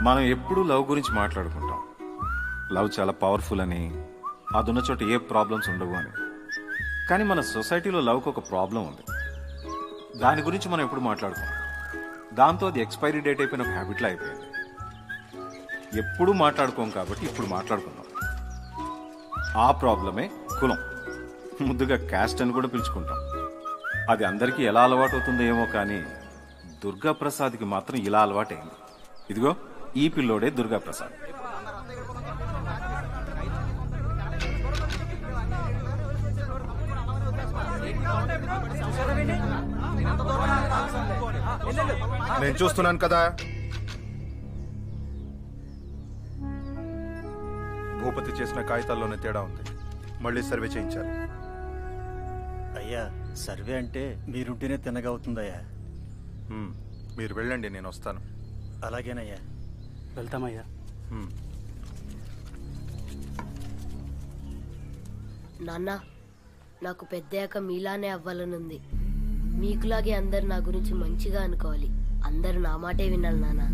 మనం ఎప్పుడూ లవ్ గురించి మాట్లాడుకుంటాం. లవ్ చాలా పవర్ఫుల్ అని, అదున్న చోట ఏ ప్రాబ్లమ్స్ ఉండవు అని. కానీ మన సొసైటీలో లవ్కి ఒక ప్రాబ్లం ఉంది. దాని గురించి మనం ఎప్పుడు మాట్లాడుకోం. దాంతో అది ఎక్స్పైరీ డేట్ అయిపోయిన ఒక హ్యాబిట్లో అయిపోయింది. ఎప్పుడూ మాట్లాడుకోం కాబట్టి ఇప్పుడు మాట్లాడుకుందాం. ఆ ప్రాబ్లమే కులం. ముద్దుగా క్యాస్ట్ అని కూడా పిలుచుకుంటాం. అది అందరికీ ఎలా అలవాటు అవుతుందో ఏమో, కానీ దుర్గాప్రసాద్కి మాత్రం ఇలా అలవాటైంది. ఇదిగో ఈ పిల్లోడే దుర్గాప్రసాద్. నేను చూస్తున్నాను కదా. భూపతి చేసిన కాగితాల్లోనే తేడా ఉంది. మళ్ళీ సర్వే చేయించాలి. అయ్యా, సర్వే అంటే మీరుంటేనే తిన్నగా అవుతుందయ్యా. మీరు వెళ్ళండి, నేను వస్తాను. అలాగేనయ్యా. వెళ్తామయ్యా. నాన్న, నాకు పెద్దయాక మీలానే అవ్వాలనుంది. మీకులాగే అందరు నా గురించి మంచిగా అనుకోవాలి. అందరు నా మాటే వినాలి నాన్న.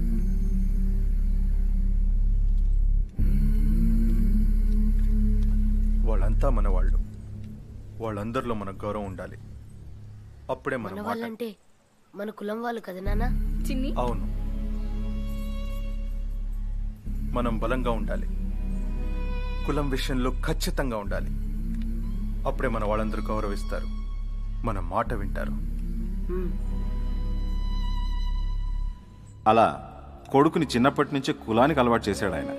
వాళ్ళంతా మన వాళ్ళు. వాళ్ళందరిలో మన గౌరవం ఉండాలి. అప్పుడే మన వాళ్ళంటే మన కులం వాళ్ళు కదా నాన్న? చిన్ని, అవును. మనం బలంగా ఉండాలి. కులం విషయంలో ఖచ్చితంగా ఉండాలి. అప్పుడే మన వాళ్ళందరూ గౌరవిస్తారు, మన మాట వింటారు. అలా కొడుకుని చిన్నప్పటి నుంచే కులానికి అలవాటు చేశాడు ఆయన.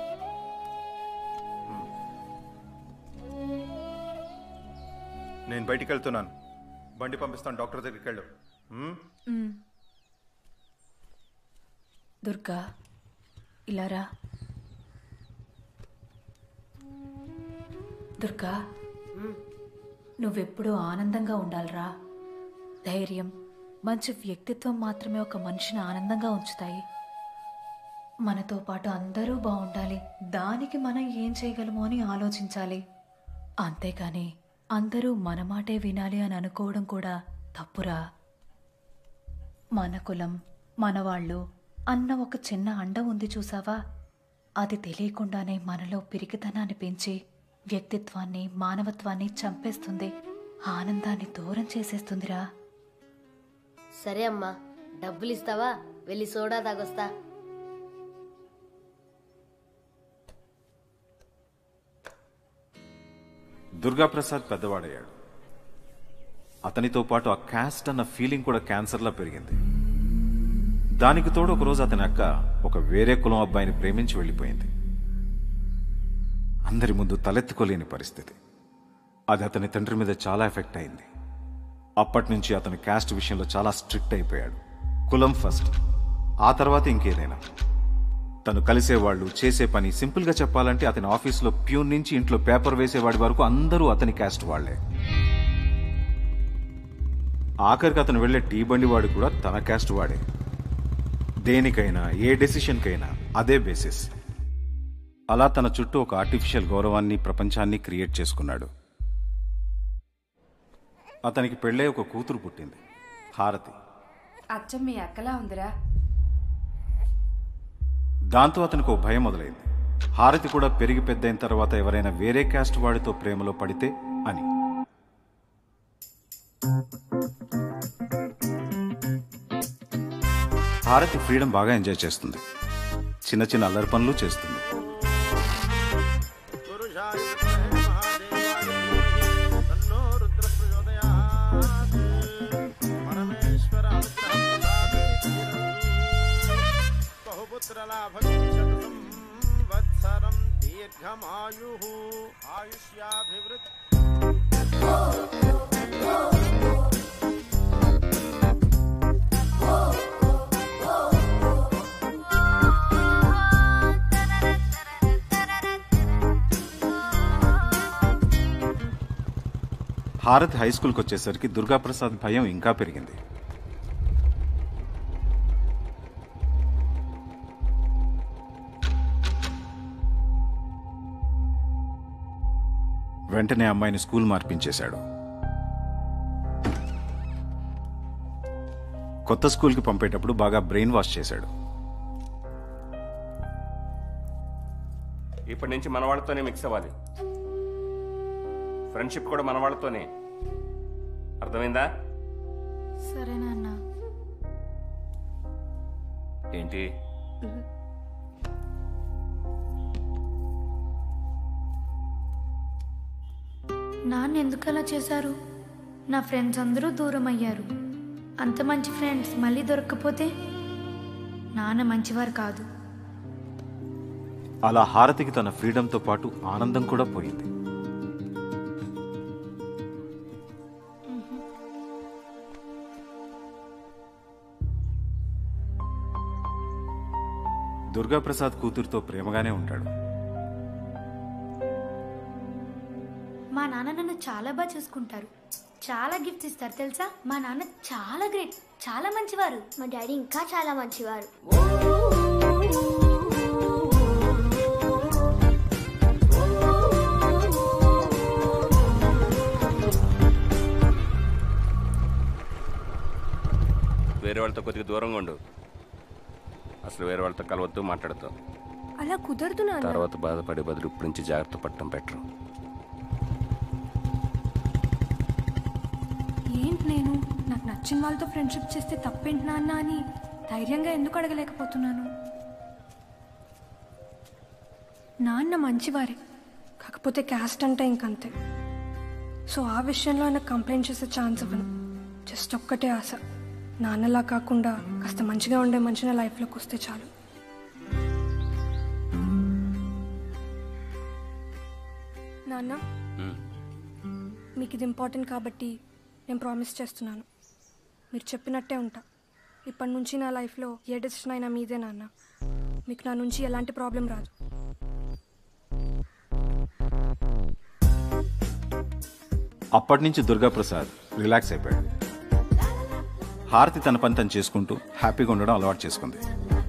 నేను బయటికి వెళ్తున్నాను. బండి పంపిస్తాను, డాక్టర్ దగ్గరికి వెళ్ళు. దుర్గా, ఇలారా. దుర్గా, నువ్వెప్పుడూ ఆనందంగా ఉండాలిరా. ధైర్యం, మంచి వ్యక్తిత్వం మాత్రమే ఒక మనిషిని ఆనందంగా ఉంచుతాయి. మనతో పాటు అందరూ బాగుండాలి. దానికి మనం ఏం చేయగలమో అని ఆలోచించాలి. అంతేకాని అందరూ మన మాటే వినాలి అని అనుకోవడం కూడా తప్పురా. మన కులం, మనవాళ్ళు అన్న ఒక చిన్న అండ ఉంది చూసావా? అది తెలియకుండానే మనలో పిరికితనాన్ని పెంచి వ్యక్తిత్వాన్ని, మానవత్వాన్ని చంపేస్తుంది. ఆనందాన్ని దూరం చేసేస్తుందిరా. సరే అమ్మా, డబ్బులు ఇస్తావా? వెళ్ళి సోడా తాగొస్తా. దుర్గాప్రసాద్ పెద్దవాడయ్యాడు. అతనితో పాటు ఆ క్యాస్ట్ అన్న ఫీలింగ్ కూడా క్యాన్సర్లా పెరిగింది. దానికి తోడు ఒకరోజు అతని అక్క ఒక వేరే కులం అబ్బాయిని ప్రేమించి వెళ్ళిపోయింది. అందరి ముందు తలెత్తుకోలేని పరిస్థితి. అది అతని తండ్రి మీద చాలా ఎఫెక్ట్ అయింది. అప్పటి నుంచి అతను క్యాస్ట్ విషయంలో చాలా స్ట్రిక్ట్ అయిపోయాడు. కులం ఫస్ట్, ఆ తర్వాత ఇంకేదైనా. తను కలిసేవాళ్ళు, చేసే పని, సింపుల్గా చెప్పాలంటే అతని ఆఫీసులో ప్యూన్ నుంచి ఇంట్లో పేపర్ వేసేవాడి వరకు అందరూ అతని క్యాస్ట్ వాళ్లే. ఆఖరికి అతను వెళ్లే టీ బండి వాడు కూడా తన క్యాస్ట్ వాడే. దేనికైనా, ఏ డెసిషన్కైనా అదే బేసిస్. అలా తన చుట్టూ ఒక ఆర్టిఫిషియల్ గౌరవాన్ని, ప్రపంచాన్ని క్రియేట్ చేసుకున్నాడు. అతనికి పెళ్ళే ఒక కూతురు పుట్టింది, హారతి. అచ్చం మీ అక్కలా ఉందిరా. దాంతో అతనికి ఓ భయం మొదలైంది. హారతి కూడా పెరిగి పెద్దయిన తర్వాత ఎవరైనా వేరే క్యాస్ట్ వాడితో ప్రేమలో పడితే అని. హారతి ఫ్రీడమ్ బాగా ఎంజాయ్ చేస్తుంది. చిన్న చిన్న అల్లరి పనులు చేస్తుంది. హారతి హై స్కూల్కి వచ్చేసరికి దుర్గాప్రసాద్ భయం ఇంకా పెరిగింది. వెంటనే అమ్మాయిని స్కూల్ మార్పించేశాడు. కొత్త స్కూల్కి పంపేటప్పుడు బాగా బ్రెయిన్ వాష్ చేశాడు. ఇప్పటి నుంచి మన వాళ్ళతోనే మిక్స్ అవ్వాలి. ఫ్రెండ్షిప్ కూడా మన వాళ్ళతోనే. అర్థమైందా? సరే నాన్న. ఏంటి? నాన్న ఎందుకు అలా చేశారు? నా ఫ్రెండ్స్ అందరూ దూరం అయ్యారు. అంత మంచి ఫ్రెండ్స్ మళ్ళీ దొరక్కపోతే? నాన్న మంచివారు కాదు. అలా హారతికి తన ఫ్రీడంతో పాటు ఆనందం కూడా పోయింది. దుర్గాప్రసాద్ కూతురుతో ప్రేమగానే ఉంటాడు. మా నాన్న నన్ను చాలా బాగా చూసుకుంటారు. చాలా గిఫ్ట్స్ ఇస్తారు తెలుసా. మా నాన్న చాలా గ్రేట్, చాలా మంచివారు. మా డాడీ ఇంకా చాలా మంచివారు. వేరే వాళ్ళతో కొద్దిగా దూరంగా ఉండు. అసలు వేరే వాళ్ళతో కలవద్దు, మాట్లాడతావు. అలా కుదరదు నాన్న. తర్వాత బాధపడే బదులు ఇప్పటి నుంచి జాగ్రత్త పడటం బెటర్. ఏంటి నేను నాకు నచ్చిన వాళ్ళతో ఫ్రెండ్షిప్ చేస్తే తప్పేంటి నాన్న అని ధైర్యంగా ఎందుకు అడగలేకపోతున్నాను? నాన్న మంచివారే, కాకపోతే క్యాస్ట్ అంటే ఇంకంతే. సో ఆ విషయంలో ఆయన కంప్లైంట్ చేసే ఛాన్స్ ఇవ్వను. జస్ట్ ఒక్కటే ఆశ, నాన్నలా కాకుండా కాస్త మంచిగా ఉండే మనిషి నా లైఫ్లోకి వస్తే చాలు. నాన్న, మీకు ఇది ఇంపార్టెంట్ కాబట్టి నేను ప్రామిస్ చేస్తున్నాను, మీరు చెప్పినట్టే ఉంటా. ఇప్పటి నుంచి నా లైఫ్లో ఏ డెసిషన్ అయినా మీదే నాన్న. మీకు నా నుంచి ఎలాంటి ప్రాబ్లం రాదు. అప్పటి నుంచి దుర్గాప్రసాద్ రిలాక్స్ అయిపోయాడు. హారతి తన పని తను చేసుకుంటూ హ్యాపీగా ఉండడం అలవాటు చేసుకుంది.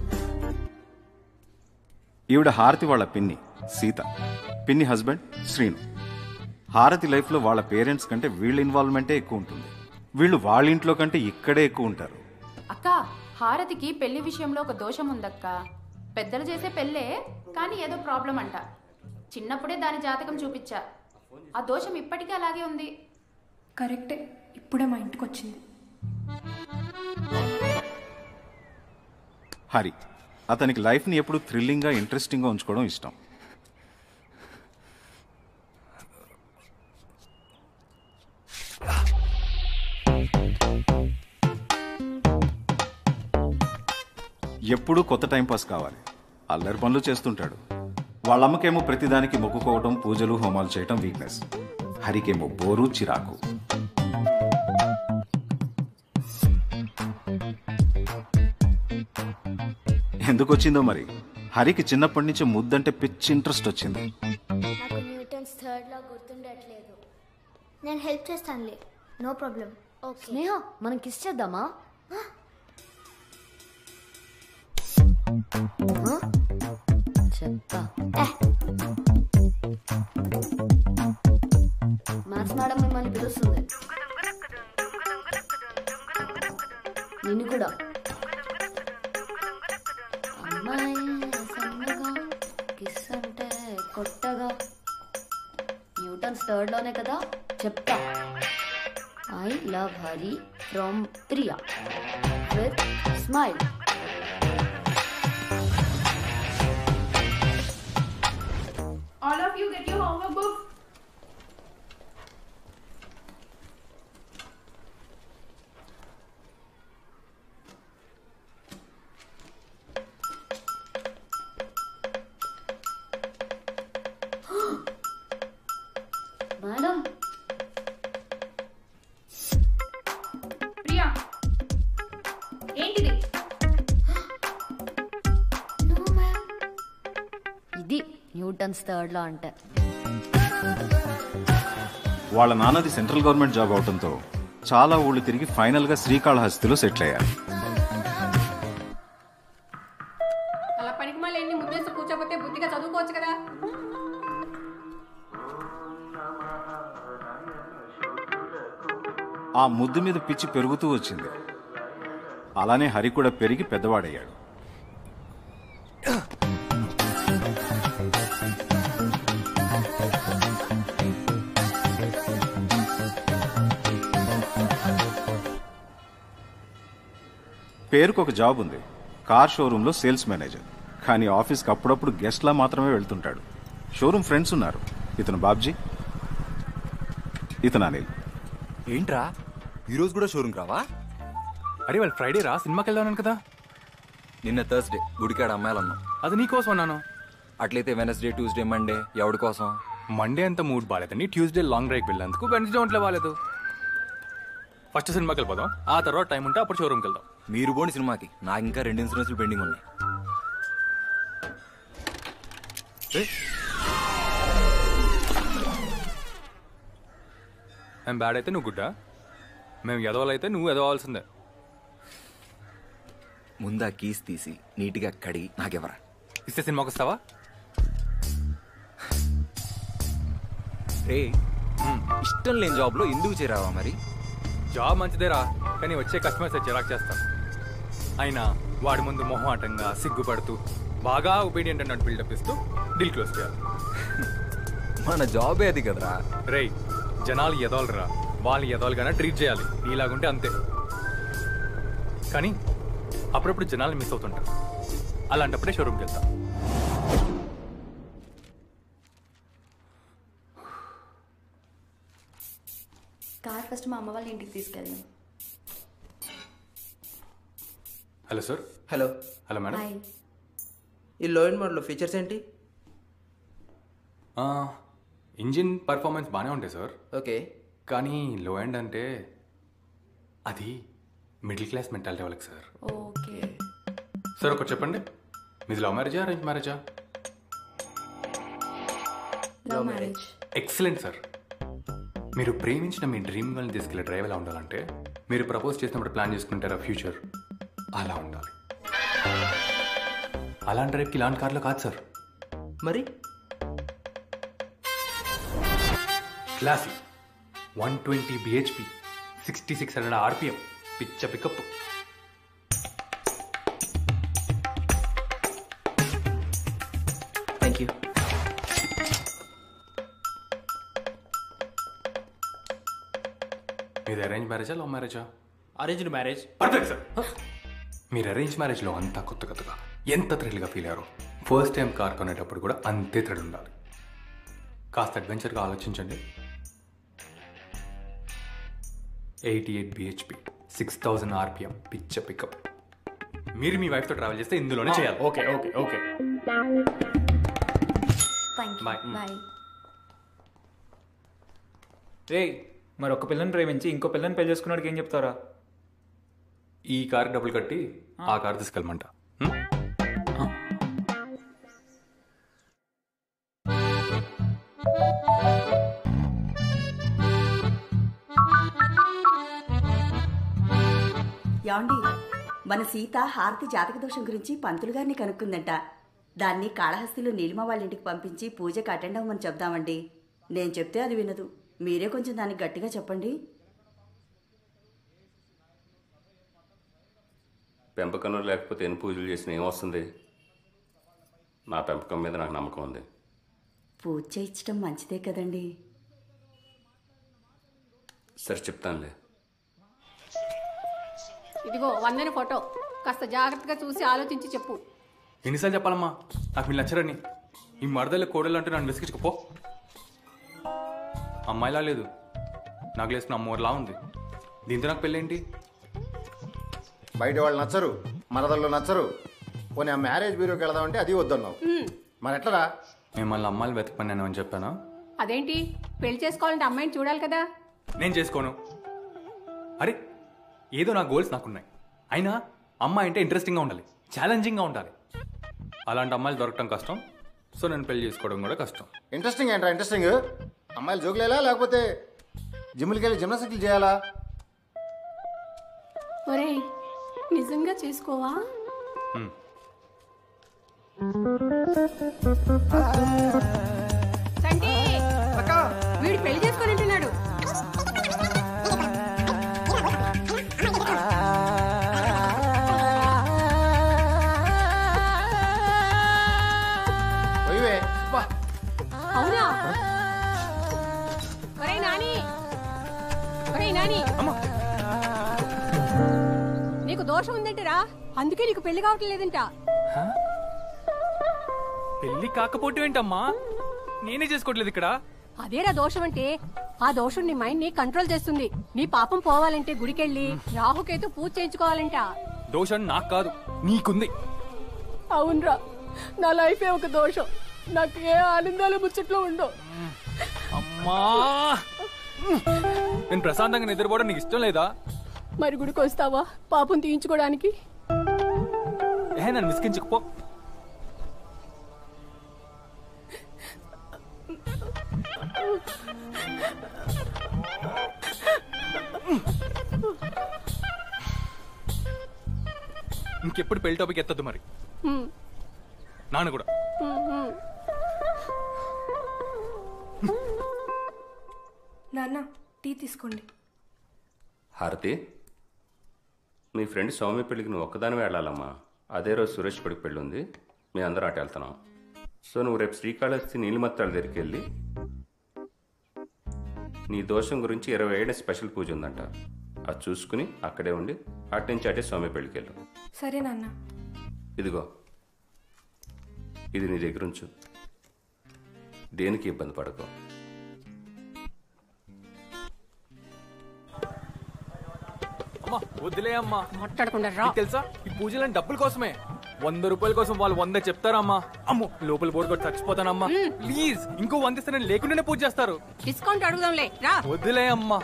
ఈవిడ హారతి వాళ్ళ పిన్ని సీత, పిన్ని హస్బెండ్ శ్రీను. హారతి లైఫ్లో వాళ్ళ పేరెంట్స్ కంటే వీళ్ళ ఇన్వాల్వ్మెంటే ఎక్కువ ఉంటుంది. వీళ్ళు వాళ్ళ ఇంట్లో కంటే ఇక్కడే ఎక్కువ ఉంటారు. అక్క, హారతికి పెళ్లి విషయంలో ఒక దోషం ఉందక్క. పెద్దలు చేసే పెళ్ళే, కానీ ఏదో ప్రాబ్లం అంట. చిన్నప్పుడే దాని జాతకం చూపించా. ఆ దోషం ఇప్పటికీ అలాగే ఉంది. కరెక్టే, ఇప్పుడే మా ఇంటికి వచ్చింది. హరి, అతనికి లైఫ్ని ఎప్పుడు థ్రిల్లింగ్గా ఇంట్రెస్టింగ్గా ఉంచుకోవడం ఇష్టం. ఎప్పుడూ కొత్త టైంపాస్ కావాలి. అల్లరి పనులు చేస్తుంటాడు. వాళ్ళమ్మకేమో ప్రతిదానికి మొక్కుకోవటం, పూజలు హోమాలు చేయటం వీక్నెస్. హరికేమో బోరు, చిరాకు. ఎందుకు వచ్చిందో మరి. హరికి చిన్నప్పటి నుంచి ముద్దంటే పిచ్చి ఇంట్రెస్ట్ వచ్చింది. నాకు న్యూటన్స్ థర్డ్ లా గుర్తుండట్లేదు. నేను హెల్ప్ చేస్తానులే, నో ప్రాబ్లం. ఓకే స్నేహ, మనం కిస్ చేద్దామా? చెప్తా. మ్యాథ్స్ మేడం మిమ్మల్ని పిలుస్తుంది. నిన్ను కూడా. అమ్మాయి సన్నగా, కిస్ అంటే కొట్టగా. న్యూటన్స్ థర్డ్ లోనే కదా, చెప్తా. I love Hari from Priya with smile. All of you get your homework book. Madam, Priya, ఏంటిది? ఇది న్యూటన్స్ థర్డ్ లా అంటే. వాళ్ళ నాన్నది సెంట్రల్ గవర్నమెంట్ జాబ్ అవడంతో చాలా ఊళ్ళు తిరిగి ఫైనల్ గా శ్రీకాళహస్తిలో సెటిల్ అయ్యారు. అలా పనికి మళ్ళీ ఎన్ని ముద్దేసి కూర్చోపోతే బుద్ధిగా చదువుకోవచ్చు కదా. ఆ ముద్దు మీద పిచ్చి పెరుగుతూ వచ్చింది. అలానే హరి కూడా పెరిగి పెద్దవాడయ్యాడు. పేరుకు ఒక జాబ్ ఉంది, కార్ షోరూంలో సేల్స్ మేనేజర్. కానీ ఆఫీస్కి అప్పుడప్పుడు గెస్ట్లా మాత్రమే వెళ్తుంటాడు. షోరూమ్ ఫ్రెండ్స్ ఉన్నారు. ఇతను బాబ్జీ, ఇతను అనిల్. ఏంట్రా ఈరోజు కూడా షోరూమ్కి రావా? అరే వాళ్ళు ఫ్రైడే రా, సినిమాకి వెళ్దాను కదా. నిన్న థర్స్డే గుడికాడ అమ్మాయిలు అన్నాం. అది నీకోసం అన్నాను. అట్లయితే వెనస్డే, ట్యూస్డే, మండే ఎవడి కోసం? మండే అంతా మూడ్ బాగాలేదండి, ట్యూస్డే లాంగ్ డ్రైవ్కి వెళ్ళేందుకు, వెన్స్డే ఒంట్లో బాగాలేదు. ఫస్ట్ సినిమాకి వెళ్ళిపోదాం, ఆ తర్వాత టైం ఉంటే అప్పుడు షోరూమ్కి వెళ్దాం. మీరు పోండి సినిమాకి, నాకు ఇంకా 2 ఇన్సూరెన్స్లు పెండింగ్ ఉన్నాయి. మేము బ్యాడ్ అయితే నువ్వు గుడ్డా, మేము ఎదవాలైతే నువ్వు ఎదవాల్సిందే. ముందా కీస్ తీసి నీట్గా కడిగి నాకెవరా ఇస్తే సినిమాకి వస్తావా? రే, ఇష్టం లేని జాబ్లో ఎందుకు చేరావా? మరి జాబ్ మంచిదేరా, కానీ వచ్చే కస్టమర్స్ చిరాకు చేస్తాం. అయినా వాడి ముందు మొహమాటంగా సిగ్గుపడుతూ బాగా ఒబీడియంట్ అన్నట్టు బిల్డప్ ఇస్తూ డీల్ క్లోజ్ చేయాలి. మన జాబే అది కదరా. రేయ్, జనాలు ఎదవలరా, వాళ్ళు ఎదవలుగానే ట్రీట్ చేయాలి. ఇలాగుంటే అంతే. కానీ అప్పుడప్పుడు జనాలు మిస్ అవుతుంటారు, అలాంటప్పుడే షోరూమ్కి వెళ్తాం. కార్ ఫస్ట్ మా అమ్మ వాళ్ళ ఇంటికి తీసుకెళ్దాం. Hello sir. Hello. Hello madam. Hi. ఈ లో అండ్ మోడల్ ఫీచర్స్ ఏంటి? ఇంజిన్ పర్ఫార్మెన్స్ బాగానే ఉంటాయి సార్. ఓకే. కానీ లో ఎండ్ అంటే అది మిడిల్ క్లాస్ మెంటాలిటీ వాళ్ళకి సార్. ఓకే సార్ ఒకటి చెప్పండి, మీది లవ్ మ్యారేజా అరేంజ్ మ్యారేజా? Love marriage. Excellent sir. మీరు ప్రేమించిన మీ డ్రీమ్ గర్ల్ని తీసుకెళ్ళే డ్రైవ్ ఎలా ఉండాలంటే, మీరు ప్రపోజ్ చేసినప్పుడు ప్లాన్ చేసుకుంటారా ఫ్యూచర్, అలా ఉండాలి. అలాంటి డ్రైవ్కి ఇలాంటి కార్లో కాదు సార్. మరి క్లాసీ 120 bhp 6600 rpm పిచ్చ పికప్. Thank you. మీది అరేంజ్ మ్యారేజా లవ్ మ్యారేజా? Arranged marriage. Perfect sir. మీరు అరేంజ్ మ్యారేజ్లో అంతా కొత్త కొత్తగా ఎంత థ్రిల్గా ఫీల్ అయ్యారో, ఫస్ట్ టైం కార్ కొనేటప్పుడు కూడా అంతే థ్రిల్ ఉండాలి. కాస్త అడ్వెంచర్గా ఆలోచించండి. 88 bhp 6000 rpm పిచ్చ పికప్. మీరు మీ వైఫ్తో ట్రావెల్ చేస్తే ఇందులోనే చేయాలి. Okay okay okay. Thank you. Bye. Bye. రే, మరి ఒక పిల్లని ప్రేమించి ఇంకో పిల్లని పెళ్లి చేసుకున్నాడికి ఏం చెప్తారా? ఈ కార్ డబ్బులు కట్టి ఆ కార్ తీసుకెళ్ళమంట. యాండి, మన సీత హారతి జాతక దోషం గురించి పంతులు గారిని కనుక్కుందంట. దాన్ని కాళహస్తిలో నీలిమ వాళ్ళ ఇంటికి పంపించి పూజకి అటెండ్ అవ్వమని చెప్దామండి. నేను చెప్తే అది వినదు. మీరే కొంచెం దానికి గట్టిగా చెప్పండి. పెంపకంలో లేకపోతే ఎన్ని పూజలు చేసినా ఏమొస్తుంది? నా పెంపకం మీద నాకు నమ్మకం ఉంది. పూజ చేయించడం మంచిదే కదండి. సరే చెప్తానులే. ఇదిగో వందన ఫోటో, కాస్త జాగ్రత్తగా చూసి ఆలోచించి చెప్పు. ఎన్నిసార్లు చెప్పాలమ్మా నాకు మీరు నచ్చరని? ఈ మరదల కోడలు అంటే నన్ను విసిగించుకోపో. అమ్మాయిలా లేదు, నాకు లేసిన అమ్మోర్లా ఉంది. దీంతో నాకు పెళ్ళేంటి? బయట వాళ్ళు నచ్చరు, మరదళ్ళు నచ్చరు. పోనీ ఆ మ్యారేజ్ బ్యూరోకి వెళదామంటే అది వద్దన్నావు. మరి ఎట్లరా? మిమ్మల్ని అమ్మాయిలు వెతకమన్నాను అని చెప్పానా? అదేంటి, పెళ్లి చేసుకోవాలంటే అమ్మాయిని చూడాలి కదా. నేను చేసుకోను. అరే, ఏదో నా గోల్స్ నాకున్నాయి. అయినా అమ్మాయి అంటే ఇంట్రెస్టింగ్గా ఉండాలి, ఛాలెంజింగ్గా ఉండాలి. అలాంటి అమ్మాయిలు దొరకటం కష్టం. సో నేను పెళ్లి చేసుకోవడం కూడా కష్టం. ఇంట్రెస్టింగ్ ఏంట్రా ఇంట్రెస్టింగ్? అమ్మాయిలు జోకులేలా లేకపోతే జిమ్లకి వెళ్ళి జిమ్నాస్టిక్లు చేయాలా? ఒరేయ్, నిజంగా చేసుకోవా? చంటి, వీడు పెళ్లి చేసుకొని ఉంటున్నాడు. అవునా? ఒరేయ్ నాని, ఒరేయ్ నాని, నీకు నీకు దోషం ఉందంటరా, అందుకే నీకు పెళ్లి కావటం లేదంట. పెళ్లి కాకపోతే ఏంటమ్మా, నేనే చేసుకోవట్లేదు ఇక్కడ. అదేరా దోషం అంటే. ఆ దోషం నీ మైండ్ ని కంట్రోల్ చేస్తుంది. నీ పాపం పోవాలంటే గుడికెళ్ళి రాహుకేతు పూజ చేయించుకోవాలంట. దోషం నాకు కాదు, నీకుంది. అవునరా, నా లైఫే ఒక దోషం. నాకు ఏ ఆనందాలు ముచ్చట్లో ఉండవు. అమ్మా, నేను ప్రశాంతంగా నిద్రపోవడం నీకు ఇష్టం లేదా? మరి గుడికి వస్తావా పాపం తీయించుకోవడానికి? నన్ను విసిగించుకుపో. ఇంకెప్పుడు పెళ్లి టాపిక్ ఎత్తద్దు మరి. నాన్న కూడా. నాన్న టీ తీసుకోండి. హారతి, మీ ఫ్రెండ్ సౌమ్య పెళ్ళికి నువ్వు ఒక్కదానివే వెళ్ళాలమ్మా. అదే రోజు సురేష్ కొడుకు పెళ్ళి ఉంది, మీ అందరూ అటు వెళ్తున్నాం. సో నువ్వు రేపు శ్రీకాళహస్తి నీలిమత్తాల దగ్గరికి వెళ్ళి నీ దోషం గురించి 27 స్పెషల్ పూజ ఉందంట, అది చూసుకుని అక్కడే ఉండి అటు నుంచి అటే సౌమ్య పెళ్ళికి వెళ్ళు. సరే నాన్న. ఇదిగో, ఇది నీ దగ్గర ఉంచు, దేనికి ఇబ్బంది పడకు. అమ్మా వద్దులే అమ్మా, మాట్లాడకుండా తెలుసా ఈ పూజలని డబ్బుల కోసమే. 100 రూపాయల కోసం వాళ్ళు 100 చెప్తారా అమ్మా? అమ్మో, లోపల బోర్డు కొట్టి చచ్చిపోతానమ్మా. ప్లీజ్ ఇంకో 100 ఇస్తే నేను లేకుండానే పూజ చేస్తారు. డిస్కౌంట్ అడుగుదాంలే రా. వద్దులే అమ్మా.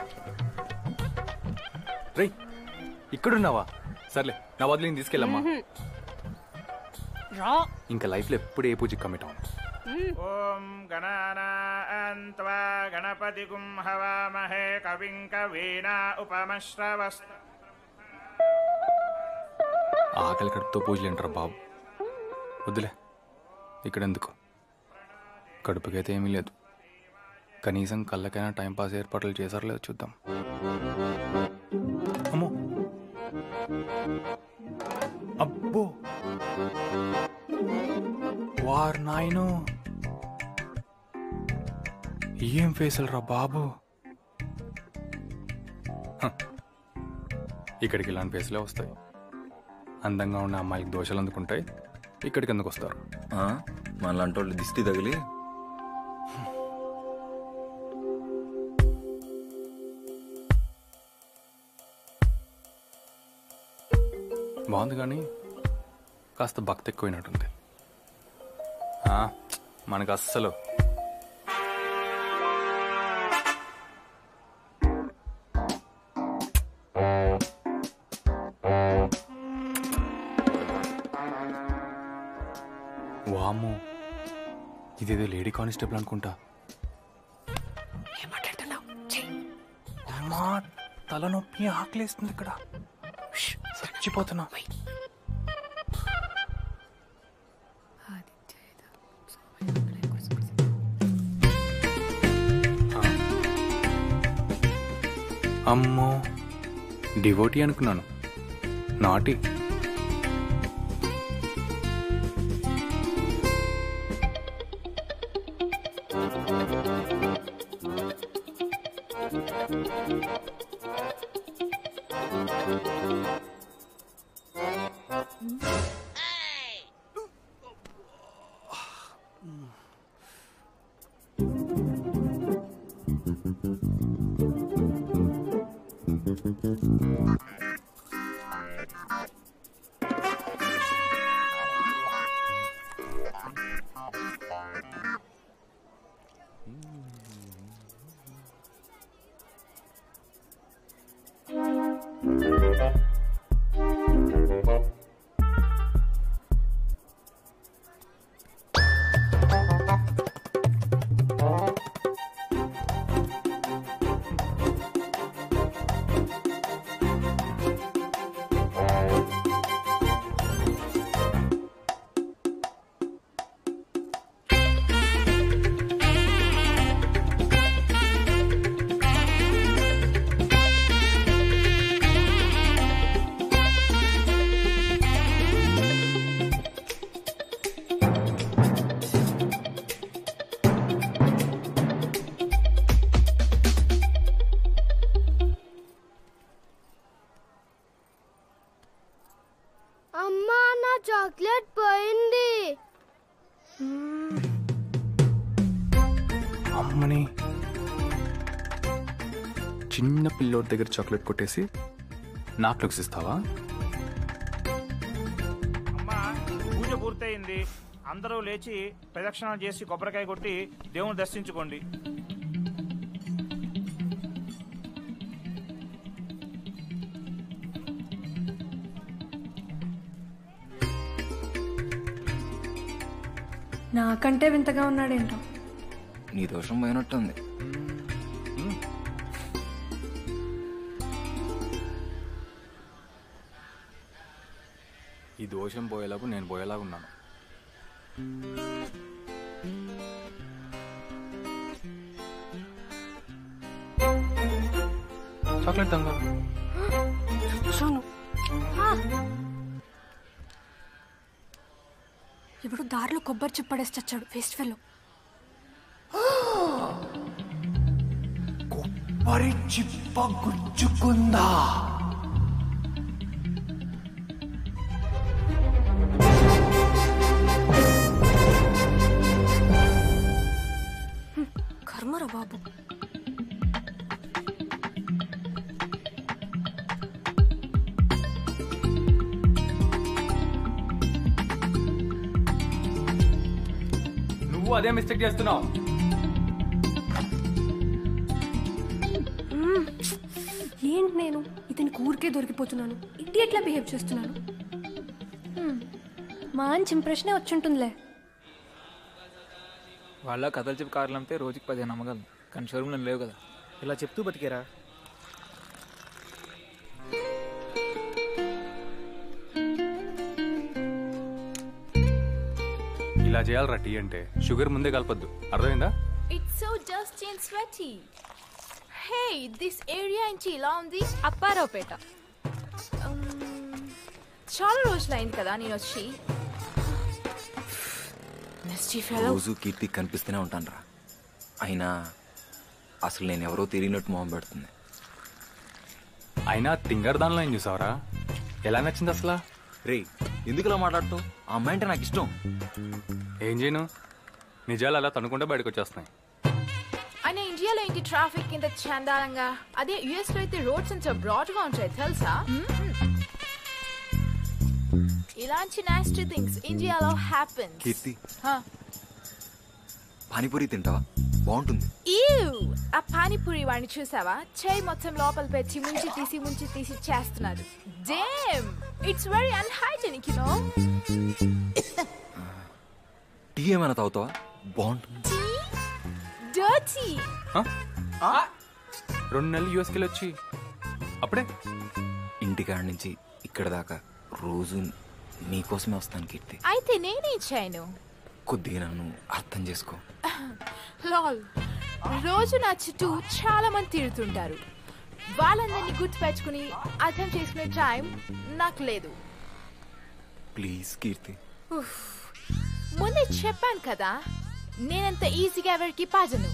రే, ఇక్కడున్నావా? సర్లే, నా వదిలి నేను తీసుకెళ్ళమ్మా. రా. ఇంకా లైఫ్ లో ఎప్పుడు ఏ పూజకి కమిట్ అవును. ఓం గణానాన్త్వా గణపతిగుం హవామహే కవిం కవీనా ఉపమశ్రవస్త. ఆకలి కడుపుతో పూజలు ఏంటారా బాబు? వద్దులే, ఇక్కడెందుకు? కడుపుకైతే ఏమీ లేదు, కనీసం కళ్ళకైనా టైంపాస్ ఏర్పాట్లు చేశారో లేదో చూద్దాం. అమ్మో, అబ్బో, వారు నాయను, ఏం ఫేసులు రా బాబు. ఇక్కడికి ఇలాంటి ఫేసులే వస్తాయి. అందంగా ఉన్న అమ్మాయికి దోషాలు అందుకుంటాయి, ఇక్కడికి ఎందుకు వస్తారు? మనలాంటి వాళ్ళు దిష్టి తగిలి. బాగుంది కానీ కాస్త భక్తి ఎక్కువైనట్టుంది. మనకు అస్సలు. వామ్మో, ఇదేదో లేడీ కానిస్టేబుల్ అనుకుంటా. అమ్మా, తలనొప్పి, ఆకలేస్తుంది ఇక్కడ, చచ్చిపోతున్నా. అమ్మో, డివోటీ అనుకున్నాను, నాటి. చాక్లెట్ పోయింది. అమ్మని చిన్న పిల్లోడి దగ్గర చాక్లెట్ కొట్టేసి నాకు లుక్స్ ఇస్తావా? అమ్మా పూజ పూర్తయింది. అందరూ లేచి ప్రదక్షిణాలు చేసి కొబ్బరికాయ కొట్టి దేవుని దర్శించుకోండి. నాకంటే వింతగా ఉన్నాడేంటో. నీ దోషం పోయినట్టుంది. ఈ దోషం పోయేలాగా నేను పోయేలాగా ఉన్నాను. చాక్లెట్ దొంగ. ఇప్పుడు దారిలో కొబ్బరి చిప్పడేసి చచ్చాడు వేస్ట్ ఫెలో. కొబ్బరి చిప్ప గుచ్చుకుందా? కర్మరా బాబు. నువ్వు అదే మిస్టేక్ చేస్తున్నావు. ఏంటి నేను ఇతనికి ఊరికే దొరికిపోతున్నాను, ఇడియట్లా బిహేవ్ చేస్తున్నాను. మంచి ఇంప్రెషనే వచ్చుంటుందిలే. వాళ్ళ కథలు చెప్పి కార్లు అమ్మితే రోజుకి 15 అమ్మగలను, కానీ షోరూమ్లో లేవు కదా. ఇలా చెప్తూ బతికేరా. ఇలా చేయాలరా టీ అంటే. షుగర్ ముందే కలపద్దు, అర్థమైందా? It's so dusty and sweaty. Hey, this area ఏంటి ఇలా ఉంది? అప్పారావుపేట. చాలా రోజులైంది కదా నేను వచ్చి. రోజు కీర్తి కనిపిస్తూనే ఉంటాను రా. అయినా అసలు నేను ఎవరో తెలియనట్టు మొహం పెడుతుంది. అయినా తింగర్ దానిలో ఏం చూసావరా? ఎలా నచ్చింది అసలు? రే ఎందుకు ఇలా మాట్లాడుతావు? ఆ అమ్మాయి అంటే నాకు ఇష్టం. ఏం చేయను, నిజాలు అలా తనుకుంటే బయటకు వచ్చేస్తున్నాయి. అయినా ఇండియాలో ఏంటి ట్రాఫిక్ ఇంత చందాలంగా? అదే యుఎస్ లో అయితే రోడ్స్ అంత బ్రాడ్ గా ఉంటాయి తెలుసా? ఇలాంటి నాస్టీ థింగ్స్ ఇండియాలో హ్యాపెన్స్. కీర్తి పానీపూరి తింటావా? బాగుంటుంది. ఆ పానీపూరి వాడిని చూసావా? చేయి మొత్తం లోపల పెట్టి ముంచి తీసి చేస్తున్నాడు. Damn, it's very unhygienic you know. Tea ఏమైనా తాగుతావా? బాగుంటుంది. డర్టీ. 2 నెలలు యూఎస్కి వచ్చి అప్పుడే ఇంటికాడ నుంచి ఇక్కడ దాకా రోజు నీకోసమే వస్తాను కీర్తి. అయితే నేనేం చేయను? కొద్దిగా నన్ను అర్థం చేసుకో. లాల్, రోజు నా చుట్టూ చాలా మంది తిరుగుతుంటారు. వాళ్ళందరినీ గుర్తు పెట్టుకుని అర్థం చేసుకునే టైం నాకు లేదు. ప్లీజ్ కీర్తి. ముందే చెప్పాను కదా, నేనంత ఈజీగా ఎవరికి పాజను.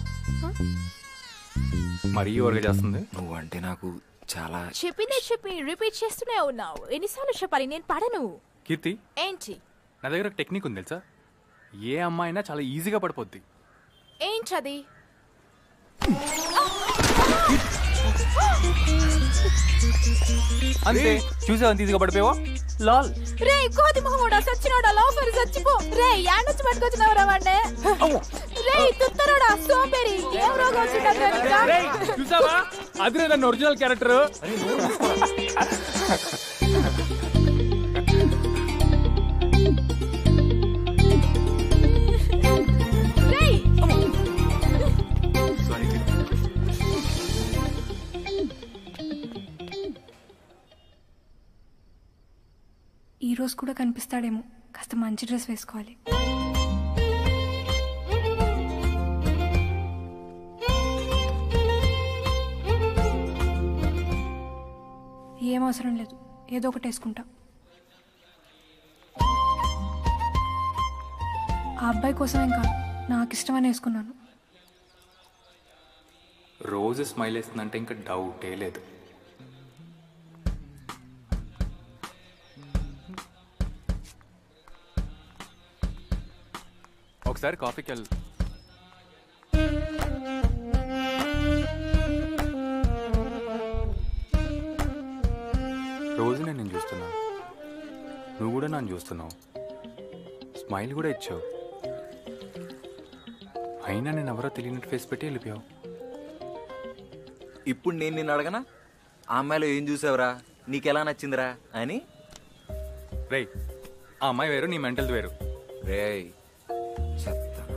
మరీ ఎవరిగా చేస్తుంది. నువ్వు అంటే నాకు చాలా. చెప్పి రిపీట్ చేస్తూనే ఉన్నావు. ఎన్నిసార్లు చెప్పాలి నేను పడను? కీర్తి ఏంటి? నా దగ్గర ఒక టెక్నిక్ ఉంది తెలుసా? ఏ అమ్మాయినా చాలా ఈజీగా పడిపోద్ది. ఏంటది? అంతే, చూసావు అంత ఈజీగా పడిపోయావా? లాల్. రే కోతి మొహమోడా సచ్చినోడా లవర్ చచ్చిపో. రే యాడొచ్చి పట్టుకొచ్చినవరా వాడే? రే తుత్తరోడా సోంబేరి ఏం రోగం వచ్చిందా? చూసావా? అదే నన్ను ఒరిజినల్ క్యారెక్టర్. ఈ రోజు కూడా కనిపిస్తాడేమో. కాస్త మంచి డ్రెస్ వేసుకోవాలి. ఏం అవసరం లేదు, ఏదో ఒకటి వేసుకుంటా. ఆ అబ్బాయి కోసమేం కాదు, నాకు ఇష్టమని వేసుకున్నాను. రోజు స్మైల్ వేస్తుందంటే ఇంకా డౌటే లేదు. ఒకసారి కాఫీకి వెళ్ళు. రోజు నేను చూస్తున్నాను, నువ్వు కూడా నన్ను చూస్తున్నావు, స్మైల్ కూడా ఇచ్చావు. అయినా నేను ఎవరో తెలియనట్టు ఫేస్ పెట్టి వెళ్ళిపోయావు. ఇప్పుడు నేను నిన్ను అడగనా ఆ అమ్మాయిలో ఏం చూసావురా, నీకెలా నచ్చిందిరా అని? రేయ్, ఆ అమ్మాయి వేరు, నీ మెంటల్ వేరు. రేయ్ చెప్తాను.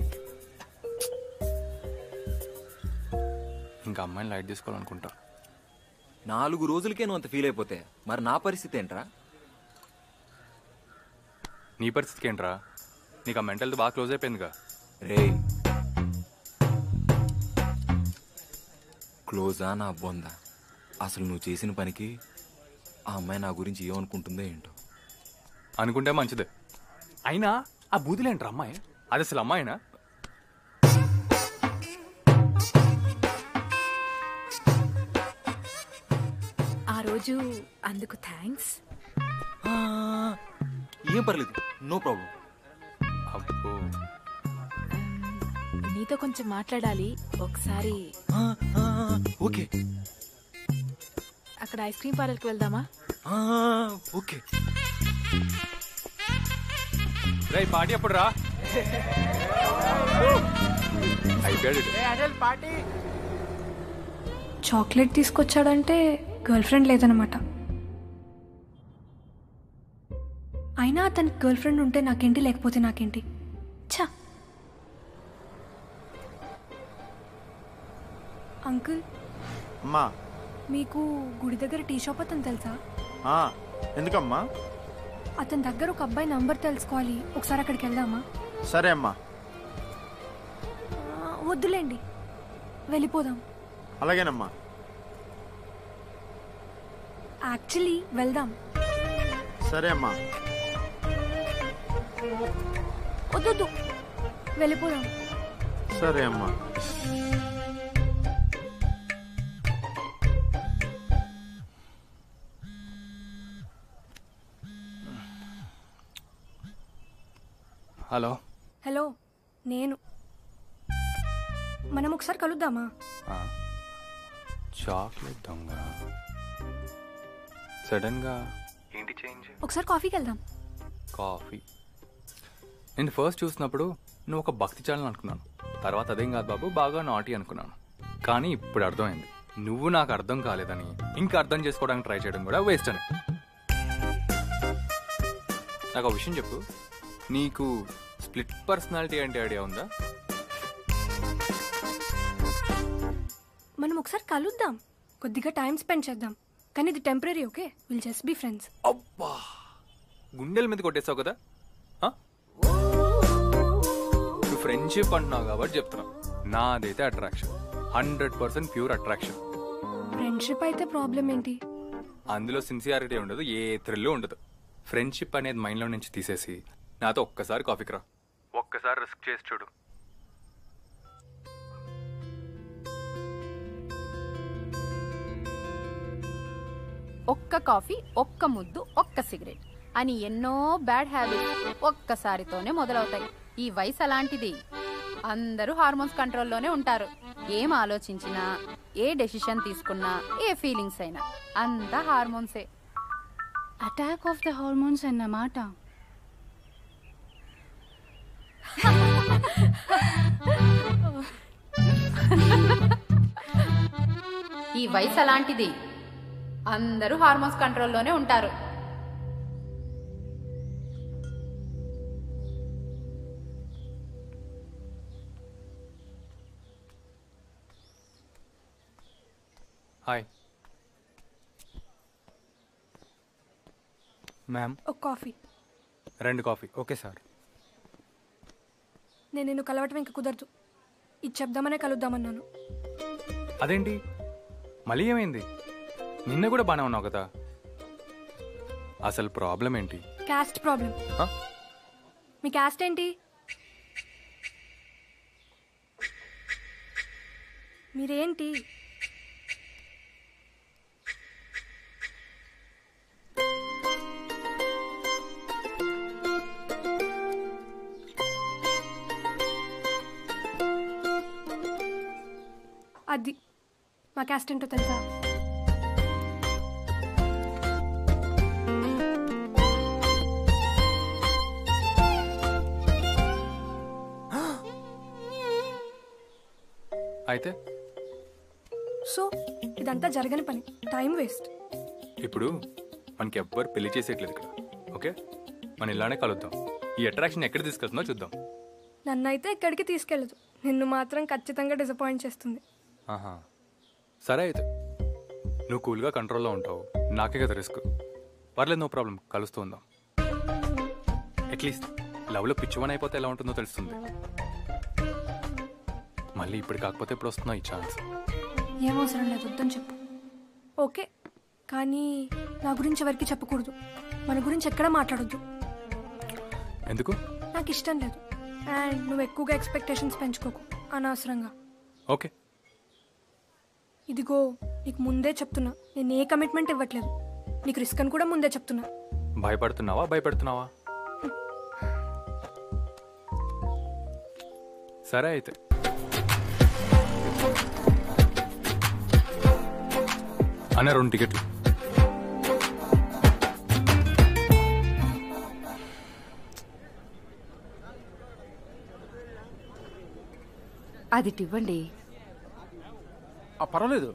ఇంకా అమ్మాయిని లైట్ తీసుకోవాలనుకుంటా. 4 రోజులకే నువ్వు అంత ఫీల్ అయిపోతే మరి నా పరిస్థితి ఏంట్రా? నీ పరిస్థితికి ఏంట్రా? నీకు ఆ మెంటల్ది బాగా క్లోజ్ అయిపోయిందిగా. రేయ్ క్లోజా నా బొందా? అసలు నువ్వు చేసిన పనికి ఆ అమ్మాయి నా గురించి ఏమనుకుంటుందో ఏంటో. అనుకుంటే మంచిదే. అయినా ఆ బూదిలేంట్రా అమ్మాయి? అది అసలు అమ్మాయినా? ఆ రోజు అందుకు థ్యాంక్స్. ఏం పర్లేదు, నో ప్రాబ్లం. అబ్బో, నీతో కొంచెం మాట్లాడాలి ఒకసారి. ఓకే, అక్కడ ఐస్ క్రీమ్ పార్లర్కి వెళ్దామా? ఓకే. రేయ్ పార్టీ అప్పుడు రా. అయిపోయాడు. చాక్లెట్ తీసుకొచ్చాడంటే గర్ల్ ఫ్రెండ్ లేదనమాట. అయినా అతనికి గర్ల్ ఫ్రెండ్ ఉంటే నాకేంటి, లేకపోతే నాకేంటి? ఛా. అంకుల్, అమ్మా, మీకు గుడి దగ్గర టీ షాప్ అతను తెలుసా? ఎందుకమ్మా? అతని దగ్గర ఒక అబ్బాయి నంబర్ తెలుసుకోవాలి, ఒకసారి అక్కడికి వెళ్దామా? సరే అమ్మా. వద్దులేండి, వెళ్ళిపోదాం. అలాగేనమ్మా. యాక్చువల్లీ వెళ్దాం. సరే అమ్మా. వద్దు, వెళ్ళిపోదాం. సరే అమ్మా. హలో. హలో, నేను. మనం ఒకసారి కలుద్దామా? చాక్లెట్ దొంగ సడన్ గా ఏంటి చేంజ్? ఒకసారి కాఫీకి వెళ్దాం. కాఫీ? నేను ఫస్ట్ చూసినప్పుడు నువ్వు ఒక భక్తి ఛానల్ అనుకున్నాను. తర్వాత అదేం కాదు బాబు, బాగా నాటి అనుకున్నాను. కానీ ఇప్పుడు అర్థమైంది, నువ్వు నాకు అర్థం కాలేదని, ఇంకా అర్థం చేసుకోవడానికి ట్రై చేయడం కూడా వేస్ట్ అని. నాకు ఒక విషయం చెప్పు, నీకు స్ప్లిట్ పర్సనాలిటీ అంటే ఐడియా ఉందా? మనం ఒకసారి కలుద్దాం, కొద్దిగా టైం స్పెండ్ చేద్దాం. కానీ ఇది temporary, okay? Will just be friends. అబ్బా, గుండెల మీద కొట్టేస్తావు కదా. నువ్వు ఫ్రెండ్షిప్ అంటున్నావు కాబట్టి చెప్తున్నా, నాదైతే అట్రాక్షన్ 100% ప్యూర్ అట్రాక్షన్. ఫ్రెండ్షిప్ అయితే ప్రాబ్లం ఏంటి? అందులో సిన్సియారిటీ ఉండదు, ఏ థ్రిల్ ఉండదు. ఫ్రెండ్షిప్ అనేది మైండ్లో నుంచి తీసేసి నాతో ఒక్కసారి కాఫీకి రా, ఒక్కసారి రిస్క్ చేసి చూడు. ఒక్క కాఫీ, ఒక్క ముద్దు, ఒక్క సిగరెట్ అని ఎన్నో బ్యాడ్ హ్యాబిట్స్ ఒక్కసారితోనే మొదలవుతాయి. ఈ వయసు అలాంటిది. అందరూ హార్మోన్స్ కంట్రోల్లోనే ఉంటారు. ఏం ఆలోచించినా, ఏ డెసిషన్ తీసుకున్నా, ఏ ఫీలింగ్స్ అయినా అంతా హార్మోన్సే. అటాక్ ఆఫ్ ద హార్మోన్స్ అన్నమాట. ఈ వయసు అలాంటిది. అందరూ హార్మోన్స్ కంట్రోల్లోనే ఉంటారు. Hi ma'am. ఒక కాఫీ. 2 కాఫీ. Okay sir. నేను నిన్ను కలవటం ఇంకా కుదరదు. ఇది చెప్దామనే కలుద్దామన్నాను. అదేంటి మళ్ళీ ఏమైంది? నిన్న కూడా బాగానే ఉన్నావు కదా. అసలు ప్రాబ్లం ఏంటి? Caste problem. మీ క్యాస్ట్ ఏంటి? మీరేంటి? అది మా క్యాస్ట్ ఏంటో తెలుసా? అయితే సో ఇదంతా జరగని పని, టైం వేస్ట్. ఇప్పుడు మనకి ఎవ్వరు పెళ్లి చేసేయట్లేదు ఇక్కడ. ఓకే, మనం ఇలానే కలుద్దాం. ఈ అట్రాక్షన్ ఎక్కడ తీసుకెళ్తుందో చూద్దాం. నన్నైతే ఎక్కడికి తీసుకెళ్ళదు, నిన్ను మాత్రం ఖచ్చితంగా డిసప్పాయింట్ చేస్తుంది. ఆహా, సరే అయితే నువ్వు కూల్గా కంట్రోల్లో ఉంటావు, నాకే కదా రిస్క్. పర్లేదు, నో ప్రాబ్లం, కలుస్తూ ఉందాం. అట్లీస్ట్ లవ్లో పిచ్చివని అయిపోతే ఎలా ఉంటుందో తెలుస్తుంది. మళ్ళీ ఇప్పుడు కాకపోతే ఇప్పుడు వస్తుందో ఈ ఛాన్స్. ఏం అవసరం లేదు, వద్దని చెప్పు. ఓకే, కానీ నా గురించి ఎవరికి చెప్పకూడదు, మన గురించి ఎక్కడా మాట్లాడొద్దు. ఎందుకు? నాకు ఇష్టం లేదు. అండ్ నువ్వు ఎక్కువగా ఎక్స్పెక్టేషన్స్ పెంచుకోకు అనవసరంగా. ఓకే. ఇదిగో నీకు ముందే చెప్తున్నా, నేను ఏ కమిట్మెంట్ ఇవ్వట్లేదు. నీకు రిస్క్ అని కూడా ముందే చెప్తున్నా. భయపడుతున్నావా భయపెడుతున్నావా? సరే అయితే అన్న 2 టికెట్లు. అది ఇవ్వండి. పర్వాలేదు.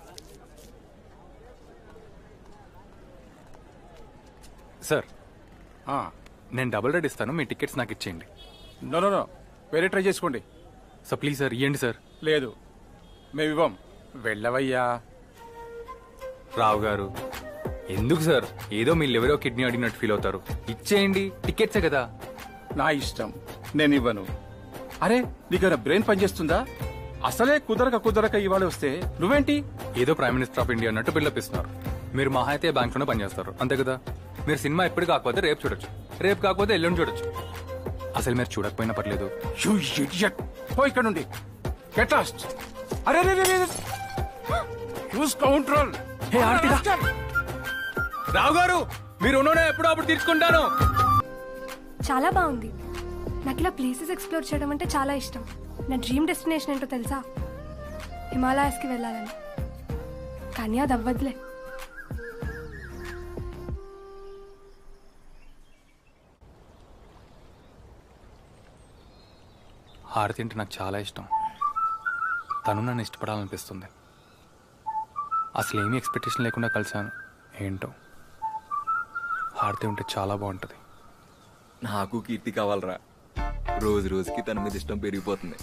సార్, నేను డబుల్ రేట్ ఇస్తాను, మీ టికెట్స్ నాకు ఇచ్చేయండి. నో నో నో, వేరే ట్రై చేసుకోండి. సార్ ప్లీజ్ సార్, ఇవ్వండి సార్. లేదు, మేము ఇవ్వం. వెళ్ళవయ్యా. రావు గారు, ఎందుకు సార్? ఏదో మీరు ఎవరో కిడ్నీ అడిగినట్టు ఫీల్ అవుతారు. ఇచ్చేయండి, టికెట్సే కదా. నా ఇష్టం, నేను ఇవ్వను. అరే, నీకైనా బ్రెయిన్ పనిచేస్తుందా? అసలే కుదరక ఇవాళ వస్తే నువ్వేంటి ఏదో ప్రైమ్ మినిస్టర్ ఆఫ్ ఇండియా అన్నట్టు బిల్డప్ ఇస్తున్నారు. మీరు మహా అయితే బ్యాంక్లోనే పనిచేస్తారు, అంతే కదా. మీరు సినిమా ఎప్పుడు కాకపోతే రేపు చూడొచ్చు, రేపు కాకపోతే ఎల్లుండి చూడొచ్చు. అసలు మీరు చూడకపోయినా పర్లేదు. ఇక్కడ నుండి గెట్ లాస్ట్. అరే యూస్ కౌంటర్. రావు గారు, మీరు ఎప్పుడో అప్పుడు తీర్చుకుంటాను. చాలా బాగుంది. నాకు ఇలా ప్లేసెస్ ఎక్స్ప్లోర్ చేయడం అంటే చాలా ఇష్టం. నా డ్రీమ్ డెస్టినేషన్ ఏంటో తెలుసా? హిమాలయాస్కి వెళ్ళాలని. కానీ అది అవ్వదులే. హారతి అంటే నాకు చాలా ఇష్టం. తను నన్ను ఇష్టపడాలనిపిస్తుంది. అసలు ఏమీ ఎక్స్పెక్టేషన్ లేకుండా కలిశాను. ఏంటో హారతి ఉంటే చాలా బాగుంటుంది. నాకు కీర్తి కావాలరా. రోజు రోజుకి తన మీద ఇష్టం పెరిగిపోతుంది.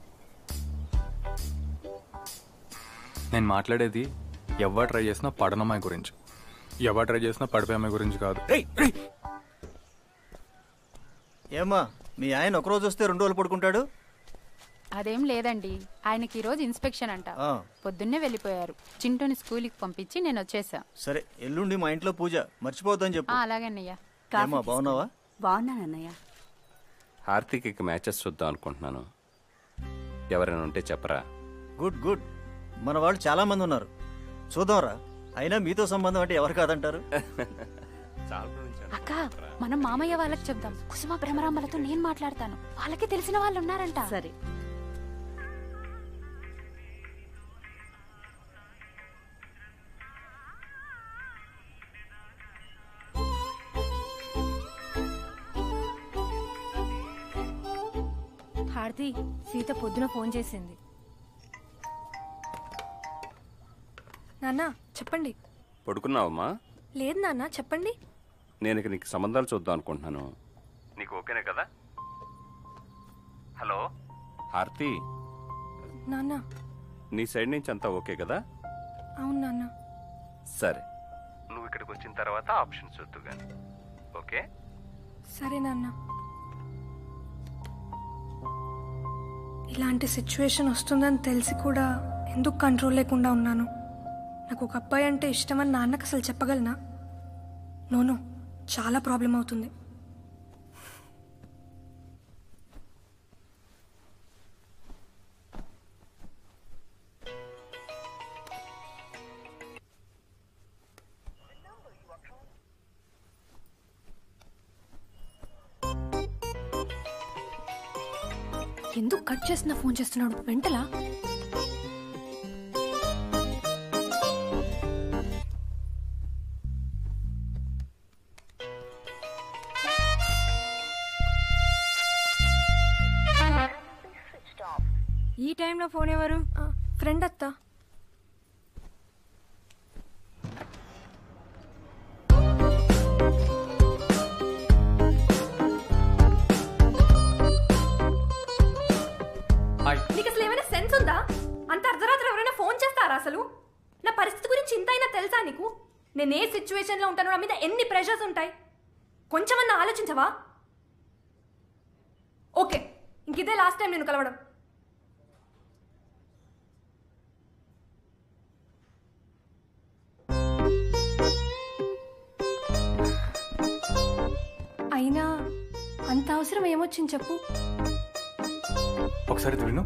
నేను మాట్లాడేది ఎవరు ట్రై చేసినా పడనమ్మాయి గురించి, ఎవరు ట్రై చేసినా పడిపోయే అమ్మాయి గురించి కాదు. ఏమ్మా, మీ ఆయన ఒక రోజు వస్తే 2 రోజులు పడుకుంటాడు? అదేం లేదండి, ఆయనకి ఈరోజు ఇన్స్పెక్షన్ అంట. పొద్దున్నే వెళ్ళిపోయారు. చింటూని స్కూల్కి పంపించి నేను వచ్చేసా. సరే, ఎల్లుండి మా ఇంట్లో పూజ, మర్చిపోవద్దని చెప్పు. అలాగే అన్నయ్య. ఏమ్మా, బాగున్నావా? బాగున్నానన్నయ్య. హార్తిక్ ఇక మ్యాచెస్ చూద్దాం అనుకుంటున్నాను. ఎవరైనా ఉంటే చెప్పరా. గుడ్ గుడ్, మన వాళ్ళు చాలా మంది ఉన్నారు, చూద్దాంరా. అయినా మీతో సంబంధం అంటే ఎవరు కాదంటారు? అక్క, మనం మామయ్య వాళ్ళకి చెప్దాం. కుసుమ భ్రమరాంబలతో నేను మాట్లాడతాను, వాళ్ళకి తెలిసిన వాళ్ళు ఉన్నారంట. సరే. హారతి, సీత పొద్దున ఫోన్ చేసింది. నాన్న చెప్పండి. పడుకున్నావమ్మా? లేదు నాన్న, చెప్పండి. నేను ఇక నీకు సంబంధాలు చూద్దాం అనుకుంటున్నాను. నీకు ఓకేనే కదా? హలో హారతి, నాన్న. నీ సైడ్ నుంచి అంతా ఓకే కదా? అవును నాన్న. సరే, నువ్వు ఇక్కడికి వచ్చిన తర్వాత ఆప్షన్స్ చూద్దు కానీ. ఓకే? సరే నాన్న. ఇలాంటి సిచ్యువేషన్ వస్తుందని తెలిసి కూడా ఎందుకు కంట్రోల్ లేకుండా ఉన్నాను? నాకు ఒక అబ్బాయి అంటే ఇష్టమని నాన్నకు అసలు చెప్పగలనా? నోనో, చాలా ప్రాబ్లం అవుతుంది. ఎందుకు కట్ చేసిన ఫోన్ చేస్తున్నాడు? వెంటలా ఈ టైంలో ఫోన్ ఎవరు? ఫ్రెండ్ అత్త. నీకు అసలు ఏమైనా సెన్స్ ఉందా? అంత అర్ధరాత్రి ఎవరైనా ఫోన్ చేస్తారా అసలు? నా పరిస్థితి గురించి ఇంత అయినా తెలుసా నీకు? నేను ఏ సిచ్యువేషన్లో ఉంటానో నా మీద ఎన్ని ప్రెషర్స్ ఉంటాయి కొంచెమన్నా ఆలోచించవా? ఓకే, ఇంకిదే లాస్ట్ టైం నేను కలవడం. అయినా అంత అవసరం ఏమొచ్చింది చెప్పు? ఒకసారి విను.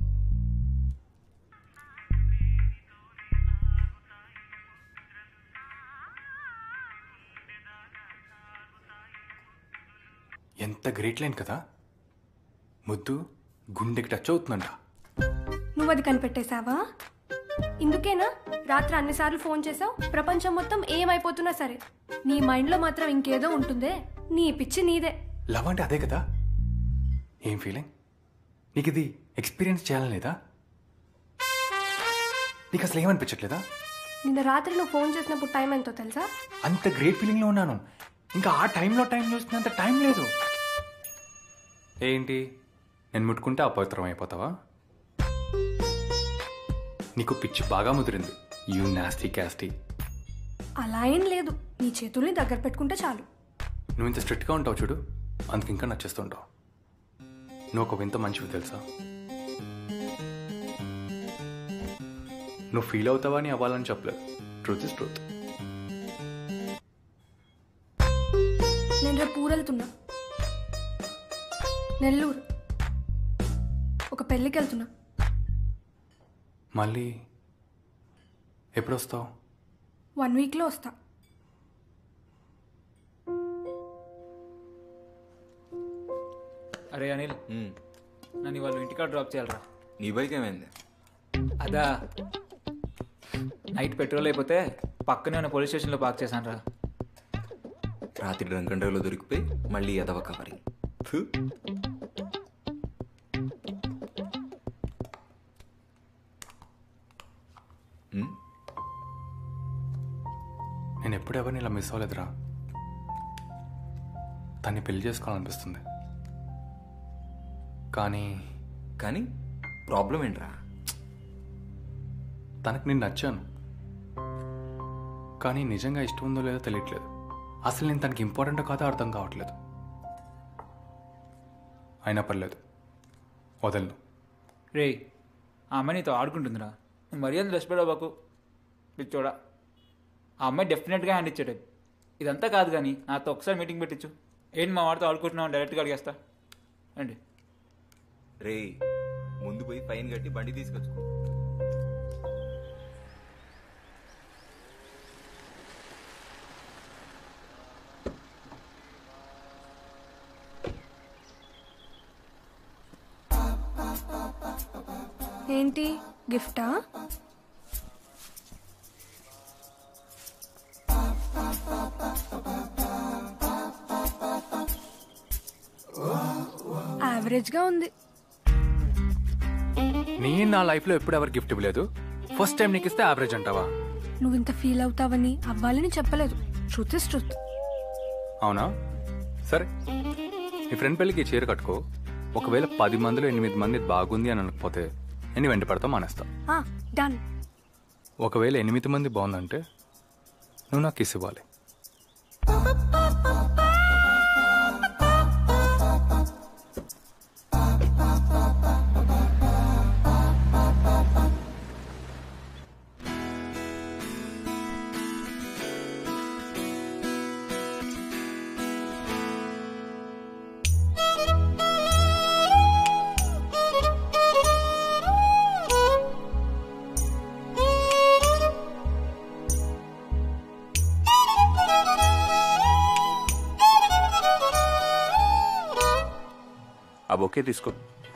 ఎంత గ్రేట్ లైన్ కదా. ముద్దు గుండెకి టచ్ అవుతుందంట. నువ్వు అది కనిపెట్టేశావా? ఇందుకేనా రాత్రి అన్నిసార్లు ఫోన్ చేసావు? ప్రపంచం మొత్తం ఏమైపోతున్నా సరే నీ మైండ్లో మాత్రం ఇంకేదో ఉంటుందే. నీ పిచ్చి నీదే. లవ్ అంటే అదే కదా. ఏం ఫీలింగ్? నీకు ఇది ఎక్స్పీరియన్స్ చేయాలని లేదా? నీకు అసలు ఏమనిపించట్లేదా? నిన్న రాత్రి నువ్వు ఫోన్ చేసినప్పుడు టైం ఎంతో తెలుసా? అంత గ్రేట్ ఫీలింగ్లో ఉన్నాను. ఇంకా ఆ టైంలో టైం చూస్తున్నంత టైం లేదు. ఏంటి, నేను ముట్టుకుంటే అపవిత్రం అయిపోతావా? నీకు పిచ్చి బాగా ముదిరింది. You nasty caste. అలా ఏం లేదు, నీ చేతుల్ని దగ్గర పెట్టుకుంటే చాలు. నువ్వు ఇంత స్ట్రిక్ట్గా ఉంటావు చూడు, అందుకు ఇంకా నచ్చేస్తుంటావు. నువ్వు ఒక వింత మంచివి తెలుసా? నువ్వు ఫీల్ అవుతావా అని అవ్వాలని చెప్పలేదు. Truth is truth. నేను రేపు ఊరెళ్తున్నా, నెల్లూరు. ఒక పెళ్ళికి వెళ్తున్నా. మళ్ళీ ఎప్పుడు వస్తావు? 1 వీక్లో వస్తా. అరే అనిల్, నన్ను వాళ్ళు ఇంటికాడ డ్రాప్ చేయాలరా. నీ బైక్ ఏమైంది? అదా, నైట్ పెట్రోల్ అయిపోతే పక్కనే ఉన్న పోలీస్ స్టేషన్లో పార్క్ చేశాను రా. రాత్రి డ్రంక్ అండ్ డ్రైవ్లో దొరికిపోయి మళ్ళీ ఎదవ కవరింగ్. నేను ఎప్పుడు ఎవరిని ఇలా మిస్ అవ్వలేదురా. తన్ని పెళ్లి చేసుకోవాలనిపిస్తుంది. కానీ కానీ ప్రాబ్లం ఏంట్రా? తనకు నేను నచ్చాను, కానీ నిజంగా ఇష్టం ఉందో లేదో తెలియట్లేదు. అసలు నేను తనకి ఇంపార్టెంట్ కాదో అర్థం కావట్లేదు. అయినా పర్లేదు, వదలను. రే, ఆ అమ్మాయి నీతో ఆడుకుంటుందిరా. నువ్వు మరీ అంత రెస్పెక్ట్ అవ్వకు పిచ్చోడా. ఆ అమ్మాయి డెఫినెట్గా హ్యాండ్ ఇచ్చేట. ఇదంతా కాదు కానీ నాతో ఒకసారి మీటింగ్ పెట్టించు. ఏంటి మా వాడితో ఆడుకుంటున్నావు డైరెక్ట్గా అడిగేస్తా అండి. రే, ముందు పోయి ఫైన్ కట్టి బండి తీసుకొచ్చుకో. ఏంటి గిఫ్టా? యావరేజ్గా ఉంది. నేను నా లైఫ్లో ఎప్పుడు ఎవరు గిఫ్ట్ ఇవ్వలేదు. ఫస్ట్ టైం నీకు ఇస్తే యావరేజ్ అంటావా? నువ్వు ఇంత ఫీల్ అవుతావని అవ్వాలని చెప్పలేదు. Truth is truth. అవునా? సరే, నీ ఫ్రెండ్ పెళ్ళికి చీర కట్టుకో. ఒకవేళ 10 మందిలో 8 మంది బాగుంది అని అనకపోతే నేను వెంట పడతా మానేస్తా. డన్. ఒకవేళ 8 మంది బాగుందంటే నువ్వు నాకు కిస్ ఇవ్వాలి. ఆ బొకే తీసుకో.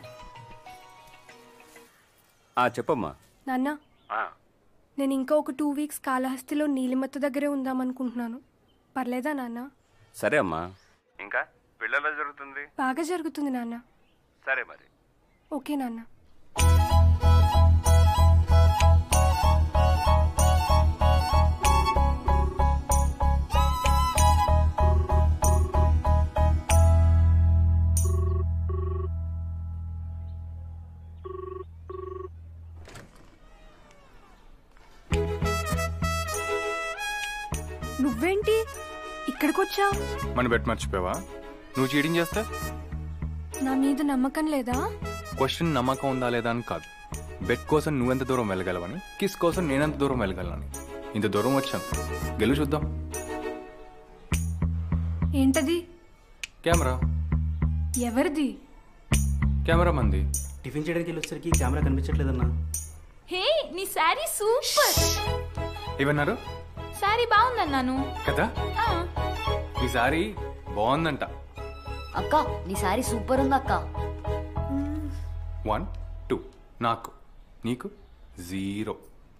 చెప్పమ్మా. నాన్న, నేను ఇంకా ఒక 2 వీక్స్ కాళహస్తిలో నీలిమత్త దగ్గరే ఉందామనుకుంటున్నాను. పర్లేదా నాన్న? సరే అమ్మా. ఇంకా పెళ్ళెలా జరుగుతుంది? బాగా జరుగుతుంది నాన్న. సరే మరి. ఓకే నాన్న. ఎక్కడికొచ్చావు? మన బెట్ మర్చిపోయావా? నువ్వు చీటింగ్ చేస్తే నా మీద నమ్మకం లేదా? క్వశ్చన్ నమ్మకం ఉందా లేదా అని కాదు, బెట్ కోసం నువ్వెంత దూరం వెళ్ళగలవని, కిస్ కోసం నేనెంత దూరం వెళ్ళగలనని. ఇంత దూరం వచ్చాను, గెలు చూద్దాం. ఏంటది? కెమెరా. ఎవరిది? కెమెరా మంది. టిఫిన్ చేయడానికి వెళ్ళొచ్చేసరికి కెమెరా కనిపించట్లేదన్నా. హే, నీ శారీ సూపర్. ఏమన్నారు? శారీ బాగుందన్నాను కదా. ఈ సారీ బాగుందంట. అక్క నీ సారీ సూపర్ ఉంది అక్క. 1 2 నాకు, నీకు 0.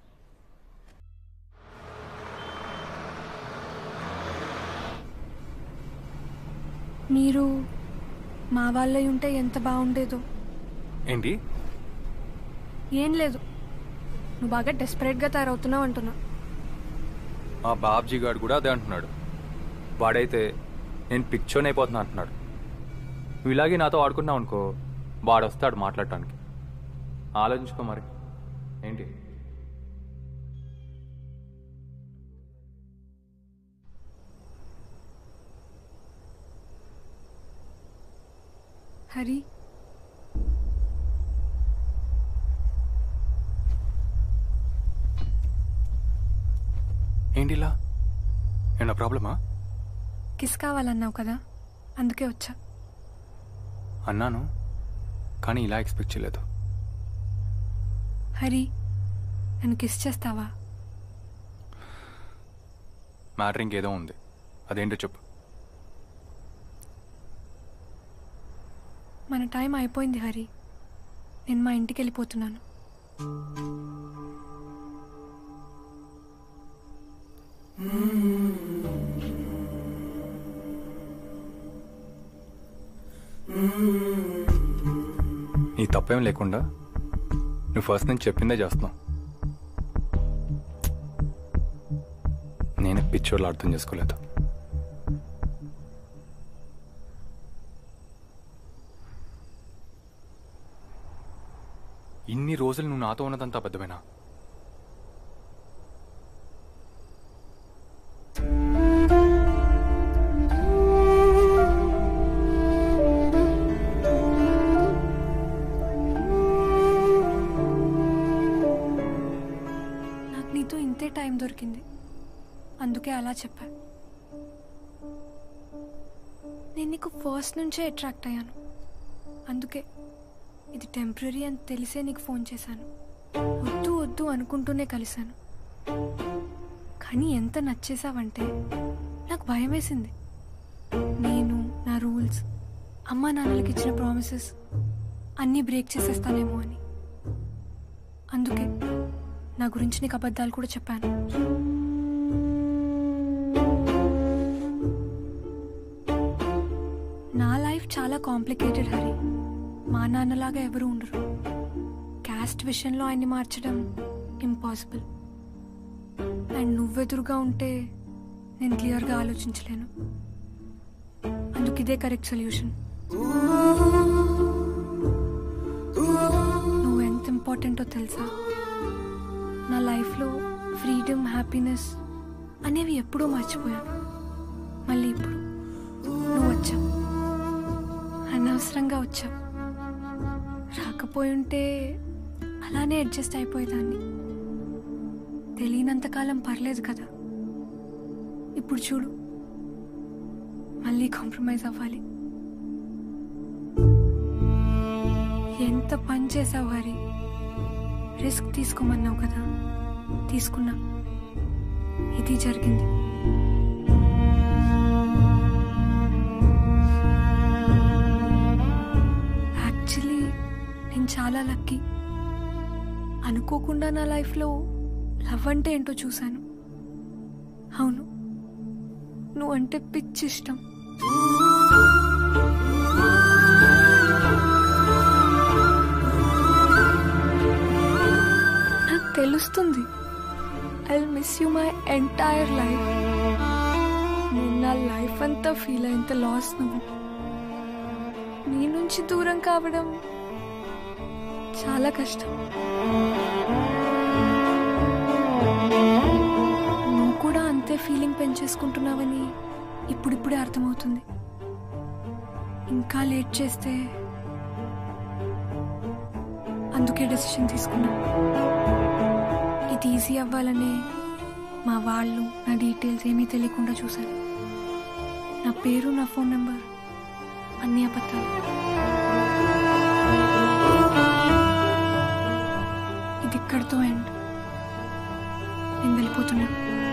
మీరు మా వాళ్ళై ఉంటే ఎంత బాగుండేదో. ఏంటి? ఏం లేదు, నువ్వు బాగా డెస్పరేట్గా తయారవుతున్నావు అంటున్నా. ఆ బాబ్జీ గారు కూడా అదే అంటున్నాడు. వాడైతే నేను పిక్చర్ అయిపోతున్నా అంటున్నాడు. నువ్వు ఇలాగే నాతో ఆడుకున్నావు అనుకో, వాడు వస్తాడు మాట్లాడటానికి. ఆలోచించుకో మరి. ఏంటి? హరి, ఏంటి ఇలా? ఏమన్నా ప్రాబ్లమా? కిస్ కావాలన్నావు కదా, అందుకే వచ్చా. అన్నాను, కానీ ఇలా ఎక్స్పెక్ట్ చేయలేదు. హరి, నన్ను కిస్ చేస్తావా? మ్యాటర్ ఇంకేదో ఉంది, అదేంటో చెప్పు. మన టైం అయిపోయింది హరి, నేను మా ఇంటికి వెళ్ళిపోతున్నాను. నీ తప్పేం లేకుండా నువ్వు ఫస్ట్ నేను చెప్పిందే చేస్తున్నావు. నేనే పిచ్చోళ్ళు అర్థం చేసుకోలేదు. ఇన్ని రోజులు నువ్వు నాతో ఉన్నదంతా అబద్ధమేనా? నాకు నీతో ఇంతే టైం దొరికింది, అందుకే అలా చెప్పా. నేను నీకు ఫస్ట్ నుంచే అట్రాక్ట్ అయ్యాను, అందుకే ఇది టెంపరీ అని తెలిసే నీకు ఫోన్ చేశాను. వద్దు వద్దు అనుకుంటూనే కలిశాను, కానీ ఎంత నచ్చేసావంటే నాకు భయం వేసింది. నేను నా రూల్స్, అమ్మా నాన్నలకి ఇచ్చిన ప్రామిసెస్ అన్నీ బ్రేక్ చేసేస్తానేమో అని. అందుకే నా గురించి నీకు అబద్ధాలు కూడా చెప్పాను. నా లైఫ్ చాలా కాంప్లికేటెడ్ హరి. మా నాన్నలాగా ఎవరు ఉండరు. క్యాస్ట్ విషయంలో ఆయన్ని మార్చడం ఇంపాసిబుల్. అండ్ నువ్వెదురుగా ఉంటే నేను క్లియర్గా ఆలోచించలేను. అందుకు ఇదే కరెక్ట్ సొల్యూషన్. నువ్వు ఎంత ఇంపార్టెంటో తెలుసా? నా లైఫ్లో ఫ్రీడమ్, హ్యాపీనెస్ అనేవి ఎప్పుడూ మర్చిపోయాను. మళ్ళీ ఇప్పుడు నువ్వు వచ్చావు, అనవసరంగా వచ్చావు. రాకపోయి ఉంటే అలానే అడ్జస్ట్ అయిపోయేదాన్ని. తెలియనంతకాలం పర్లేదు కదా. ఇప్పుడు చూడు, మళ్ళీ కాంప్రమైజ్ అవ్వాలి. ఎంత పని చేసావు హరి. రిస్క్ తీసుకోమన్నావు కదా, తీసుకున్నా. ఇది జరిగింది. యాక్చువల్లీ నేను చాలా లక్కీ. అనుకోకుండా నా లైఫ్లో లవ్ అంటే ఏంటో చూశాను. అవును, నువ్వంటే పిచ్చి ఇష్టం. నాకు తెలుస్తుంది. I miss you my entire life. నేను నా లైఫ్ అంతా ఫీల్ అయ్యేంత లాస్ నువ్వు. నీ నుంచి దూరం కావడం చాలా కష్టం. నువ్వు కూడా అంతే ఫీలింగ్ పెంచేసుకుంటున్నావని ఇప్పుడిప్పుడే అర్థమవుతుంది. ఇంకా లేట్ చేస్తే అందుకే డెసిషన్ తీసుకున్నా. ఇది ఈజీ అవ్వాలనే మా వాళ్ళు నా డీటెయిల్స్ ఏమీ తెలియకుండా చూశారు. నా పేరు, నా ఫోన్ నెంబర్ అన్నీ అబద్ధాలు. ఇది ఇక్కడితో ఎండ్. నేను వెళ్ళిపోతున్నా.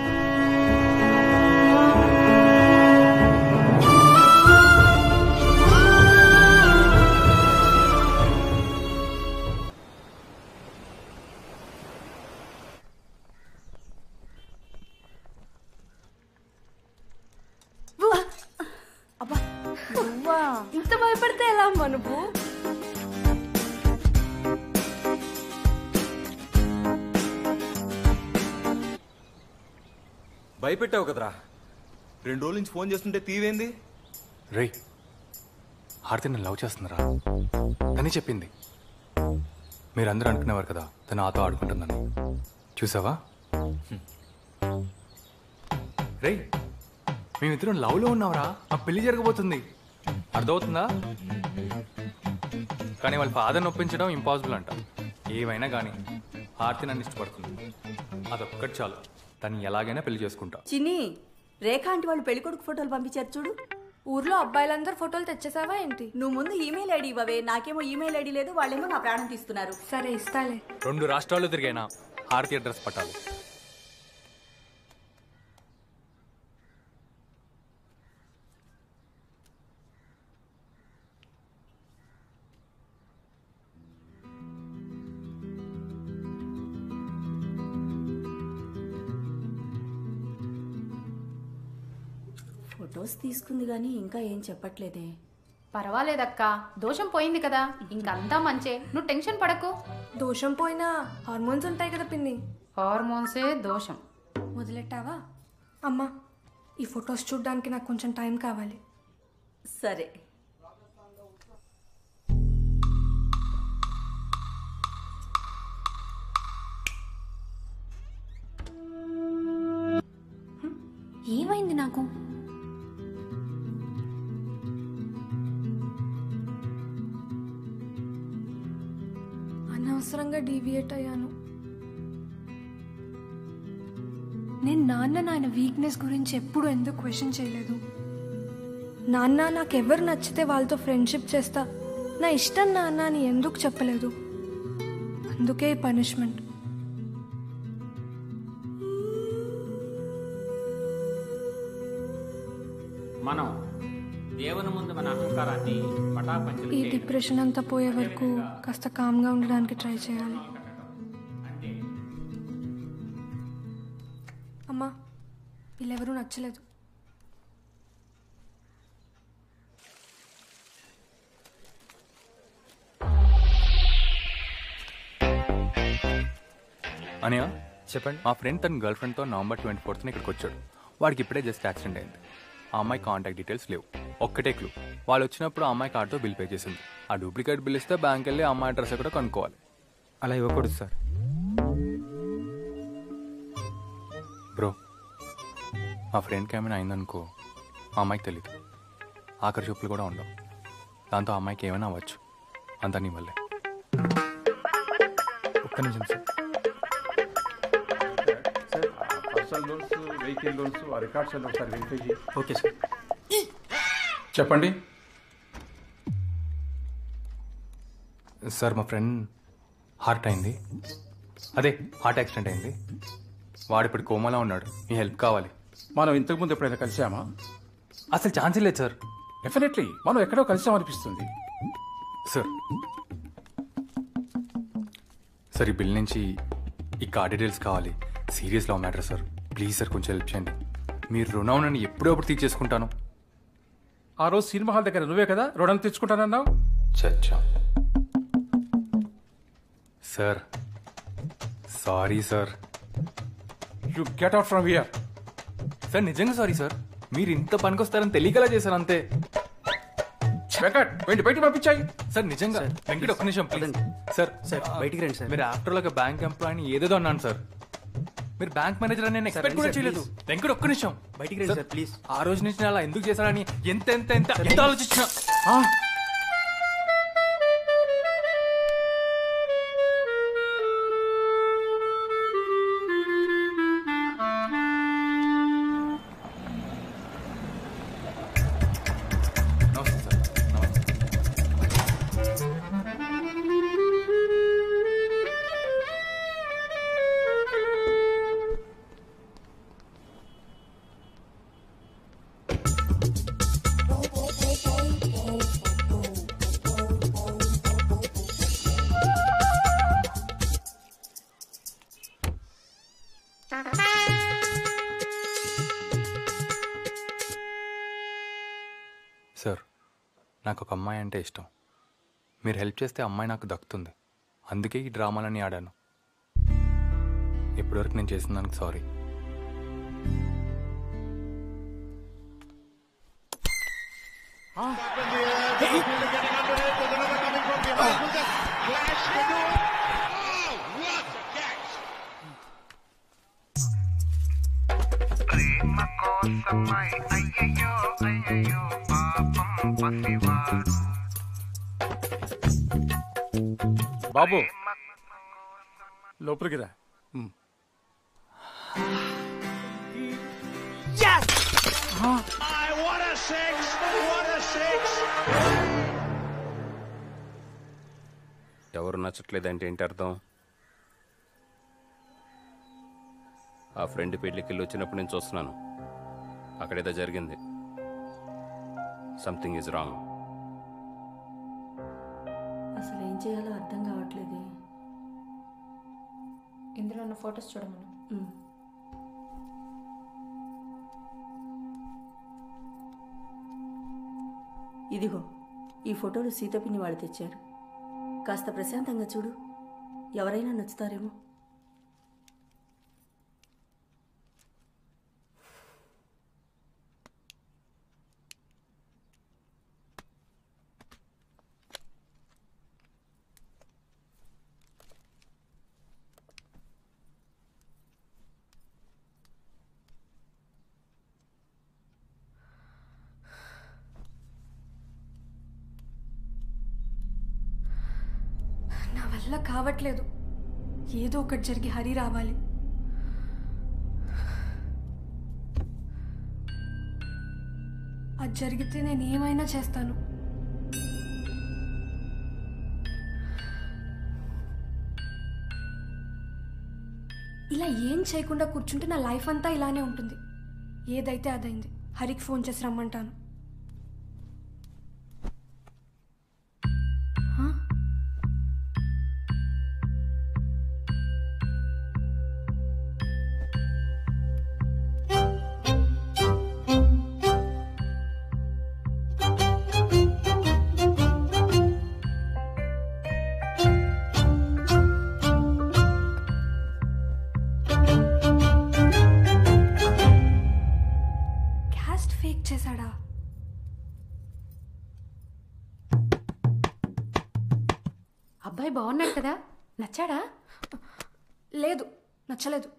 ఇంత భయపడితే ఎలా అమ్మా నువ్వు? భయపెట్టావు కదరా. 2 రోజుల నుంచి ఫోన్ చేస్తుంటే తీవేంది? రే, హారతి నన్ను లవ్ చేస్తున్నారా అని చెప్పింది. మీరందరూ అనుకునేవారు కదా తను నాతో ఆడుకుంటుందని. చూసావా? రే, మేమిద్దరం లవ్లో ఉన్నావరా. ఆ పెళ్లి జరగబోతుంది. అర్థమవుతుందా? కానీ వాళ్ళ ఫాదర్ని ఒప్పించడం ఇంపాసిబుల్ అంట. ఏమైనా కానీ హారతి నన్ను ఇష్టపడుతుంది. అదొక్కటి చాలు. తను ఎలాగైనా పెళ్లి చేసుకుంటా. చిన్ని, రేఖ ఆంటీ వాళ్ళు పెళ్లి కొడుకు ఫోటోలు పంపించారు చూడు. ఊర్లో అబ్బాయిలందరూ ఫోటోలు తెచ్చేసావా ఏంటి? నువ్వు ముందు ఈమెయిల్ ఐడి ఇవ్వవే. నాకేమో ఈమెయిల్ ఐడి లేదు, వాళ్ళేమో నా ప్రాణం తీస్తున్నారు. సరే, ఇస్తాలే. 2 రాష్ట్రాలు తిరిగైనా హారతి అడ్రస్ పట్టాలి. ఫొటోస్ తీసుకుంది కానీ ఇంకా ఏం చెప్పట్లేదే. పర్వాలేదక్క, దోషం పోయింది కదా, ఇంకంతా మంచే. నువ్వు టెన్షన్ పడకు. దోషం పోయినా హార్మోన్స్ ఉంటాయి కదా పిన్ని. హార్మోన్సే దోషం. మొదలెట్టావా? అమ్మా, ఈ ఫొటోస్ చూడడానికి నాకు కొంచెం టైం కావాలి. సరే. ఏమైంది నాకు? అనవసరంగా డీవియేట్ అయ్యాను. నేను నాన్న వీక్నెస్ గురించి ఎప్పుడు ఎందుకు క్వశ్చన్ చేయలేదు. నాన్న నాకెవరు నచ్చితే వాళ్ళతో ఫ్రెండ్షిప్ చేస్తా, నా ఇష్టం నాన్న అని ఎందుకు చెప్పలేదు. అందుకే ఈ పనిష్మెంట్. మనం దేవుని ముందు మన అహంకారాన్ని పటాపంచలు ఈ డిప్రెషన్ అంతా పోయే వరకు కాస్త కామ్గా ఉండడానికి ట్రై చేయాలి. అమ్మా, వీళ్ళెవరూ నచ్చలేదు. అనియా చెప్పండి. మా ఫ్రెండ్ తన గర్ల్ ఫ్రెండ్తో November 24th ఇక్కడికి వచ్చాడు. వాడికి ఇప్పుడే జస్ట్ యాక్సిడెంట్ అయింది. ఆ అమ్మాయి కాంటాక్ట్ డీటెయిల్స్ లేవు. ఒక్కటే క్లూ, వాళ్ళు వచ్చినప్పుడు ఆ అమ్మాయి కార్డుతో బిల్ పే చేసింది. ఆ డూప్లికేట్ బిల్ ఇస్తే బ్యాంక్ వెళ్ళి ఆ అమ్మాయి అడ్రస్ కూడా కనుక్కోవాలి. అలా ఇవ్వకూడదు సార్. బ్రో, మా ఫ్రెండ్కి ఏమైనా అయిందనుకో, ఆ అమ్మాయికి తెలీదు. ఆఖరి చూపులు కూడా ఉండవు. దాంతో ఆ అమ్మాయికి ఏమైనా అవ్వచ్చు. అంతా నీ వల్లే. ఒక్క నిమిషం sir. Personal loans, vehicle loans, ఆ రికార్డ్స్ అన్ని ఒకసారి వెరిఫై చేయి. Okay sir. చెప్పండి సార్. మా ఫ్రెండ్ హార్ట్ అయింది. అదే హార్ట్ యాక్సిడెంట్ అయింది. వాడు ఇప్పుడు కోమాలో ఉన్నాడు. మీ హెల్ప్ కావాలి. మనం ఇంతకుముందు ఎప్పుడైనా కలిసామా? అసలు ఛాన్స్ లేదు సార్. డెఫినెట్లీ మనం ఎక్కడో కలిసామనిపిస్తుంది. సార్ సార్, ఈ బిల్ నుంచి ఈ కార్డ్ డీటెయిల్స్ కావాలి. Serious love matter sir. Please sir, కొంచెం హెల్ప్ చేయండి. మీరు రుణం నన్ను ఎప్పుడప్పుడు తీర్చేసుకుంటాను. ఆ రోజు సినిమా హాల్ దగ్గర నువ్వే కదా రుణం తెచ్చుకుంటానన్నావు. చచ్చా sir. Sorry sir. You get out from here. Sir నిజంగా సారీ సార్. మీరు ఇంత పనికొస్తారని తెలియకలా చేశారు అంతే. వెంకట్, బయటికి పంపించాయి. సార్ నిజంగా వెంకట్, ఒక్క నిమిషం ప్లీజ్. సార్ సార్ బయటికి రండి సార్. మీరు ఆఫ్టర్ ఒక బ్యాంక్ ఎంప్లాయీని ఏదేదో అన్నాను సార్. మీరు బ్యాంక్ మేనేజర్ అని నేను ఎక్స్పెక్ట్ కూడా చేయలేదు. వెంకట్ ఒక్క నిమిషం బయటికి రండి సార్ ప్లీజ్. ఆ రోజు నుంచి నేను అలా ఎందుకు చేశానని ఎంత ఎంత ఎంత ఎంత ఆలోచించిన. సార్, నాకు ఒక అమ్మాయి అంటే ఇష్టం. మీరు హెల్ప్ చేస్తే అమ్మాయి నాకు దక్కుతుంది. అందుకే ఈ డ్రామాలన్నీ ఆడాను. ఇప్పటివరకు నేను చేసిన దానికి సారీ. బాబు లోపలికి రా. ఎవరు నచ్చట్లేదంటే ఏంటి అర్థం? ఆ ఫ్రెండ్ పెళ్ళికి వెళ్ళి వచ్చినప్పుడు నేను చూస్తున్నాను. అక్కడేదో జరిగింది. Something is wrong. అసలు ఏం చేయాలో అర్థం కావట్లేదు. ఇందులో ఉన్న ఫొటోస్ చూడమను. ఇదిగో ఈ ఫోటోలు సీతపిన్ని వాళ్ళు తెచ్చారు. కాస్త ప్రశాంతంగా చూడు, ఎవరైనా నచ్చుతారేమో. నా వల్ల కావట్లేదు. ఏదో ఒకటి జరిగి హరి రావాలి. అది జరిగితే నేను ఏమైనా చేస్తాను. ఇలా ఏం చేయకుండా కూర్చుంటే నా లైఫ్ అంతా ఇలానే ఉంటుంది. ఏదైతే అదైంది. హరికి ఫోన్ చేసి రమ్మంటాను. ఫేక్ చేశాడా? అబ్బాయి బాగున్నాడు కదా, నచ్చాడా? లేదు, నచ్చలేదు.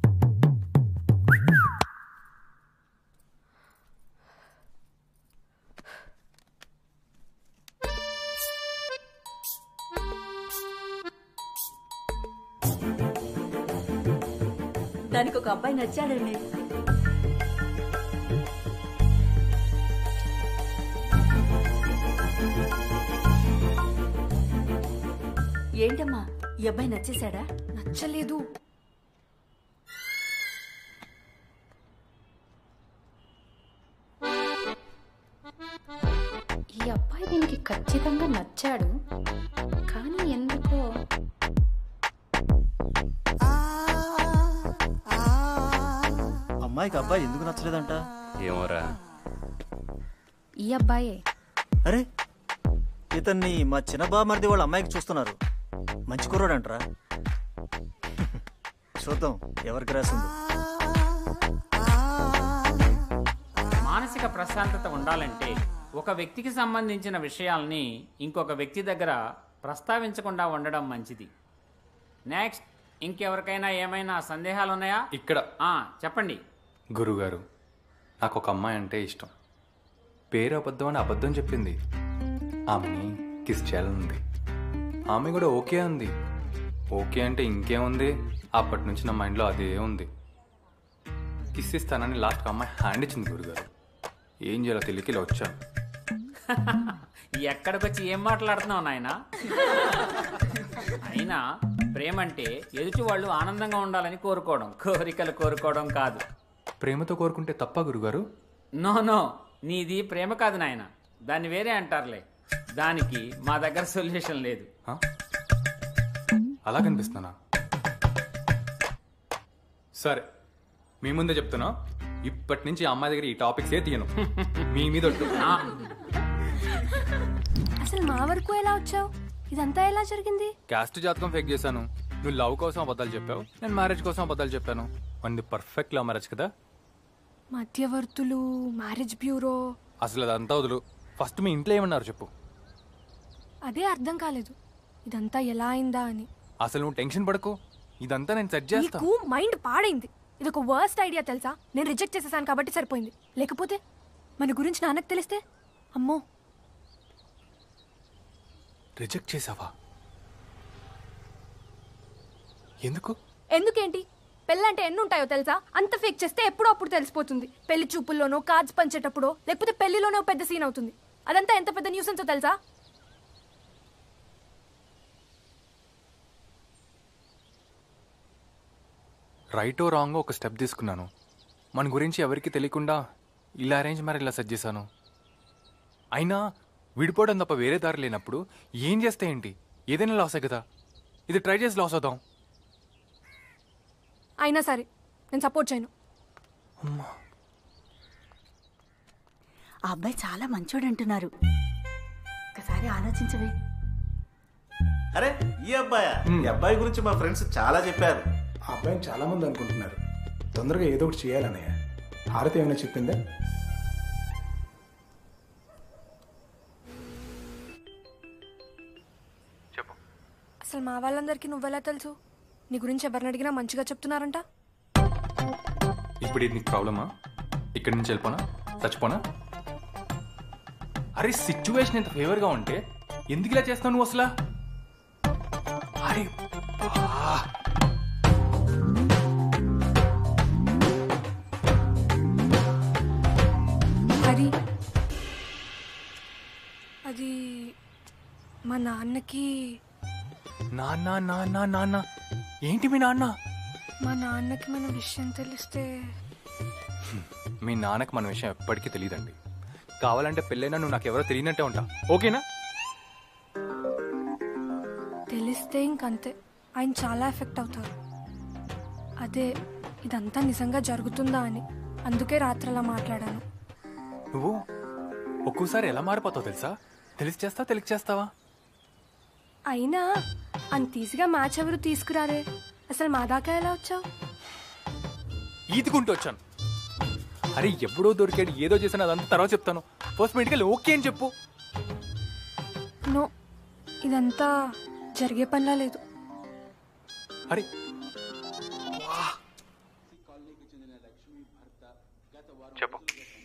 దానికి ఒక అబ్బాయి నచ్చాడండి. ఏంటమ్మా, ఈ అబ్బాయి నచ్చేశాడా? నచ్చలేదు. ఈ అబ్బాయి దీనికి ఖచ్చితంగా నచ్చాడు, కానీ ఎందుకో అమ్మాయికి అబ్బాయి ఎందుకు నచ్చలేదంట? ఏమోరా. ఈ అబ్బాయే. అరే, ఇతన్ని మా చిన్న బామర్ది వాళ్ళ అమ్మాయికి చూస్తున్నారు. మంచి కుర్రాడంటరా. చూద్దాం ఎవరికి రాసిందో. మానసిక ప్రశాంతత ఉండాలంటే ఒక వ్యక్తికి సంబంధించిన విషయాల్ని ఇంకొక వ్యక్తి దగ్గర ప్రస్తావించకుండా ఉండడం మంచిది. నెక్స్ట్. ఇంకెవరికైనా ఏమైనా సందేహాలు ఉన్నాయా? ఇక్కడ చెప్పండి. గురుగారు, నాకు ఒక అమ్మాయి అంటే ఇష్టం. పేరు అబద్ధం అని అబద్ధం చెప్పింది. ఆమెని కిస్ చేయాలనుంది. ఆమె కూడా ఓకే అంది. ఓకే అంటే ఇంకేముంది, అప్పటి నుంచి నా మైండ్లో అదే ఉంది. కిస్ ఇస్తానని లాస్ట్కి అమ్మాయి హ్యాండ్ ఇచ్చింది గురుగారు. ఏం చేయాలో తెలియక ఇలా వచ్చాను. ఎక్కడికొచ్చి ఏం మాట్లాడుతున్నావు నాయనా? అయినా ప్రేమంటే ఎదుటి వాళ్ళు ఆనందంగా ఉండాలని కోరుకోవడం, కోరికలు కోరుకోవడం కాదు. ప్రేమతో కోరుకుంటే తప్ప గురుగారు? నో, నీది ప్రేమ కాదు నాయన, దాన్ని వేరే అంటారులే. దానికి మా దగ్గర సొల్యూషన్ లేదు. అలా కనిపిస్తున్నా? సరే, మీ ముందే చెప్తున్నా, ఇప్పటి నుంచి అమ్మాయి దగ్గర ఈ టాపిక్స్ ఏ తీయను. మీ మీద అసలు మా వరకు ఎలా వచ్చావు? ఇదంతా ఎలా జరిగింది? క్యాస్ట్ జాతకం ఫేక్ చేశాను. నువ్వు లవ్ కోసం అబద్ధాలు చెప్పావు, నేను మ్యారేజ్ కోసం అబద్ధాలు చెప్పాను. మనది పర్ఫెక్ట్ లవ్ మ్యారేజ్ కదా. మధ్యవర్తులు, మ్యారేజ్ బ్యూరో. అసలు అదంతా వదులు. ఫస్ట్ మీ ఇంట్లో ఏమన్నారు చెప్పు. అదే అర్థం కాలేదు, ఇదంతా ఎలా అయిందా అని. అసలు నువ్వు టెన్షన్ పడకు, ఇదంతా నేను సెట్ చేస్తా. నీకు మైండ్ పాడైంది. ఇది ఒక వర్స్ట్ ఐడియా తెలుసా? నేను రిజెక్ట్ చేసేసాను కాబట్టి సరిపోయింది. లేకపోతే మన గురించి నాన్నకు తెలిస్తే అమ్మో. రిజెక్ట్ చేసావా? ఎందుకు? ఎందుకేంటి? పెళ్ళంటే ఎన్ని ఉంటాయో తెలుసా? అంత ఫేక్ చేస్తే ఎప్పుడో అప్పుడు తెలిసిపోతుంది. పెళ్లి చూపుల్లోనో, కార్డ్స్ పంచేటప్పుడో, లేకపోతే పెళ్లిలోనో పెద్ద సీన్ అవుతుంది. అదంతా ఎంత పెద్ద న్యూసెన్సో తెలుసా? రైటో రాంగో ఒక స్టెప్ తీసుకున్నాను. మన గురించి ఎవరికి తెలియకుండా ఇలా అరేంజ్ మ్యారేజ్ ఇలా సెట్ చేశాను. అయినా విడిపోవడం తప్ప వేరే దారి లేనప్పుడు ఏం చేస్తే ఏంటి? ఏదైనా లాసే కదా. ఇది ట్రై చేసి లాస్ అవుదాం. అయినా సరే నేను సపోర్ట్ చేయను. ఆ అబ్బాయి చాలా మంచోడు అంటున్నారు. ఒకసారి ఆలోచించవే. అరే ఈ అబ్బాయా? ఈ అబ్బాయి గురించి మా ఫ్రెండ్స్ చాలా చెప్పారు. ఆ అబ్బాయిని చాలా మంది అనుకుంటున్నారు. తొందరగా ఏదో ఒకటి చేయాలన్నయ్య. హారతి ఏమైనా చెప్పిందా? అసలు మా వాళ్ళందరికీ నువ్వెలా తెలుసు? నీ గురించి ఎవరిని అడిగినా మంచిగా చెప్తున్నారంట. ఇప్పుడు ఇది నీకు ప్రాబ్లమా? ఇక్కడి నుంచి వెళ్ళిపోనా? చచ్చిపోనా? అరే సిచ్యువేషన్ ఎంత ఫేవర్గా ఉంటే ఎందుకు ఇలా చేస్తావు నువ్వు అసలు? అరే హరి, అది మా నాన్నకి. నాన్న నాన్న నాన్న ఏంటి మీ నాన్న? మా నాన్నకి మన విషయం తెలిస్తే. మీ నాన్నకి మన విషయం ఎప్పటికీ తెలియదండి. కావాలంటే పెళ్ళైనా నువ్వు నాకు ఎవరో తెలియనట్టే ఉంటా. ఓకేనా? తెలిస్తే ఇంకంతే. ఆయన చాలా ఎఫెక్ట్ అవుతారు. అదే ఇదంతా నిజంగా జరుగుతుందా అని. అందుకే రాత్రి అలా మాట్లాడాను. నువ్వు ఒక్కోసారి ఎలా మారిపోతావు తెలుసా? తెలిసి చేస్తావా తెలిసి చేస్తావా? అయినా అంత ఈజీగా మ్యాచ్ ఎవరు తీసుకురారే. అసలు మా దాకా ఎలా వచ్చావు? ఈదుకుంటూ వచ్చాను. అరే ఎప్పుడో దొరికాడు, ఏదో చేశాను, అదంతా తర్వాత చెప్తాను. ఫస్ట్ మెడికల్ ఓకే అని చెప్పు. నో, ఇదంతా జరిగే పనిలా లేదు. అరే చెప్పు.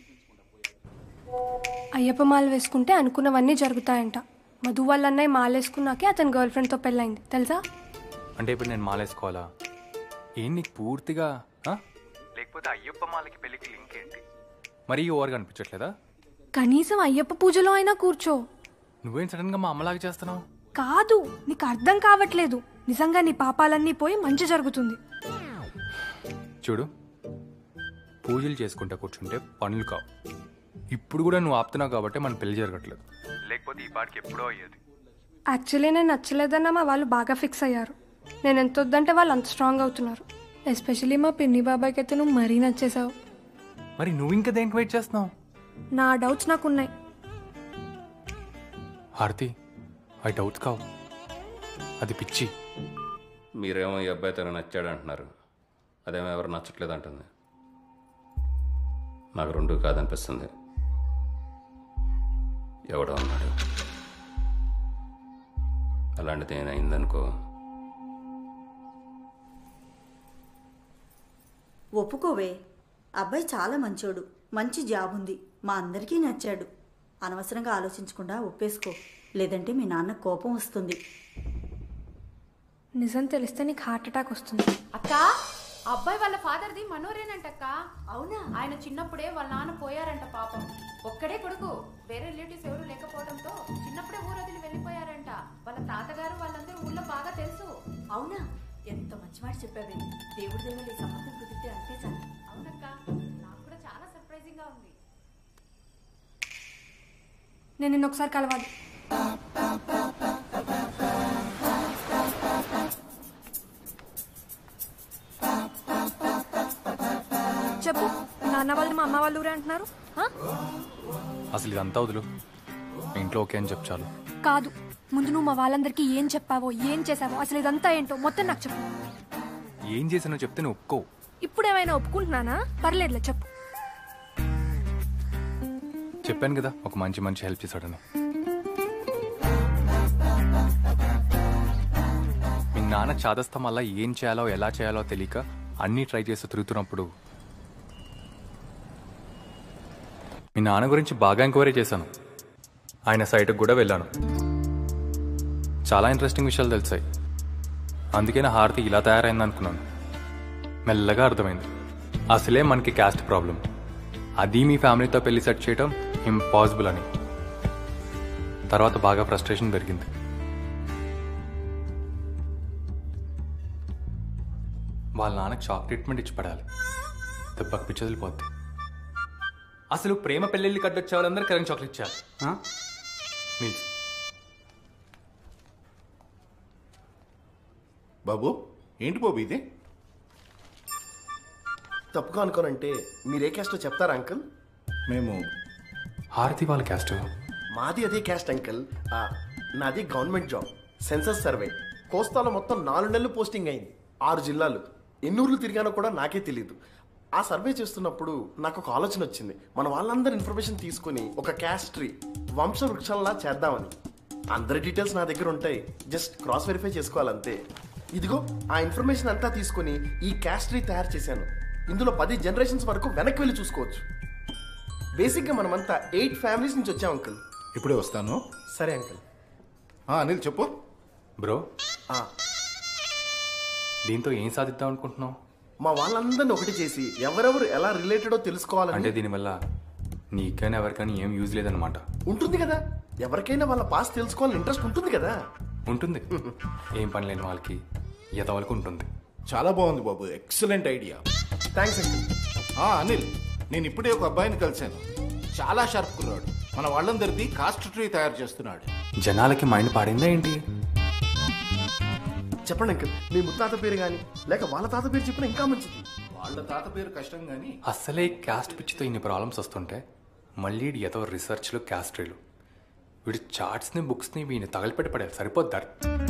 అయ్యప్ప మాల వేసుకుంటే అనుకున్నవన్నీ జరుగుతాయంట. మధు వాళ్ళ అన్నయ్య మాలేసుకున్నాకే అతని గర్ల్ ఫ్రెండ్తో పెళ్ళైంది తెలుసా? అంటే ఇప్పుడు నేను మాలేసుకోవాలా? ఏం నీకు పూర్తిగా? లేకపోతే అయ్యప్ప మాలకి పెళ్ళికి లింక్ ఏంటి? మరీ ఓవర్గా అనిపించట్లేదా? కనీసం అయ్యప్ప పూజలో అయినా కూర్చో. నువ్వేం సడన్ గా మా అమ్మలాగా చేస్తున్నావు? కాదు, నీకు అర్థం కావట్లేదు. నిజంగా నీ పాపాలన్నీ పోయి మంచి జరుగుతుంది. చూడు, పూజలు చేసుకుంటా కూర్చుంటే పనులు కావు. ఇప్పుడు కూడా నువ్వు ఆపుతున్నావు కాబట్టి మన పెళ్లి జరగట్లేదు. లేకపోతే ఈ పాటికి ఎప్పుడో అయ్యేది. యాక్చువల్లీ నేను నచ్చలేదన్న మా వాళ్ళు బాగా ఫిక్స్ అయ్యారు. నేను ఎంత వద్దంటే వాళ్ళు అంత స్ట్రాంగ్ అవుతున్నారు. ఎస్పెషల్లీ మా పిన్ని బాబాయ్కి అయితే నువ్వు మరీ నచ్చేసావు. మరి నువ్వు ఇంకా దేనికి వెయిట్ చేస్తున్నావు? నా డౌట్స్ నాకున్నాయి. హారతి, అవి డౌట్స్ కావు, అది పిచ్చి. మీరేమో ఈ అబ్బాయి తను నచ్చాడు అంటున్నారు, అదేమో ఎవరు నచ్చట్లేదు అంటుంది. నాకు రెండు కాదనిపిస్తుంది. ఎవడో అన్నాడు. అలాంటిది ఏమైందనుకో ఒప్పుకోవే. అబ్బాయి చాలా మంచోడు, మంచి జాబ్ ఉంది, మా అందరికీ నచ్చాడు. అనవసరంగా ఆలోచించకుండా ఒప్పేసుకో, లేదంటే మీ నాన్న కోపం వస్తుంది. నిజం తెలిస్తే నీకు హార్ట్ అటాక్ వస్తుంది. అక్క, అబ్బాయి వాళ్ళ ఫాదర్ది మనోరేనంటక్క. అవునా? ఆయన చిన్నప్పుడే వాళ్ళ నాన్న పోయారంట పాపం. ఒక్కడే కొడుకు, వేరే రిలేటివ్స్ ఎవరు లేకపోవడంతో చిన్నప్పుడే ఊరొదిలి వెళ్ళిపోయారంట. వాళ్ళ తాతగారు వాళ్ళందరూ ఊళ్ళో బాగా తెలుసు. అవునా? ఎంత మంచి మాట చెప్పావే. దేవుడి దగ్గర సంబంధం కుదిరితే అంతే చాలు. అవునక్క, నాకు కూడా చాలా సర్ప్రైజింగ్ గా ఉంది. నేను నిన్న ఒకసారి కలవాలి. చెప్పు, నాన్న వాళ్ళు మా అమ్మ వాళ్ళు ఊరే అంటున్నారు. అసలు ఇదంతా వదులు, ఇంట్లో ఓకే అని చెప్పు చాలు. కాదు, ముందు నువ్వు మా వాళ్ళందరికీ ఏం చెప్పావో, ఏం చేసావో, అసలు ఇదంతా ఏంటో మొత్తం నాకు చెప్పు. ఏం చేసానో చెప్తే నువ్వు ఒప్పుకో. ఇప్పుడేమైనా ఒప్పుకుంటున్నానా? పర్లేదులే చెప్పు. చెప్పాను కదా ఒక మంచి హెల్ప్ చేశాడని. మీ నాన్న చాదస్తం వల్ల ఏం చేయాలో ఎలా చేయాలో తెలియక అన్నీ ట్రై చేస్తూ తిరుగుతున్నప్పుడు మీ నాన్న గురించి బాగా ఎంక్వైరీ చేశాను. ఆయన సైట్కి కూడా వెళ్ళాను. చాలా ఇంట్రెస్టింగ్ విషయాలు తెలిసాయి. అందుకే నా హారతి ఇలా తయారైంది అనుకున్నాను. మెల్లగా అర్థమైంది అసలే మనకి క్యాస్ట్ ప్రాబ్లం, అది మీ ఫ్యామిలీతో పెళ్లి సెట్ చేయడం ఇంపాసిబుల్ అని. తర్వాత బాగా ఫ్రస్ట్రేషన్ పెరిగింది. వాళ్ళ నాన్నకి షాక్ ట్రీట్మెంట్ ఇచ్చి పడాలి, దెబ్బకి పిచ్చి వదిలిపోద్ది. అసలు ప్రేమ పెళ్ళిళ్ళు కట్టొచ్చే వాళ్ళందరూ కరెంట్ చాక్లెట్ ఇచ్చారు. ప్లీజ్ బాబు. ఏంటి బాబు ఇది? తప్పుగా అనుకోనంటే మీరే క్యాస్టో చెప్తారా అంకుల్? మేము హారతి వాళ్ళ క్యాస్ట్. మాది అదే క్యాస్ట్ అంకుల్. నాది గవర్నమెంట్ జాబ్, సెన్సస్ సర్వే. కోస్తాలో మొత్తం 4 నెలలు పోస్టింగ్ అయింది, 6 జిల్లాలు. ఎన్ని ఊర్లు తిరిగానో కూడా నాకే తెలియదు. ఆ సర్వే చేస్తున్నప్పుడు నాకు ఒక ఆలోచన వచ్చింది. మన వాళ్ళందరి ఇన్ఫర్మేషన్ తీసుకుని ఒక క్యాస్ట్ ట్రీ, వంశ వృక్షంలా చేద్దామని. అందరి డీటెయిల్స్ నా దగ్గర ఉంటాయి, జస్ట్ క్రాస్ వెరిఫై చేసుకోవాలంతే. ఇదిగో ఆ ఇన్ఫర్మేషన్ అంతా తీసుకుని ఈ క్యాస్ట్ ట్రీ తయారు చేశాను. ఇందులో 10 జనరేషన్స్ వరకు వెనక్కి వెళ్ళి చూసుకోవచ్చు. బేసిక్గా మనమంతా 8 ఫ్యామిలీస్ నుంచి వచ్చాం అంకుల్. ఇప్పుడే వస్తాను. సరే అంకుల్. అనిల్ చెప్పు. బ్రో, దీంతో ఏం సాధిద్దాం అనుకుంటున్నావు? మా వాళ్ళందరినీ ఒకటి చేసి ఎవరెవరు ఎలా రిలేటెడో తెలుసుకోవాలని. అంటే దీనివల్ల నీకైనా ఎవరికైనా ఏం యూజ్ లేదనమాట. ఉంటుంది కదా, ఎవరికైనా వాళ్ళ పాస్ తెలుసుకోవాలని ఇంట్రెస్ట్ ఉంటుంది కదా. ఉంటుంది, ఏం పని లేని వాళ్ళకి ఎదవలకు ఉంటుంది. చాలా బాగుంది బాబు, excellent idea. Thanks uncle. Anil, నేను ఇప్పుడే ఒక అబ్బాయిని కలిశాను, చాలా షార్ప్ కుర్రాడు. మన వాళ్ళందరిది కాస్ట్ ట్రీ తయారు చేస్తున్నాడు. జనాలకి మైండ్ పాడిందా ఏంటి? చెప్పండి అంకుల్, మీ ముత్తాత పేరు కానీ లేక వాళ్ళ తాత పేరు చెప్పినా ఇంకా మంచిది. వాళ్ళ తాత పేరు కష్టం కానీ. అసలే క్యాస్ట్ పిచ్చితో ఇన్ని ప్రాబ్లమ్స్ వస్తుంటే మళ్ళీ ఏదో రీసెర్చ్లు క్యాస్ట్ ట్రీలు. వీడి చార్ట్స్ని బుక్స్ని వీడిని తగలపెట్టి పడేది సరిపోద్దారు.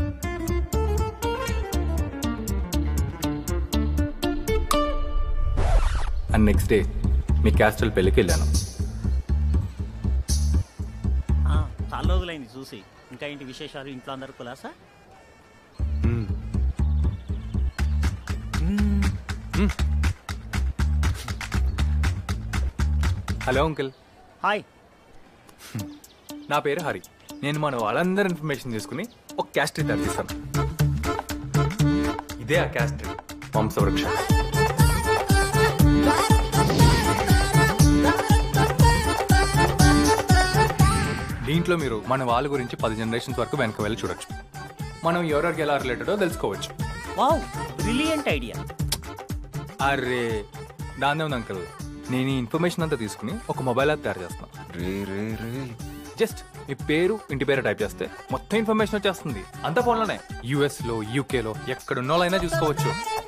అండ్ నెక్స్ట్ డే మీ క్యాస్ట్ పెళ్ళికి వెళ్ళాను. చాలా రోజులైంది చూసి. ఇంకా ఏంటి విశేషాలు? ఇంట్లో అందరు కులాసా? Hello uncle. హాయ్. నా పేరు హరి. నేను మన వాళ్ళందరూ ఇన్ఫర్మేషన్ తీసుకుని ఒక క్యాస్ట్ ట్రీ తయారు చేస్తాను. ఇదే ఆ క్యాస్ట్ ట్రీ, వంశవృక్షం. దీంట్లో మీరు మన వాళ్ళ గురించి 10 జనరేషన్స్ వరకు వెనక వెళ్ళి చూడొచ్చు. మనం ఎవరికి ఎలా రిలేటెడో తెలుసుకోవచ్చు. Wow, brilliant idea. అరే దాన్నే ఉంది అంకుల్. నేను ఈ ఇన్ఫర్మేషన్ అంతా తీసుకుని ఒక మొబైల్ యాప్ తయారు చేస్తున్నాను. జస్ట్ మీ పేరు, ఇంటి పేరు టైప్ చేస్తే మొత్తం ఇన్ఫర్మేషన్ వచ్చేస్తుంది. అంత ఫోన్లోనే. యుఎస్లో, యూకేలో ఎక్కడున్న వాళ్ళైనా చూసుకోవచ్చు.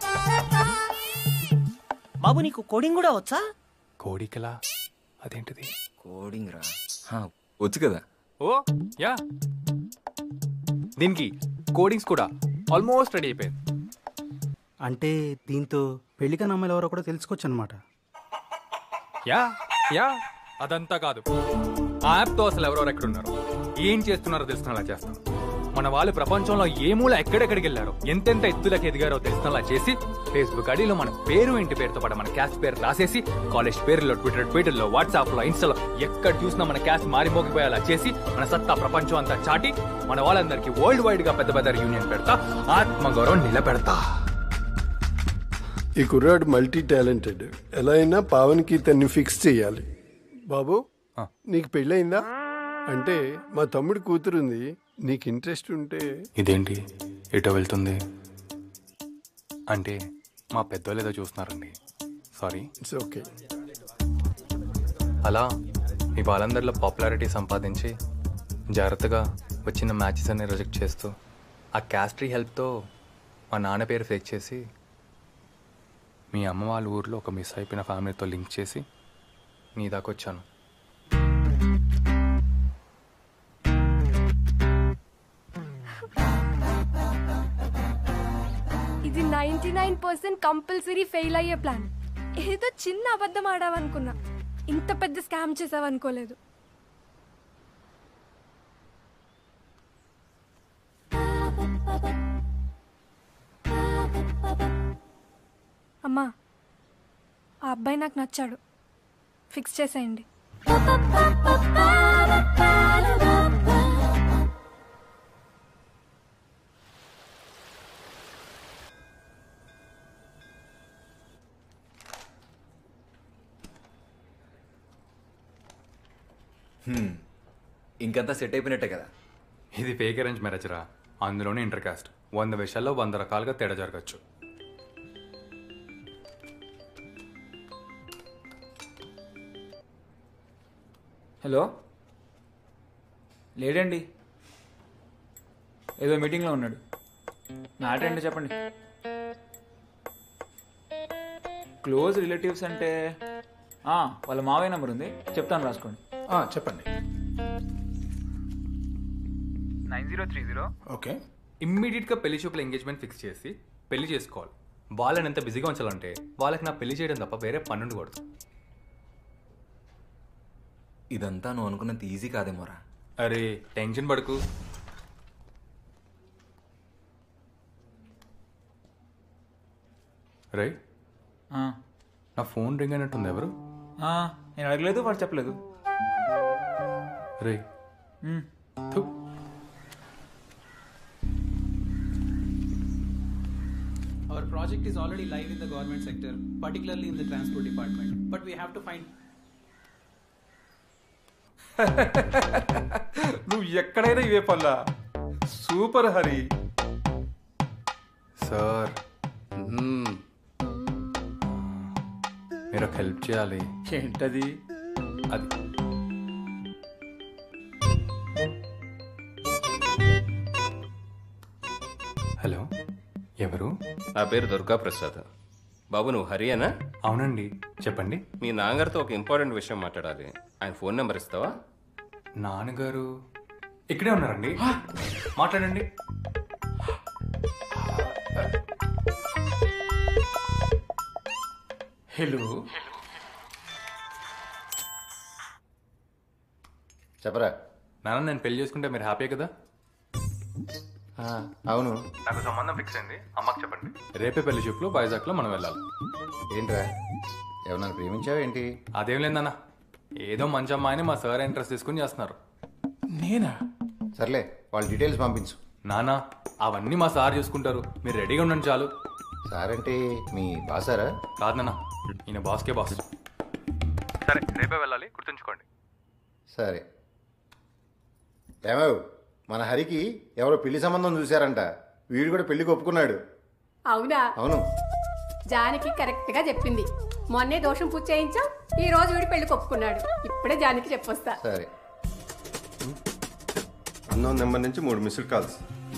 బాబు, నీకు కోడింగ్ కూడా వచ్చా? కోడికలా? అదేంటిది? కోడింగ్ రా, వచ్చు కదా. ఓ యా, దీనికి కోడింగ్స్ కూడా ఆల్మోస్ట్ రెడీ అయిపోయింది. అంటే దీంతో పెళ్లికని అమ్మాయిలు ఎవరో కూడా తెలుసుకోవచ్చు అనమాట. యా యా, అదంతా కాదు. ఆ యాప్తో అసలు ఎవరెవరు ఎక్కడున్నారు, ఏం చేస్తున్నారో తెలుసుకునేలా చేస్తాం. మన వాళ్ళు ప్రపంచంలో ఏ మూల ఎక్కడెక్కడికి వెళ్ళారో, ఎంతెంత ఎత్తులకు ఎదిగారో తెలుసుకునేలా చేసి ఫేస్బుక్ ఐడిలో మన పేరు ఇంటి పేరుతో పాటు మన క్యాస్ట్ పేరు రాసేసి కాలేజ్ పేరులో ట్విట్టర్లో వాట్సాప్లో ఇన్స్టాలో ఎక్కడ చూసినా మన క్యాస్ట్ మారిమోగిపోయేలా చేసి మన సత్తా ప్రపంచం అంతా చాటి మన వాళ్ళందరికీ వరల్డ్ వైడ్ గా పెద్ద పెద్ద యూనియన్ పెడతా ఆత్మగౌరవం నిలబెడతా. ఈ కుర్రాడు మల్టీ టాలెంటెడ్. ఎలా అయినా పావన్కి తన్ని ఫిక్స్ చెయ్యాలి. బాబు నీకు పెళ్ళయిందా? అంటే మా తమ్ముడి కూతురుంది, నీకు ఇంట్రెస్ట్ ఉంటే. ఇదేంటి ఎటో వెళ్తుంది? అంటే మా పెద్దోళ్ళు ఏదో చూస్తున్నారండి, సారీ. It's okay. అలా మీ వాళ్ళందరిలో పాపులారిటీ సంపాదించి జాగ్రత్తగా వచ్చిన మ్యాచెస్ అన్ని రిజెక్ట్ చేస్తూ ఆ క్యాస్ట్రీ హెల్ప్తో మా నాన్న పేరు ఫేక్ చేసి మీ అమ్మ వాళ్ళ ఊర్లో ఒక మిస్ అయిపోయిన ఫ్యామిలీతో లింక్ చేసి నీ దాకా వచ్చాను. ఇది 99% కంపల్సరీ ఫెయిల్ అయ్యే ప్లాన్. ఏదో చిన్న అబద్ధం ఆడావనుకున్నా, ఇంత పెద్ద స్కామ్ చేసావనుకోలేదు. అమ్మా, ఆ అబ్బాయి నాకు నచ్చాడు, ఫిక్స్ చేసేయండి. ఇంకంతా సెట్ అయిపోయినట్టే కదా. ఇది ఫేక్ అరేంజ్ మ్యారేజ్ రా, అందులోనే ఇంటర్ కాస్ట్. 100 విషయాల్లో 100 రకాలుగా తేడా జరగచ్చు. హలో, లేడండి, ఏదో మీటింగ్లో ఉన్నాడు. మ్యాటర్ ఏంటో చెప్పండి. క్లోజ్ రిలేటివ్స్ అంటే వాళ్ళ మావయ్య నెంబర్ ఉంది, చెప్తాను, రాసుకోండి. చెప్పండి. 9030. ఓకే. ఇమ్మీడియట్గా పెళ్లి చూపుల ఎంగేజ్మెంట్ ఫిక్స్ చేసి పెళ్లి చేసుకోవాలి. వాళ్ళని ఎంత బిజీగా ఉంచాలంటే వాళ్ళకి నా పెళ్లి చేయడం తప్ప వేరే పని ఉండకూడదు. ఇదంతా నువ్వు అనుకున్నంత ఈజీ కాదేమోరా. అరే టెన్షన్ పడకు. రే, నా ఫోన్ రింగ్ అయినట్టుంది. ఎవరు? నేను అడగలేదు, వాడు చెప్పలేదు. రే, Our project is already live in the government sector, particularly in the transport department. But we have to find. నువ్వు ఎక్కడైనా ఇవే పల్లా. సూపర్ హరి. సార్, మీరు ఒక హెల్ప్ చేయాలి. ఏంటది? అది హలో, ఎవరు? నా పేరు దుర్గా ప్రసాద్. బాబు, నువ్వు హరియేనా? అవునండి, చెప్పండి. మీ నాన్నగారితో ఒక ఇంపార్టెంట్ విషయం మాట్లాడాలి. ఆయన ఫోన్ నెంబర్ ఇస్తావా? నాన్నగారు ఇక్కడే ఉన్నారండి, మాట్లాడండి. హలో, చెప్పరా నాన్న. నేను పెళ్లి చేసుకుంటే మీరు హ్యాపీ కదా? అవును. నాకు సంబంధం ఫిక్స్ అయింది. అమ్మకి చెప్పండి. రేపే పెళ్లి చూపులో వైజాగ్లో మనం వెళ్ళాలి. ఏంట్రా, ఎవరన్నా ప్రేమించావా ఏంటి? అదేం లేదన్న, ఏదో మంచి అమ్మాయిని మా సార్ ఇంట్రెస్ట్ తీసుకుని చేస్తున్నారు. నేనా? సర్లే, వాళ్ళ డీటెయిల్స్ పంపించు. నానా, అవన్నీ మా సార్ చూసుకుంటారు, మీరు రెడీగా ఉండండి చాలు. సార్ అంటే మీ బాసారా? కాదు నాన్న, ఈయన బాస్కే బాస్. సరే, రేపే వెళ్ళాలి, గుర్తుంచుకోండి. సరే. ఏమో, మన హరికి ఎవరో పెళ్లి సంబంధం చూశారంట. వీడు కూడా పెళ్లికి ఒప్పుకున్నాడు. అవునా? అవును. జానకి కరెక్ట్ గా చెప్పింది. మొన్నే దోషం పూజ చేయించాం, ఈ రోజు వీడి పెళ్లికి ఒప్పుకున్నాడు. ఇప్పుడే జానకి చెప్పొస్తా. సరే. అన్నోన్ నెంబర్ నుంచి 3 మిస్డ్ కాల్స్.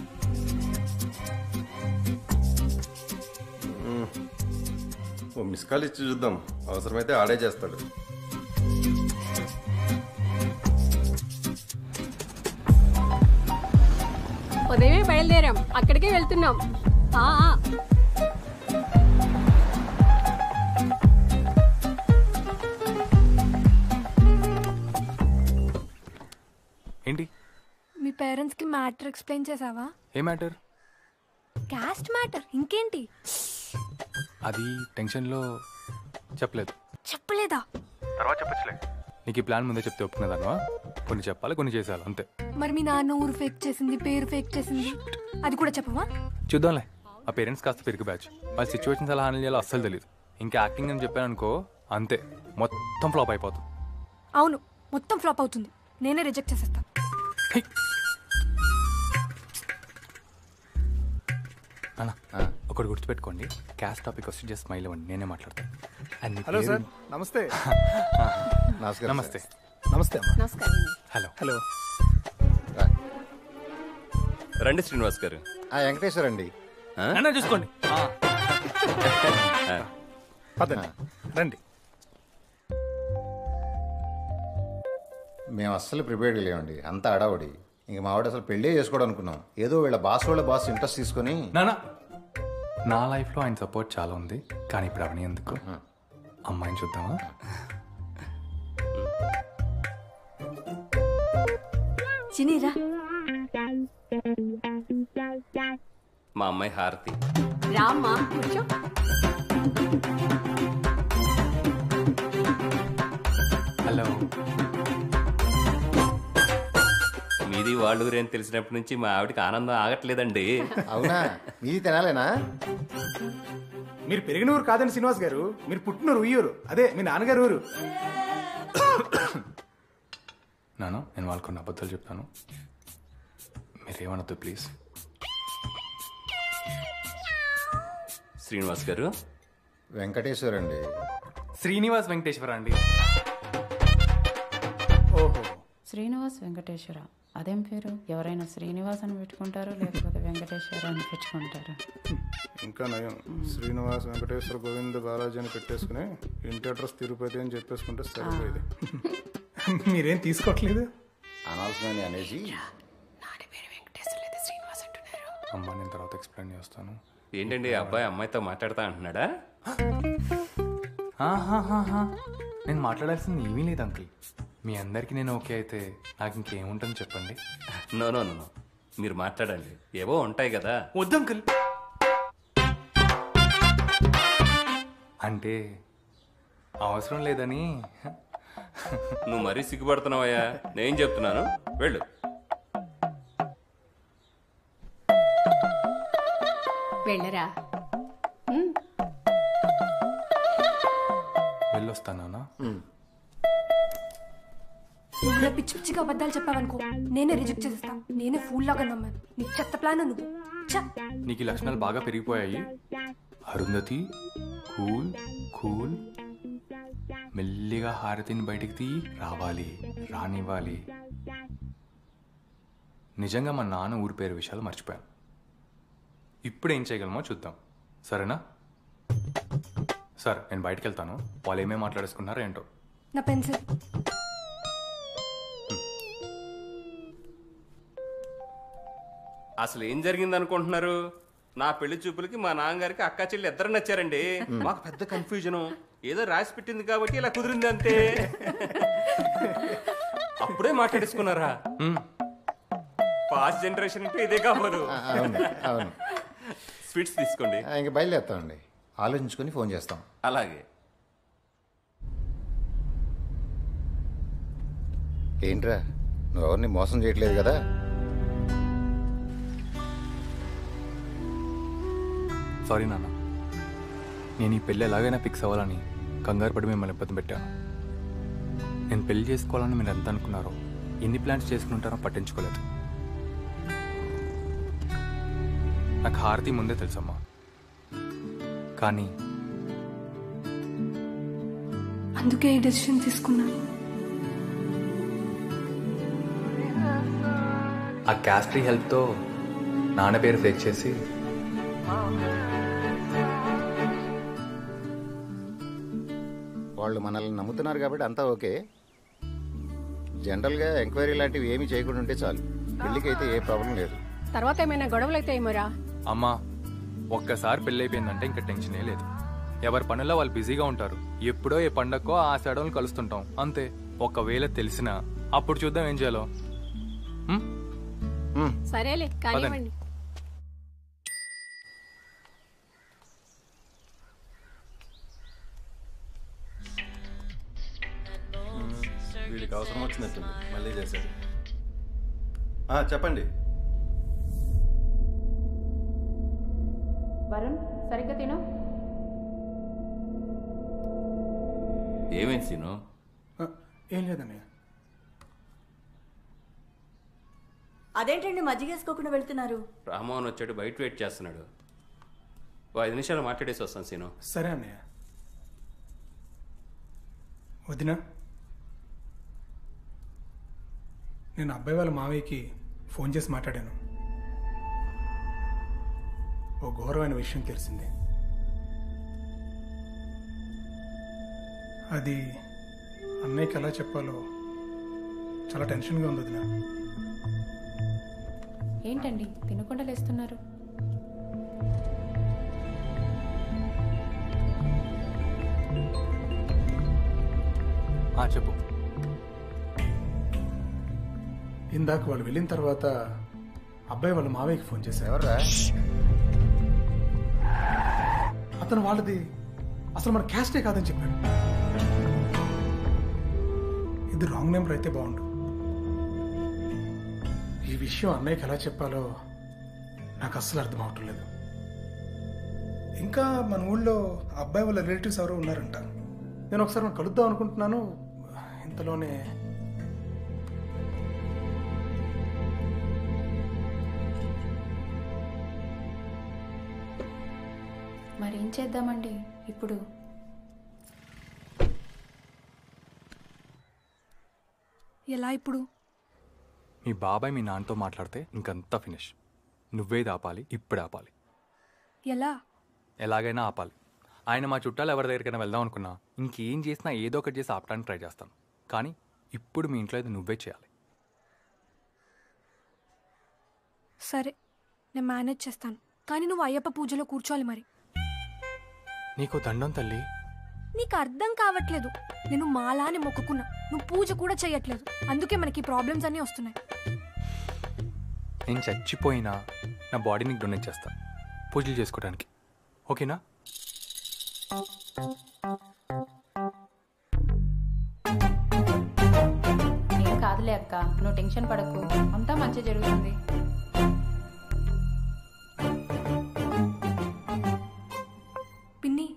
ఓ మిస్ కాల్ ఇచ్చి చూద్దాం, అవసరమైతే ఆడే చేస్తాడు. ఉదయమే బయలుదేరాం, అక్కడికే వెళ్తున్నాం. ఏంటి? మీ పేరెంట్స్ కి మ్యాటర్ ఎక్స్ప్లెయిన్ చేసావా? ఏ మ్యాటర్? క్యాస్ట్ మ్యాటర్, ఇంకేంటి? అది టెన్షన్లో చెప్పలేదు. చెప్పలేదా? తర్వాత చెప్పచ్చులే. నీకు ఈ ప్లాన్ ముందే చెప్తే ఒప్పుకునేదాను. కొన్ని చెప్పాలి, కొన్ని చేసేయాలి అంతే. మరి మీ నాన్న ఊరు ఫేక్ చేసింది, పేరు ఫేక్ చేసింది, అది కూడా చెప్పవా? చూద్దాంలే. ఆ పేరెంట్స్ కాస్త పెరుగు బ్యాచ్, వాళ్ళ సిచ్యువేషన్స్ ఎలా హ్యాండిల్ చేయాలో అస్సలు తెలియదు. ఇంకా యాక్టింగ్ అని చెప్పాను అనుకో, అంతే మొత్తం ఫ్లాప్ అయిపోతుంది. అవును, మొత్తం ఫ్లాప్ అవుతుంది. నేనే రిజెక్ట్ చేసేస్తా. అన్న ఒకటి గుర్తుపెట్టుకోండి, క్యాస్ట్ టాపిక్ వస్తే జస్ట్ స్మైల్ ఇవ్వండి, నేనే మాట్లాడతాను. హలో సార్, నమస్తే. నమస్తే. నమస్తే. నమస్కారం. హలో. హలో. రండి శ్రీనివాస్ గారు. వెంకటేశ్వర అండి. అన్న చూసుకోండి. పదండి, రండి. మేము అస్సలు ప్రిపేర్డ్ లేవండి, అంత అడావుడి. ఇంక మా వాడు అసలు పెళ్ళే చేసుకోవడం అనుకున్నాం. ఏదో వీళ్ళ బాస్ ఇంట్రెస్ట్ తీసుకొని. నా లైఫ్లో ఆయన సపోర్ట్ చాలా ఉంది, కానీ ఇప్పుడు అవన్నీ ఎందుకు, అమ్మాయిని చూద్దామా? చినీరా. మా అమ్మాయి హారతి. రామ్మా కూర్చో. హలో. మీది వాళ్ళ ఊరేని తెలిసినప్పటి నుంచి మా ఆవిడకి ఆనందం ఆగట్లేదండి. అవునా? మీది తినాలేనా? మీరు పెరిగిన ఊరు కాదండి శ్రీనివాస్ గారు, మీరు పుట్టినూరు ఉయ్యూరు, అదే మీ నాన్నగారు ఊరు. నాన్న, నేను వాళ్ళకు కొన్ని అబద్ధాలు చెప్తాను, మీరేమనొద్దు ప్లీజ్. శ్రీనివాస్ గారు. వెంకటేశ్వర అండి. శ్రీనివాస్ వెంకటేశ్వర అండి. ఓహో, శ్రీనివాస్ వెంకటేశ్వర, అదేం పేరు? ఎవరైనా శ్రీనివాస్ అని పెట్టుకుంటారు, లేకపోతే వెంకటేశ్వర అని పెట్టుకుంటారు. ఇంకా నయం, శ్రీనివాస్ వెంకటేశ్వర గోవింద బాలాజీ అని పెట్టేసుకుని ఇంటి అడ్రస్ తిరుపతి అని చెప్పేసుకుంటే సరిపోయేది. మీరేం తీసుకోవట్లేదు అనాల్సిన అనేసి. అమ్మా, నేను తర్వాత ఎక్స్ప్లెయిన్ చేస్తాను. ఏంటండి అబ్బాయి అమ్మాయితో మాట్లాడతా అంటున్నాడా? నేను మాట్లాడాల్సింది ఏమీ లేదు అంకుల్. మీ అందరికి నేను ఓకే అయితే నాకు ఇంకేముంటుంది చెప్పండి. నో నో నో, మీరు మాట్లాడండి, ఏవో ఉంటాయి కదా. వద్దు అంకుల్. అంటే అవసరం లేదని. నువ్వు మరీ సిగ్గుపడుతున్నావయ్యా, నేను చెప్తున్నాను, వెళ్ళు. వెళ్ళరా. వెళ్ళొస్తానా? నువ్వు పిచ్చి పిచ్చిగా అబద్ధాలు చెప్పావనుకో, నేనే రిజెక్ట్ చేసేస్తా. నేనే ఫూల్ లాగా నమ్మాను. నీ చెత్త ప్లాన్ నువ్వు. నీకు ఈ లక్షణాలు బాగా పెరిగిపోయాయి. అరుంధతి, కూల్ కూల్, మెల్లిగా హారతిని బయటికి తీయి, రావాలి, రానివ్వాలి. నిజంగా మా నాన్న ఊరి పేరు విషయాలు మర్చిపోయాను. ఇప్పుడు ఏం చేయగలమో చూద్దాం, సరేనా? సార్, నేను బయటకు వెళ్తాను, వాళ్ళు ఏమేమి మాట్లాడేసుకున్నారో ఏంటో. నా పెన్సిల్. అసలు ఏం జరిగింది అనుకుంటున్నారు? నా పెళ్లి చూపులకి మా నాన్నగారికి అక్క చెల్లి ఇద్దరు నచ్చారండి. మాకు పెద్ద కన్ఫ్యూజన్. ఏదో రాసి పెట్టింది కాబట్టి ఇలా కుదిరింది అంతే. అప్పుడే మాట్లాడేసుకున్నారా? పాస్ట్ జనరేషన్ అంటే ఇదే కాదు. అవును. స్వీట్స్ తీసుకోండి. ఇంక బయలుదేరుతామండి, ఆలోచించుకొని ఫోన్ చేస్తాం. అలాగే. ఏంట్రా, నువ్వు ఎవరిని మోసం చేయట్లేదు కదా? సారీ నాన్న, నేను ఈ పెళ్ళి ఎలాగైనా ఫిక్స్ అవ్వాలని కంగారు పడి మిమ్మల్ని ఇబ్బంది పెట్టాను. నేను పెళ్లి చేసుకోవాలని మీరు ఎంత అనుకున్నారో, ఎన్ని ప్లాన్స్ చేసుకుని ఉంటారో పట్టించుకోలేదు. నాకు హారతి ముందే తెలుసమ్మా, కానీ అందుకే ఈ డెసిషన్ తీసుకున్నాను. ఆ క్యాస్ట్రీ హెల్ప్తో నాన్న పేరు ఫేక్ చేసి వాళ్ళు మనల్ని నమ్ముతున్నారు కాబట్టి అంతా ఓకే. జనరల్గా ఎంక్వైరీ లాంటివి ఏమీ చేయకుండా ఉంటే చాలు. పెళ్ళికి అయితే ఏ ప్రాబ్లం లేదు. తర్వాత ఏమైనా గొడవలు అయితే ఏమోరా. అమ్మా, ఒక్కసారి పెళ్ళి అయిపోయిందంటే ఇంకా టెన్షనే లేదు. ఎవరి పనుల్లో వాళ్ళు బిజీగా ఉంటారు. ఎప్పుడో ఏ పండగకో ఆ సడన్లు కలుస్తుంటాం అంతే. ఒకవేళ తెలిసినా అప్పుడు చూద్దాం ఏం చేయాలో. సరేలే కానివ్వండి. వీళ్ళకి అవసరం వచ్చినట్టుంది, మళ్ళీ చేశాడు. చెప్పండి. వరుణ్ సరిగ్గా తిను. ఏమైంది సీను? ఏం లేదన్నయ్య. అదేంటండి మజ్జిగేసుకోకుండా వెళ్తున్నారు? రామ్మోహన్ వచ్చాడు, బయట వెయిట్ చేస్తున్నాడు. ఓ 5 నిమిషాలు మాట్లాడేసి వస్తాను సీను. సరే అన్నయ్య. వదినా, నేను అబ్బాయి వాళ్ళ మావయ్యకి ఫోన్ చేసి మాట్లాడాను. ఓ ఘోరమైన విషయం తెలిసింది. అది అన్నయ్యకి ఎలా చెప్పాలో చాలా టెన్షన్గా ఉంది వదినా. ఏంటండి తినకుండా లేస్తున్నారు? చెప్పు. ఇందాక వాళ్ళు వెళ్ళిన తర్వాత అబ్బాయి వాళ్ళ మావయ్యకి ఫోన్ చేశారు. అతను వాళ్ళది అసలు మన క్యాస్టే కాదని చెప్పాడు. ఇది రాంగ్ నెంబర్ అయితే బాగుండు. ఈ విషయం అన్నయ్యకి ఎలా చెప్పాలో నాకు అస్సలు అర్థం అవటం లేదు. ఇంకా మన ఊళ్ళో అబ్బాయి వాళ్ళ రిలేటివ్స్ ఎవరో ఉన్నారంట. నేను ఒకసారి కలుద్దాం అనుకుంటున్నాను. ఇంతలోనే మరేం చేద్దామండి ఇప్పుడు? ఎలా ఇప్పుడు? మీ బాబాయ్ మీ నాన్నతో మాట్లాడితే ఇంకంతా ఫినిష్. నువ్వేది ఆపాలి, ఇప్పుడు ఆపాలి. ఎలా? ఎలాగైనా ఆపాలి. ఆయన మా చుట్టాలు ఎవరి దగ్గరికైనా వెళ్దాం అనుకున్నా ఇంకేం చేసినా ఏదో ఒకటి చేసి ఆపడానికి ట్రై చేస్తాను. కానీ ఇప్పుడు మీ ఇంట్లో ఇది నువ్వే చేయాలి. సరే, నేను మేనేజ్ చేస్తాను. కానీ నువ్వు అయ్యప్ప పూజలో కూర్చోవాలి. మరి నీకు దండం తల్లి. నీకు అర్థం కావట్లేదు. నేను మాలాని మొక్కుకున్నా, నువ్వు పూజ కూడా చేయట్లేదు. అందుకే మనకి ప్రాబ్లమ్స్ అన్నీ వస్తున్నాయి. నేను చచ్చిపోయినా నా బాడీని డొనేట్ చేస్తాను పూజలు చేసుకోవడానికి. ఓకేనా? ఏం కాదులే అక్క, నువ్వు టెన్షన్ పడకు, అంతా మంచి జరుగుతుంది. పిన్ని,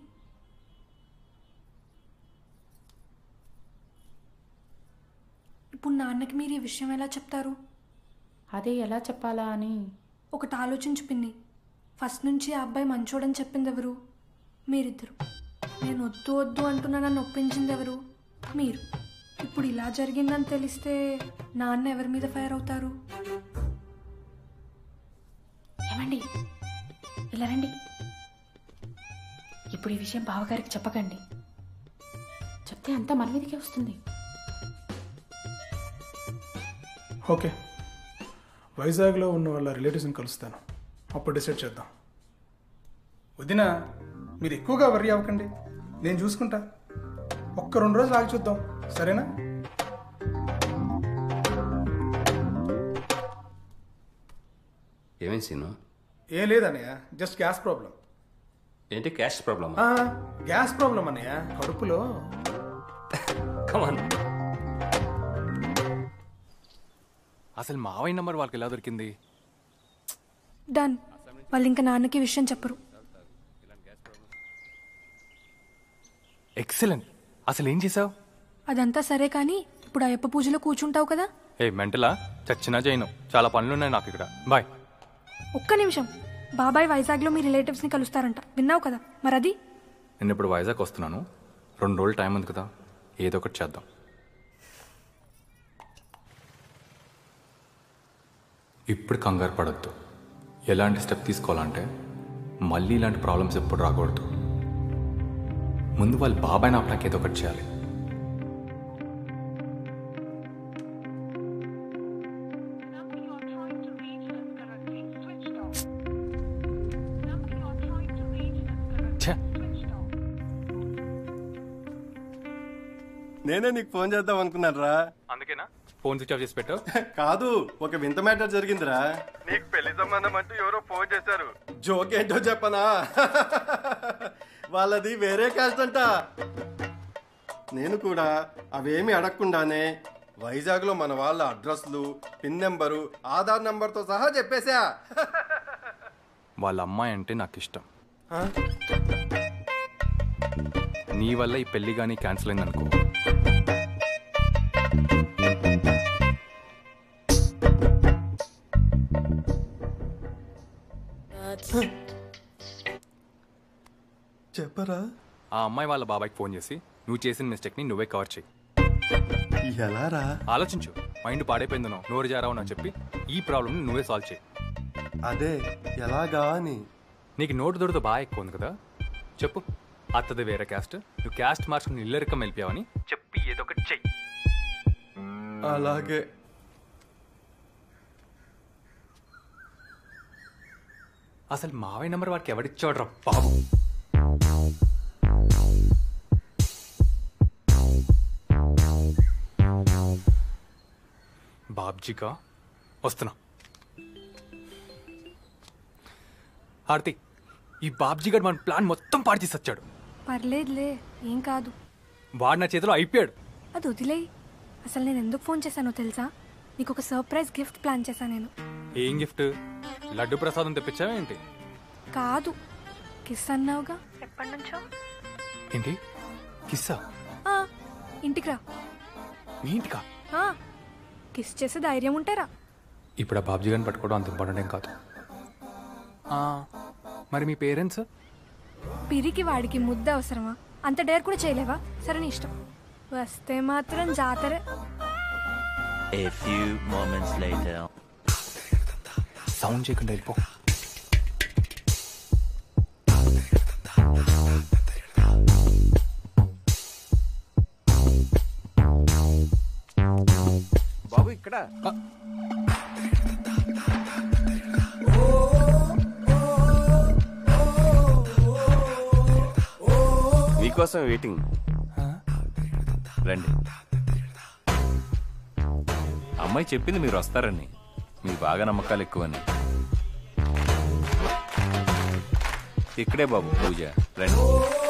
ఇప్పుడు నాన్నకి మీరు ఈ విషయం ఎలా చెప్తారు? అదే ఎలా చెప్పాలా అని ఒకటి ఆలోచించు పిన్ని. ఫస్ట్ నుంచి ఆ అబ్బాయి మంచోడని చెప్పింది ఎవరు? మీరిద్దరు. నేను వద్దు వద్దు అంటున్నా నన్ను ఒప్పించింది ఎవరు? మీరు. ఇప్పుడు ఇలా జరిగిందని తెలిస్తే నాన్న ఎవరి మీద ఫైర్ అవుతారు? ఏమండి, ఇలా రండి. ఇప్పుడు ఈ విషయం బావగారికి చెప్పకండి. చెప్తే అంతా మన మీదకే వస్తుంది. ఓకే, వైజాగ్లో ఉన్న వాళ్ళ రిలేటివ్స్ని కలుస్తాను, అప్పుడు డిసైడ్ చేద్దాం. వదినా, మీరు ఎక్కువగా వర్రీ అవ్వకండి, నేను చూసుకుంటా. ఒక్క 2 రోజులు ఆగి చూద్దాం, సరేనా? ఏమేం సీను? ఏం లేదన్నయ్య, జస్ట్ గ్యాస్ ప్రాబ్లం. ఏంటి క్యాష్ ప్రాబ్లమ్? గ్యాస్ ప్రాబ్లం అన్నయ్య, కడుపులో. కమాన్. అసలు మావయ్య నంబర్ వాళ్ళకి ఎలా దొరికింది? డన్. వాళ్ళు ఇంకా నాన్నకి విషయం చెప్పరు. ఎక్సలెంట్. అసలు ఏం చేసావు? అదంతా సరే కానీ ఇప్పుడు అయ్యప్ప పూజలో కూర్చుంటావు కదా? మెంటలా? చచ్చినా చేయను, చాలా పనులున్నాయి నాకు ఇక్కడ. బాయ్. ఒక్క నిమిషం. బాబాయ్ వైజాగ్లో మీ రిలేటివ్స్ని కలుస్తారంట, విన్నావు కదా? మరి అది? నేను ఇప్పుడు వైజాగ్ వస్తున్నాను, 2 రోజులు టైం ఉంది కదా, ఏదో ఒకటి చేద్దాం. ఇప్పుడు కంగారు పడద్దు. ఎలాంటి స్టెప్ తీసుకోవాలంటే మళ్ళీ ఇలాంటి ప్రాబ్లమ్స్ ఎప్పుడు రాకూడదు. ముందు వాళ్ళ బాబాయ్ నాపడానికి ఏదో ఒకటి చేయాలి. నేనే నీకు ఫోన్ చేద్దాం అనుకున్నాను రా. అందుకేనా ఫోన్ స్విచ్ ఆఫ్ చేసి పెట్టావు? కాదు, ఒక వింత మ్యాటర్ జరిగిందిరా. నీకు పెళ్లి సంబంధం అంటూ ఎవరో ఫోన్ చేశారు. జోక్ ఏంటో చెప్పనా? వాళ్ళది వేరే కాస్ట్ అంట. నేను కూడా అవేమి అడగకుండానే వైజాగ్లో మన వాళ్ళ అడ్రస్లు, పిన్ నెంబరు, ఆధార్ నెంబర్తో సహా చెప్పేశా. వాళ్ళ అమ్మాయి అంటే నాకు ఇష్టం. నీ వల్ల ఈ పెళ్లి కానీ క్యాన్సిల్ అయిందనుకో, చెప్పరా? ఆ అమ్మాయి వాళ్ళ బాబాయ్కి ఫోన్ చేసి నువ్వు చేసిన మిస్టేక్ని నువ్వే కవర్ చేయి. ఎలారా? ఆలోచించు. మైండ్ పాడైపోయిందనో, నోరు జారావనో చెప్పి ఈ ప్రాబ్లమ్ని నువ్వే సాల్వ్ చేయి. అదే ఎలాగా అని. నీకు నోటు దొరతో బాగా ఎక్కువ ఉంది కదా, చెప్పు. అత్తది వేరే క్యాస్ట్, నువ్వు క్యాస్ట్ మార్చుకుని ఇల్లరికం వెళ్ళిపోయావని చెప్పి ఏదో ఒకటి చెయ్యి. అలాగే. అసలు మావయ్య నెంబర్ వాడికి ఎవడిచ్చాడు రా బాబు? బాబ్జీకా వస్తున్నా. ఆర్తి, ఈ బాబ్జీ గడ్ మన ప్లాన్ మొత్తం పాడు చేసి వచ్చాడు. పర్లేదులే, ఏం కాదు. వాడు నా చేతిలో అయిపోయాడు. అది వదిలేయి. అసలు నేను ఎందుకు ఫోన్ చేశానో తెలుసా? నీకు ఒక సర్ప్రైజ్ గిఫ్ట్ ప్లాన్ చేశాను నేను. ఏం గిఫ్ట్? లడ్డు ప్రసాదం తెప్పించావా ఏంటి? కాదు, కిస్ అన్నావుగా ఎప్పటి నుంచో. ఏంటి కిస్సా? ఇంటికి రా. మీ ఇంటికా? కిస్ చేసే ధైర్యం ఉంటారా? ఇప్పుడు ఆ బాబ్జీ గారిని పట్టుకోవడం అంత ఇంపార్టెంట్ ఏం కాదు. మరి మీ పేరెంట్స్? పిరికి వాడికి ముద్ద అవసరమా? అంత డేర్ కూడా చేయలేవా? సరే నీ ఇష్టం. వస్తే మాత్రం జాతరే. A few moments later. Sound చేయకుండా వెళ్ళిపో. బాబు ఇక్కడ మీకోసం వెయిటింగ్. రండి. అమ్మాయి చెప్పింది మీరు వస్తారని. మీకు బాగా నమ్మకాలు ఎక్కువని. ఇక్కడే బాబు పూజ. రండి.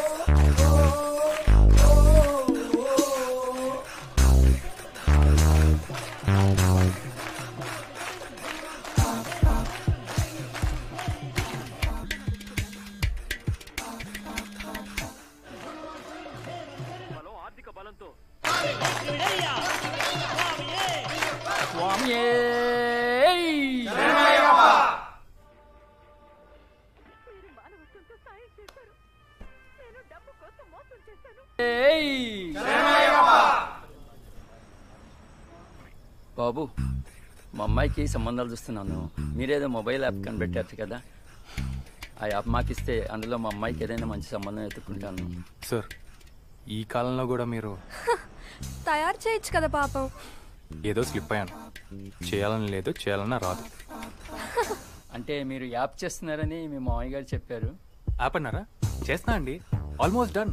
బాబు, మా అమ్మాయికి సంబంధాలు చూస్తున్నాను. మీరేదో మొబైల్ యాప్ కనిపెట్టారు కదా, ఆ యాప్ మాకు ఇస్తే అందులో మా అమ్మాయికి ఏదైనా మంచి సంబంధం ఎత్తుకుంటాను. సార్, ఈ కాలంలో కూడా మీరు తయారు చేయొచ్చు కదా పాపం. ఏదో స్లిప్ అయ్యాను. చేయాలని లేదు, చేయాలన్నా రాదు. అంటే మీరు యాప్ చేస్తున్నారని మీ మామయ్య గారు చెప్పారు. యాప్ అన్నారా? చేస్తున్నా అండి, ఆల్మోస్ట్ డన్.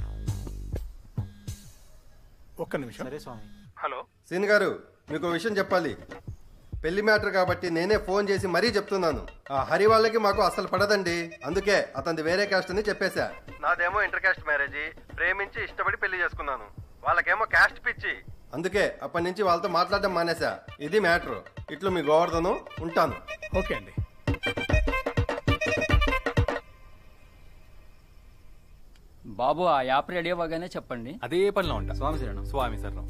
ఒక్క నిమిషం. సరే స్వామి. హలో సీన్ గారు, మీకు విషయం చెప్పాలి. పెళ్లి మ్యాటర్ కాబట్టి నేనే ఫోన్ చేసి మరీ చెప్తున్నాను. ఆ హరి వాళ్ళకి మాకు అసలు పడదండి. అందుకే అతనిది వేరే క్యాస్ట్ అని చెప్పేశా. నాదేమో ఇంటర్ క్యాస్ట్ మ్యారేజీ. ప్రేమించి ఇష్టపడి పెళ్లి చేసుకున్నాను. వాళ్ళకేమో క్యాస్ట్ పిచ్చి. అందుకే అప్పటి నుంచి వాళ్ళతో మాట్లాడడం మానేశా. ఇది మ్యాటర్. ఇట్లు మీ గోవర్ధను. ఉంటాను. ఓకే అండి. బాబు, ఆ యాప్ రెడీ అవ్వగానే చెప్పండి. అదే పనిలో ఉంటా. స్వామి శరణం. స్వామి శరణం.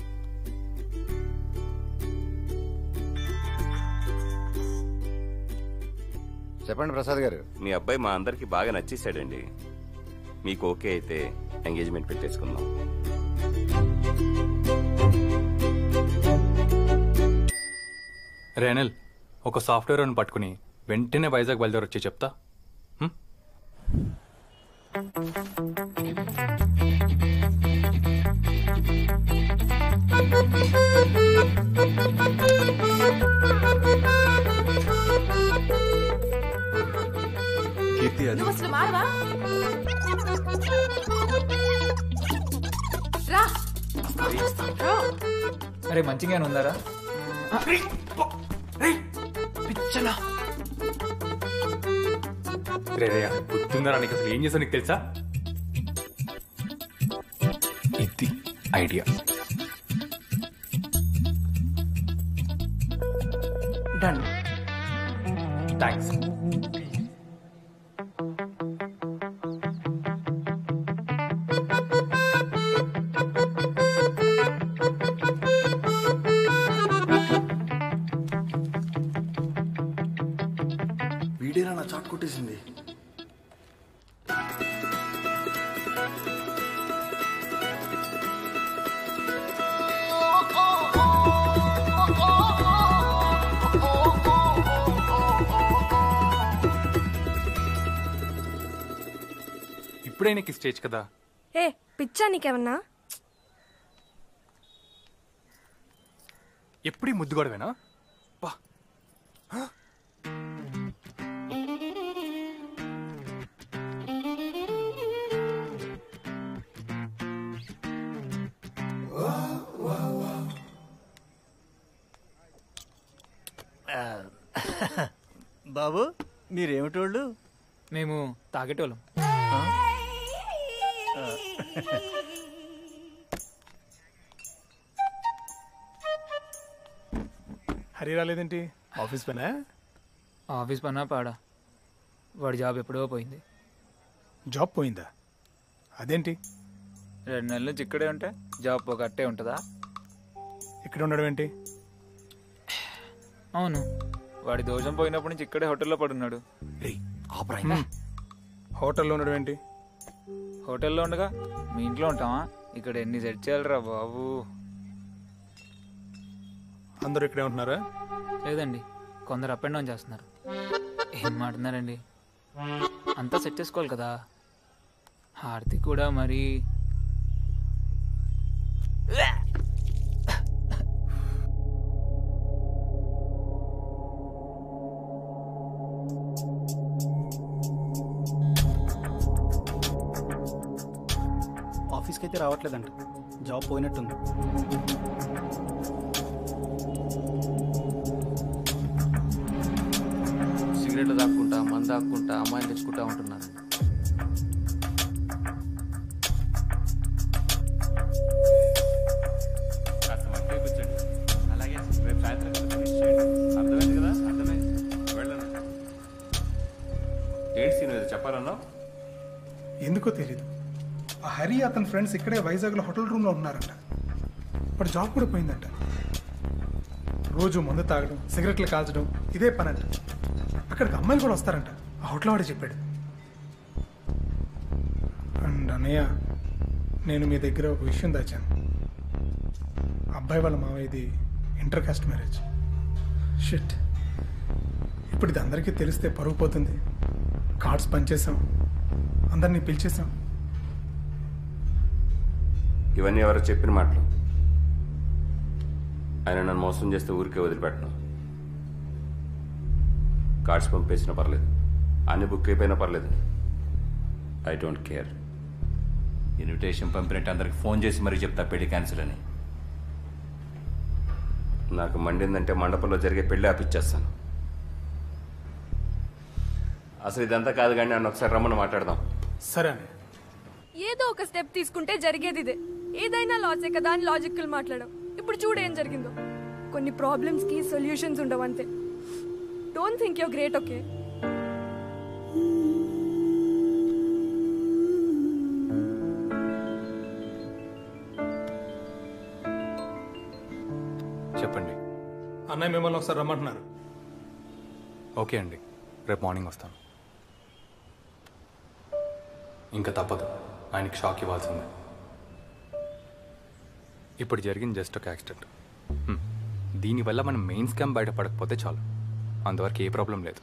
చెప్పండి ప్రసాద్ గారు. మీ అబ్బాయి మా అందరికి బాగా నచ్చేసాడండి. మీకు ఓకే అయితే ఎంగేజ్మెంట్ పెట్టేసుకుందాం. రేనల్, ఒక సాఫ్ట్వేర్ అని పట్టుకుని వెంటనే వైజాగ్ బయలుదేరి వచ్చి చెప్తా. కీర్తి, అది అసలు మారవా? రా. అరే మంచిగా ఉందారా? గుర్తుందా నీకు? అసలు ఏం చేసావు నీకు తెలుసా? ఇది ఐడియా. డన్. థ్యాంక్స్. వీడేనా నా చాట్ కొట్టేసింది? ఇప్పుడే నీకు స్టేజ్ కదా. ఏ పిచ్చా నీకేమన్నా? ఎప్పుడు ఈ ముద్దు గొడవేనా? పా. బాబు మీరేమిటోళ్ళు? మేము తాగేటోళ్ళం. హరి రాలేదేంటి? ఆఫీస్ పనా? ఆఫీస్ పనా పాడా, వాడి జాబ్ ఎప్పుడో పోయింది. జాబ్ పోయిందా? అదేంటి? 2 నెలల నుంచి ఇక్కడే ఉంటే జాబ్ పోగట్టే ఉంటుందా? ఇక్కడ ఉండడం ఏంటి? అవును, వాడి దోషం పోయినప్పటి నుంచి ఇక్కడే హోటల్లో పడున్నాడు. హోటల్లో ఉండడం ఏంటి? హోటల్లో ఉండగా మీ ఇంట్లో ఉంటావా? ఇక్కడ ఎన్ని సెట్ చేయాలరా బాబు. అందరూ ఇక్కడే ఉంటున్నారా? లేదండి, కొందరు అప్ అండ్ డౌన్ చేస్తున్నారు. ఏం మాట్లాడుతున్నారండి? అంతా సెట్ చేసుకోవాలి కదా. హార్తి కూడా మరి ఆఫీస్కి అయితే రావట్లేదంట, జాబ్ పోయినట్టుంది. సిగరెట్లు తాక్కుంటా, మందు తాక్కుంటా, అమ్మాయిని తెచ్చుకుంటా ఉంటున్నారు. అలాగే రేపు సాయంత్రం అర్థమైంది కదా? అర్థమైంది, వెళ్ళను. ఏంటి సీన్ ఏదో చెప్పాలన్నా? ఎందుకో తెలీదు, ఆ హరి అతని ఫ్రెండ్స్ ఇక్కడే వైజాగ్లో హోటల్ రూమ్లో ఉన్నారంట. ఇప్పుడు జాబ్ కూడా పోయిందంట. రోజు మందు తాగడం, సిగరెట్లు కాల్చడం ఇదే పని అంట. అక్కడికి అమ్మాయిలు కూడా వస్తారంట, ఆ హోటల్ వాడే చెప్పాడు. అండ్ అన్నయ్య, నేను మీ దగ్గర ఒక విషయం దాచాను. అబ్బాయి వాళ్ళ మావయ్యది ఇంటర్ కాస్ట్ మ్యారేజ్. షిట్, ఇప్పుడు ఇది అందరికీ తెలిస్తే పరుగు పోతుంది. కార్డ్స్ పనిచేసాం, అందరినీ పిలిచేసాం. ఇవన్నీ ఎవరో చెప్పిన మాటలు. ఆయన నన్ను మోసం చేస్తే ఊరికే వదిలిపెట్టను. కార్డ్స్ పంపేసినా పర్లేదు, అన్ని బుక్ అయిపోయినా పర్లేదు. I don't care. ఇన్విటేషన్ పంపినట్టు అందరికి ఫోన్ చేసి మరీ చెప్తా పెళ్లి క్యాన్సిల్ అని. నాకు మండిందంటే మండపంలో జరిగే పెళ్లి ఆపిచ్చేస్తాను. అసలు ఇదంతా కాదు కానీ నన్ను ఒకసారి రమ్మని మాట్లాడదాం. సరే అని ఏదో ఒక స్టెప్ తీసుకుంటే జరిగేది ఇదే. ఏదైనా లాసే కదా అని లాజికల్ మాట్లాడడం. ఇప్పుడు చూడు ఏం జరిగిందో. కొన్ని ప్రాబ్లమ్స్కి సొల్యూషన్స్ ఉండవు అంతే. Don't think you're great, okay? చెప్పండి. అన్నయ్య మిమ్మల్ని ఒకసారి రమ్మంటున్నారు. ఓకే అండి, రేపు మార్నింగ్ వస్తాను. ఇంకా తప్పదు, ఆయనకి షాక్ ఇవ్వాల్సిందే. ఇప్పుడు జరిగింది జస్ట్ ఒక యాక్సిడెంట్. దీనివల్ల మనం మెయిన్ స్కామ్ బయటపడకపోతే చాలు, అంతవరకు ఏ ప్రాబ్లం లేదు.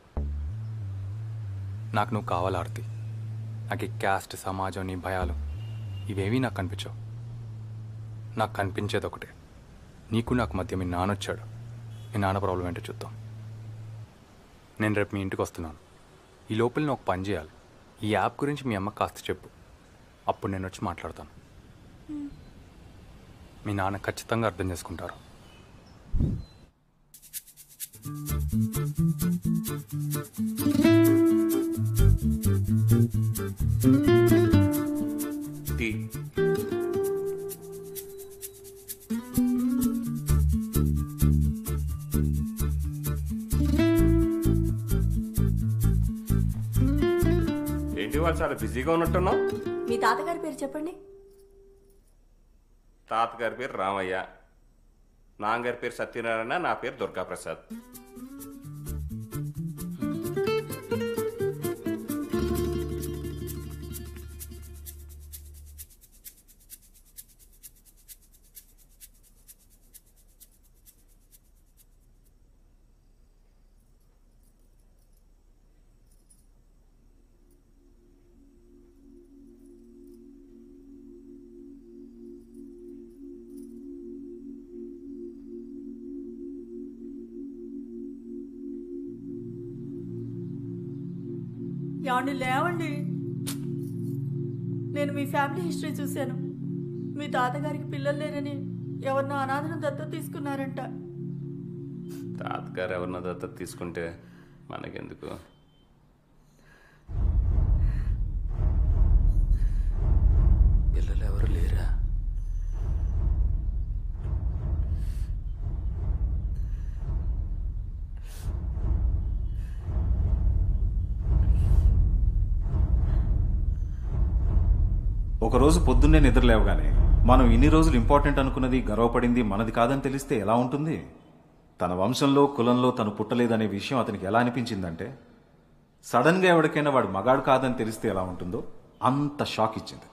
నాకు నువ్వు కావాలి ఆర్తి. నాకు ఈ క్యాస్ట్, సమాజం, నీ భయాలు ఇవేవీ నాకు కనిపించవు. నాకు కనిపించేది ఒకటే, నీకు నాకు మధ్య మీ నాన్న వచ్చాడు. మీ నాన్న ప్రాబ్లం ఏంటో చూద్దాం. నేను రేపు మీ ఇంటికి వస్తున్నాను. ఈ లోపల నేను ఒక పని చేయాలి. ఈ యాప్ గురించి మీ అమ్మకి కాస్త చెప్పు, అప్పుడు నేను వచ్చి మాట్లాడతాను. మీ నాన్న ఖచ్చితంగా అర్థం చేసుకుంటారు. వాళ్ళు చాలా బిజీగా ఉన్నట్టున్నావు. మీ తాతగారి పేరు చెప్పండి. తాతగారి పేరు రామయ్య, నాన్నగారి పేరు సత్యనారాయణ, నా పేరు దుర్గాప్రసాద్. ఏమండి లేవండి, నేను మీ ఫ్యామిలీ హిస్టరీ చూశాను. మీ తాతగారికి పిల్లలు లేరని ఎవరినో అనాథను దత్తత తీసుకున్నారంట. తాతగారు ఎవరినో దత్తత తీసుకుంటే మనకెందుకు? పిల్లలు ఎవరు లేరా? ఒకరోజు పొద్దున్నే నిద్రలేవగానే మనం ఇన్ని రోజులు ఇంపార్టెంట్ అనుకున్నది, గర్వపడింది మనది కాదని తెలిస్తే ఎలా ఉంటుంది? తన వంశంలో కులంలో తను పుట్టలేదనే విషయం అతనికి ఎలా అనిపించిందంటే, సడన్గా ఎవరికైనా వాడు మగాడు కాదని తెలిస్తే ఎలా ఉంటుందో అంత షాక్ ఇచ్చింది.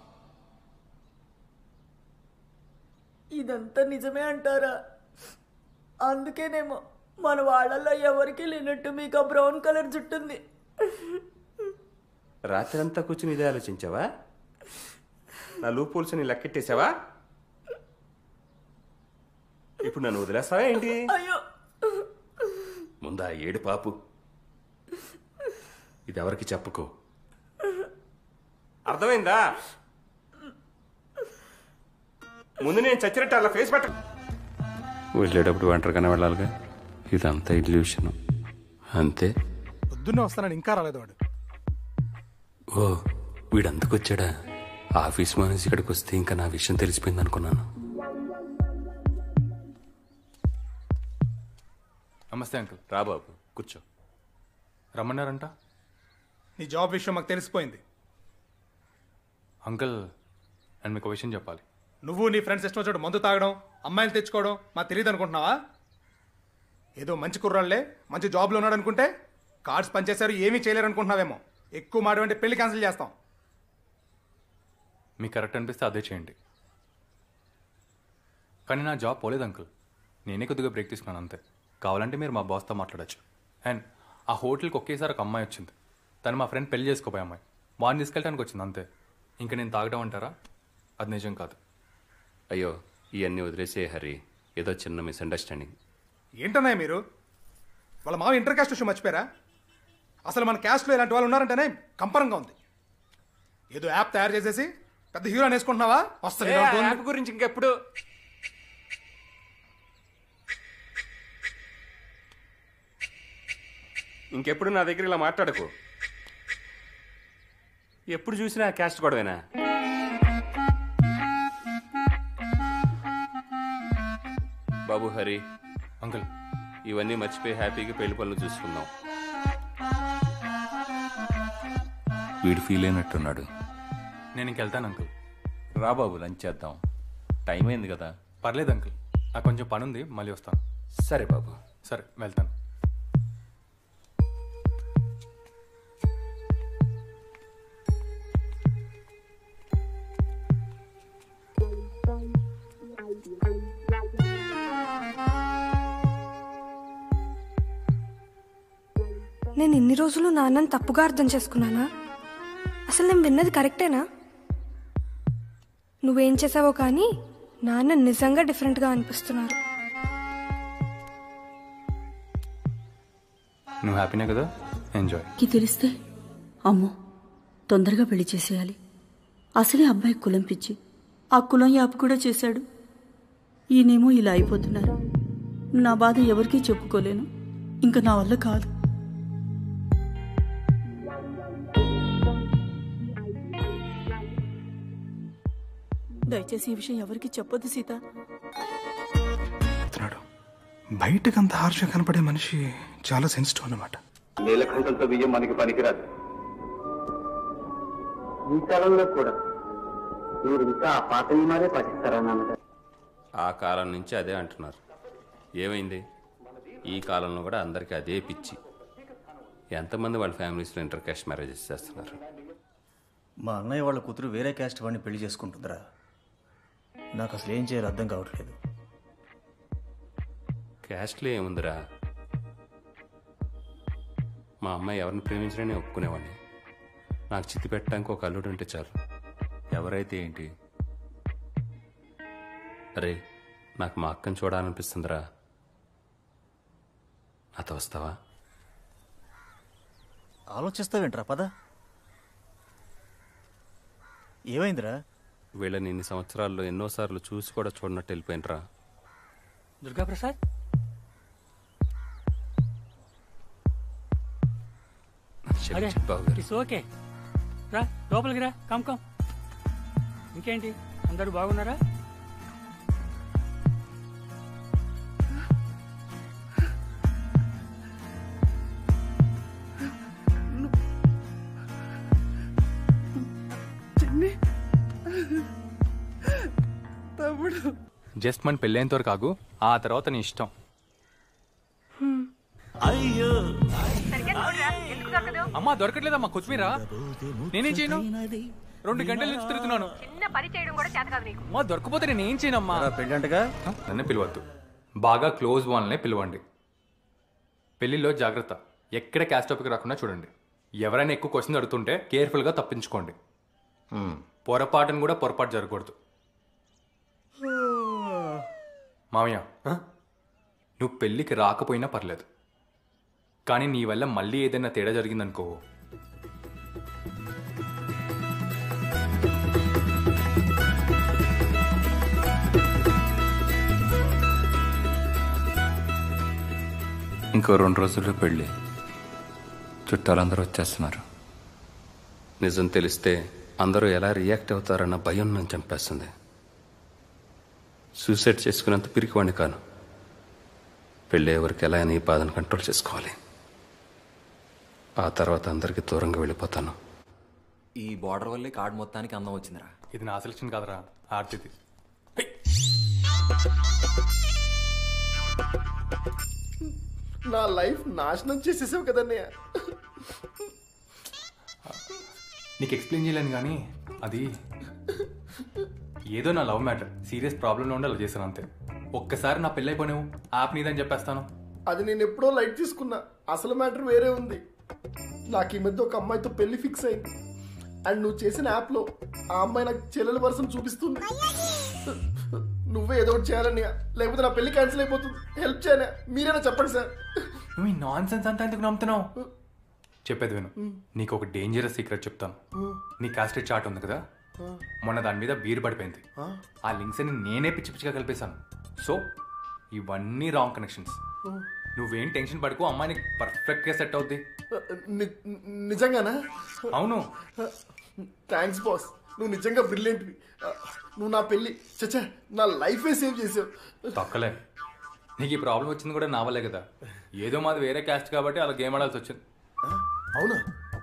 ఇదంతా నిజమే అంటారా? అందుకేనేమో మన వాళ్ళల్లో ఎవరికి లేనట్టు మీకు ఆ బ్రౌన్ కలర్ జుట్టుంది. రాత్రి అంతా కూర్చుని ఇదే ఆలోచించావా? నా లూప్ హోల్స్ని లెక్కెట్టేసావా? ఇప్పుడు నన్ను వదిలేస్తావా ఏంటి? ముందా ఏడు పాపు, ఇది ఎవరికి చెప్పుకో, అర్థమైందా? ముందు నేను చచ్చినట్టు అలా ఫేస్ పెట్ట. వెళ్ళేటప్పుడు ఒంటరిగానే వెళ్ళాలిగా, ఇదంతా ఇల్యూషన్ అంతే. పొద్దున్నే వస్తానని ఇంకా రాలేదు వాడు. ఓ వీడంతకొచ్చాడా? ఆఫీస్ మనిషి ఇక్కడికి వస్తే ఇంకా నా విషయం తెలిసిపోయింది అనుకున్నాను. నమస్తే అంకుల్. రా బాబు కూర్చో. రమ్మన్నారంట? నీ జాబ్ విషయం మాకు తెలిసిపోయింది. అంకుల్ నేను మీకు విషయం చెప్పాలి. నువ్వు నీ ఫ్రెండ్స్ ఇష్టం వచ్చాడు మందు తాగడం, అమ్మాయిలు తెచ్చుకోవడం మాకు తెలియదు అనుకుంటున్నావా? ఏదో మంచి కుర్రాళ్లే మంచి జాబ్లో ఉన్నాడు అనుకుంటే కార్డ్స్ పనిచేశారు, ఏమీ చేయలేరు అనుకుంటున్నావేమో. ఎక్కువ మాట పెళ్లి క్యాన్సిల్ చేస్తాం. మీకు కరెక్ట్ అనిపిస్తే అదే చేయండి. కానీ నా జాబ్ పోలేదు అంకుల్, నేనే కొద్దిగా బ్రేక్ తీసుకున్నాను అంతే. కావాలంటే మీరు మా బాస్తో మాట్లాడచ్చు. అండ్ ఆ హోటల్కి ఒకేసారి ఒక అమ్మాయి వచ్చింది. తను మా ఫ్రెండ్ పెళ్లి చేసుకోపోయే అమ్మాయి. వాడిని తీసుకెళ్ళడానికి వచ్చింది అంతే. ఇంకా నేను తాగడం అంటారా? అది నిజం కాదు. అయ్యో ఇవన్నీ వదిలేసే హరి, ఏదో చిన్న మిస్అండర్స్టాండింగ్. ఏంటన్నాయి మీరు? వాళ్ళ మావ ఇంటర్ కాస్ట్ విషయం మర్చిపోయారా? అసలు మన క్యాస్ట్లో ఇలాంటి వాళ్ళు ఉన్నారంటేనే కంపరంగా ఉంది. ఏదో యాప్ తయారు చేసేసి పెద్ద హీరో వేసుకుంటున్నావా? వస్తుంది యాప్ గురించి ఇంకెప్పుడు. ఇంకెప్పుడు నా దగ్గర ఇలా మాట్లాడకు. ఎప్పుడు చూసినా క్యాస్ట్ గొడవేనా? బాబు హరి అంకుల్, ఇవన్నీ మర్చిపోయి హ్యాపీగా పెళ్లి పనులు చూసుకుందాం. వీడు ఫీల్ అయినట్టున్నాడు. నేను ఇంకెళ్తాను అంకుల్. రా బాబు లంచ్ చేద్దాం, టైం అయింది కదా. పర్లేదు అంకుల్, నాకు కొంచెం పని ఉంది, మళ్ళీ వస్తాను. సరే బాబు. సరే వెళ్తాను. నేను ఇన్ని రోజులు నాన్నని తప్పుగా అర్థం చేసుకున్నానా? అసలు నేను విన్నది కరెక్టేనా? నువ్వేం చేసావో కానీ నాన్న నిజంగా డిఫరెంట్గా అనిపిస్తున్నారు. నువ్వు హ్యాపీనే కదా? ఎంజాయ్. తెలిస్తే అమ్మో తొందరగా పెళ్లి చేసేయాలి. అసలే అబ్బాయి కులం పిచ్చి, ఆ కులం యాప్ కూడా చేశాడు. ఈయనేమో ఇలా అయిపోతున్నారు. నా బాధ ఎవరికీ చెప్పుకోలేను. ఇంకా నా వల్ల కాదు. దయచేసి ఈ విషయం ఎవరికి చెప్పొద్దు సీత. బయటకంత హార్ష్గా కనపడే మనిషి చాలా సెన్సిటివ్ అన్నమాట. నీలకంఠంతో బియ్యం మనకి పనికిరాదు. ఈ కాలంలో కూడా మీరు ఇంకా ఆ పాత నియమాలే పాటిస్తారా నాన్నగారు? ఆ కాలం నుంచి అదే అంటున్నారు. ఏమైంది? ఈ కాలంలో కూడా అందరికీ అదే పిచ్చి. ఎంతమంది వాళ్ళ ఫ్యామిలీస్లో ఇంటర్ క్యాస్ట్ మ్యారేజెస్ చేస్తున్నారు. మా అన్నయ్య వాళ్ళ కూతురు వేరే క్యాస్ట్ వాడిని పెళ్లి చేసుకుంటుందిరా. నాకు అసలు ఏం చేయాలో అర్థం కావట్లేదు. క్యాస్ట్లో ఏముందిరా? మా అమ్మాయి ఎవరిని ప్రేమించడని ఒప్పుకునేవాడిని. నాకు చిత్తి పెట్టడానికి ఒక అల్లుడు ఉంటే చాలు. ఎవరైతే ఏంటి? అరే, నాకు మా అక్కని చూడాలనిపిస్తుందిరా. నాతో వస్తావా? ఆలోచిస్తావేంట్రా? పద. ఏమైందిరా? వీళ్ళని ఇన్ని సంవత్సరాల్లో ఎన్నోసార్లు చూసి కూడా చూడనట్టు వెళ్ళిపోయినరా. దుర్గాప్రసాద్, అరే ఇట్స్ ఓకే, రా లోపలికి రా. Come come. ఇంకేంటి, అందరూ బాగున్నారా? జస్ట్ మన పెళ్ళేంత వరకు ఆగు, ఆ తర్వాత నీ ఇష్టం. అమ్మా దొరకట్లేదమ్మా కొత్తిమీర. నేనేం చేయను? 2 గంటల నుంచి తిరుగుతున్నాను. అమ్మా దొరకపోతే నేనేం చేయనమ్మా. పెళ్ళంటగా నన్నే పిలవద్దు, బాగా క్లోజ్ వాళ్ళనే పిలవండి. పెళ్లిలో జాగ్రత్త, ఎక్కడ క్యాస్ట్ టాపిక్ రాకుండా చూడండి. ఎవరైనా ఎక్కువ క్వశ్చన్ అడుగుతుంటే కేర్ఫుల్గా తప్పించుకోండి. పొరపాటును కూడా పొరపాటు జరగకూడదు. మామయ్య, నువ్వు పెళ్ళికి రాకపోయినా పర్లేదు, కానీ నీ వల్ల మళ్ళీ ఏదైనా తేడా జరిగిందనుకో, ఇంకో 2 రోజుల్లో పెళ్ళి. చుట్టాలందరూ వచ్చేస్తున్నారు. నిజం తెలిస్తే అందరూ ఎలా రియాక్ట్ అవుతారన్న భయం నన్ను చంపేస్తుంది. సూసైడ్ చేసుకున్నంత పిరికివాడిని కాను. పెళ్ళే వరకు ఎలా అయినా ఈ బాధను కంట్రోల్ చేసుకోవాలి. ఆ తర్వాత అందరికీ దూరంగా వెళ్ళిపోతాను. ఈ బార్డర్ వల్లే కార్డు మొత్తానికి అందం వచ్చిందిరా. ఇది నా సెలక్షన్ కాదరా, ఆర్తిది. నా లైఫ్ నాశనం చేసేసావు కదన్నయ్య. నీకు ఎక్స్ప్లెయిన్ చేయలేను కానీ అది ఏదో నా లవ్ మ్యాటర్, సీరియస్ ప్రాబ్లంలో ఉండి అలా చేశాను అంతే. ఒక్కసారి నా పెళ్ళైపోయావు యాప్ నీదని చెప్పేస్తాను. అది నేను ఎప్పుడో లైట్ తీసుకున్నా. అసలు మ్యాటర్ వేరే ఉంది. నాకు ఈ మధ్య ఒక అమ్మాయితో పెళ్లి ఫిక్స్ అయింది. అండ్ నువ్వు చేసిన యాప్లో ఆ అమ్మాయి నాకు చెల్లెల వరుసను చూపిస్తుంది. నువ్వే ఏదో ఒకటి చేయాలని, లేకపోతే నా పెళ్లి క్యాన్సిల్ అయిపోతుంది. హెల్ప్ చేయనా? మీరైనా చెప్పండి సార్. నువ్వు ఈ నాన్ సెన్స్ అంతా ఎందుకు నమ్ముతున్నావు? చెప్పేది విను, నీకు ఒక డేంజరస్ సీక్రెట్ చెప్తాను. నీ కాస్టెడ్ చార్ట్ ఉంది కదా, మొన్న దాని మీద బీరు పడిపోయింది. ఆ లింక్స్ అని నేనే పిచ్చి పిచ్చిగా కలిపేశాను. సో ఇవన్నీ రాంగ్ కనెక్షన్స్. నువ్వేం టెన్షన్ పడుకో, అమ్మాయిని పర్ఫెక్ట్గా సెట్ అవుద్ది. నిజంగానా? అవును. థ్యాంక్స్ బాస్, నువ్వు నిజంగా బ్రిలియంట్వి. నువ్వు నా పెళ్ళి చచ్చా నా లైఫే సేవ్ చేసావు. తక్కలే, నీకు ఈ ప్రాబ్లం వచ్చింది కూడా నా వల్లే కదా. ఏదో మాది వేరే క్యాస్ట్ కాబట్టి అలా గేమ్ ఆడాల్సి వచ్చింది. అవునా?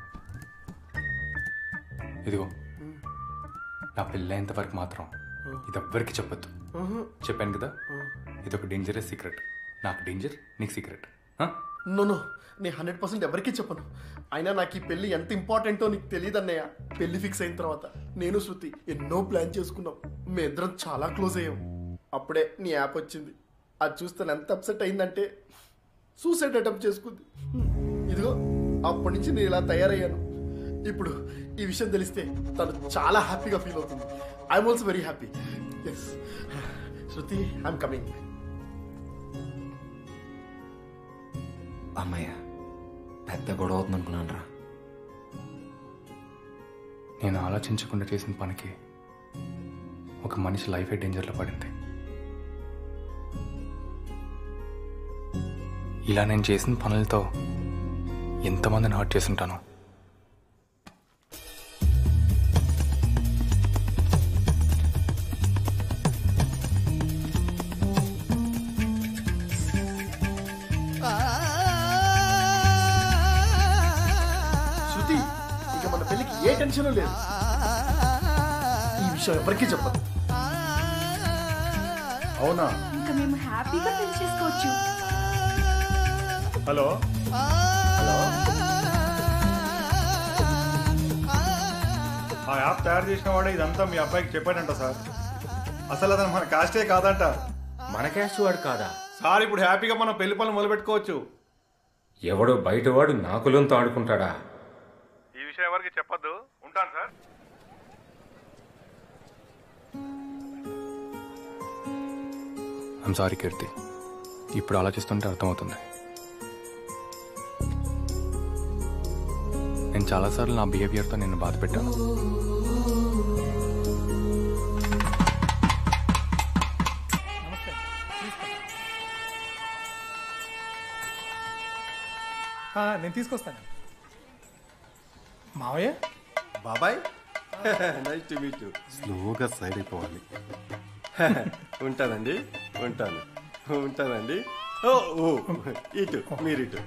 ఇదిగో నా పెళ్ళైనంత వరకు మాత్రం ఇది ఎవ్వరికి చెప్పొద్దు. చెప్పాను కదా, ఇది ఒక డేంజరస్ సీక్రెట్. నాకు డేంజర్, నీకు సీక్రెట్. నో నేను 100% ఎవరికీ చెప్పను. అయినా నాకు ఈ పెళ్లి ఎంత ఇంపార్టెంటో నీకు తెలియదు అన్నయ్య. పెళ్లి ఫిక్స్ అయిన తర్వాత నేను శృతి ఎన్నో ప్లాన్ చేసుకున్నాం. మీ ఇద్దరం చాలా క్లోజ్ అయ్యాం. అప్పుడే నీ యాప్ వచ్చింది. అది చూస్తే ఎంత అప్సెట్ అయిందంటే సూసైడ్ అటెంప్ట్ చేసుకుంది. ఇదిగో అప్పటి నుంచి నేను ఇలా తయారయ్యాను. ఇప్పుడు ఈ విషయం తెలిస్తే తను చాలా హ్యాపీగా ఫీల్ అవుతుంది. I'm also very happy. Yes Shruti, I'm coming. అమ్మయ్య, పెద్ద గొడవ అవుతుంది అనుకున్నాను రా. నేను ఆలోచించకుండా చేసిన పనికి ఒక మనిషి లైఫే డేంజర్లో పడింది. ఇలా నేను చేసిన పనులతో ఎంతమందిని హర్ట్ చేసుంటాను. శృతి, ఇక మన పెళ్ళికి ఏ టెన్షన్ లేదు. విషయం ఎవరికీ చెప్పదు. అవునా? ఇంకా మేము హ్యాపీగా పెళ్లి చేసుకోవచ్చు. హలో ఆ యాప్ తయారు చేసిన వాడే ఇదంతా మీ అబ్బాయికి చెప్పాడంట సార్. అసలు అతను మన కాస్టే కాదంట. మన క్యాస్ట్ వాడు కాదా సార్? ఇప్పుడు హ్యాపీగా మనం పెళ్లి పనులు మొదలు పెట్టుకోవచ్చు. ఎవడో బయటవాడు నా కులంతో ఆడుకుంటాడా? ఈ విషయం ఎవరికి చెప్పొద్దు. ఉంటాను సార్. ఐమ్ సారీ కీర్తి, ఇప్పుడు ఆలోచిస్తుంటే అర్థమవుతుంది. నేను చాలాసార్లు నా బిహేవియర్తో నిన్ను బాధ పెట్టాను. నేను తీసుకొస్తాను. మావయ్య, బాబాయ్, నైస్ టు మీట్ యు. స్లోగా సైడ్ అయిపోవాలి. ఉంటానండి, ఉంటానండి. ఓ ఇటు, మీరు ఇటు.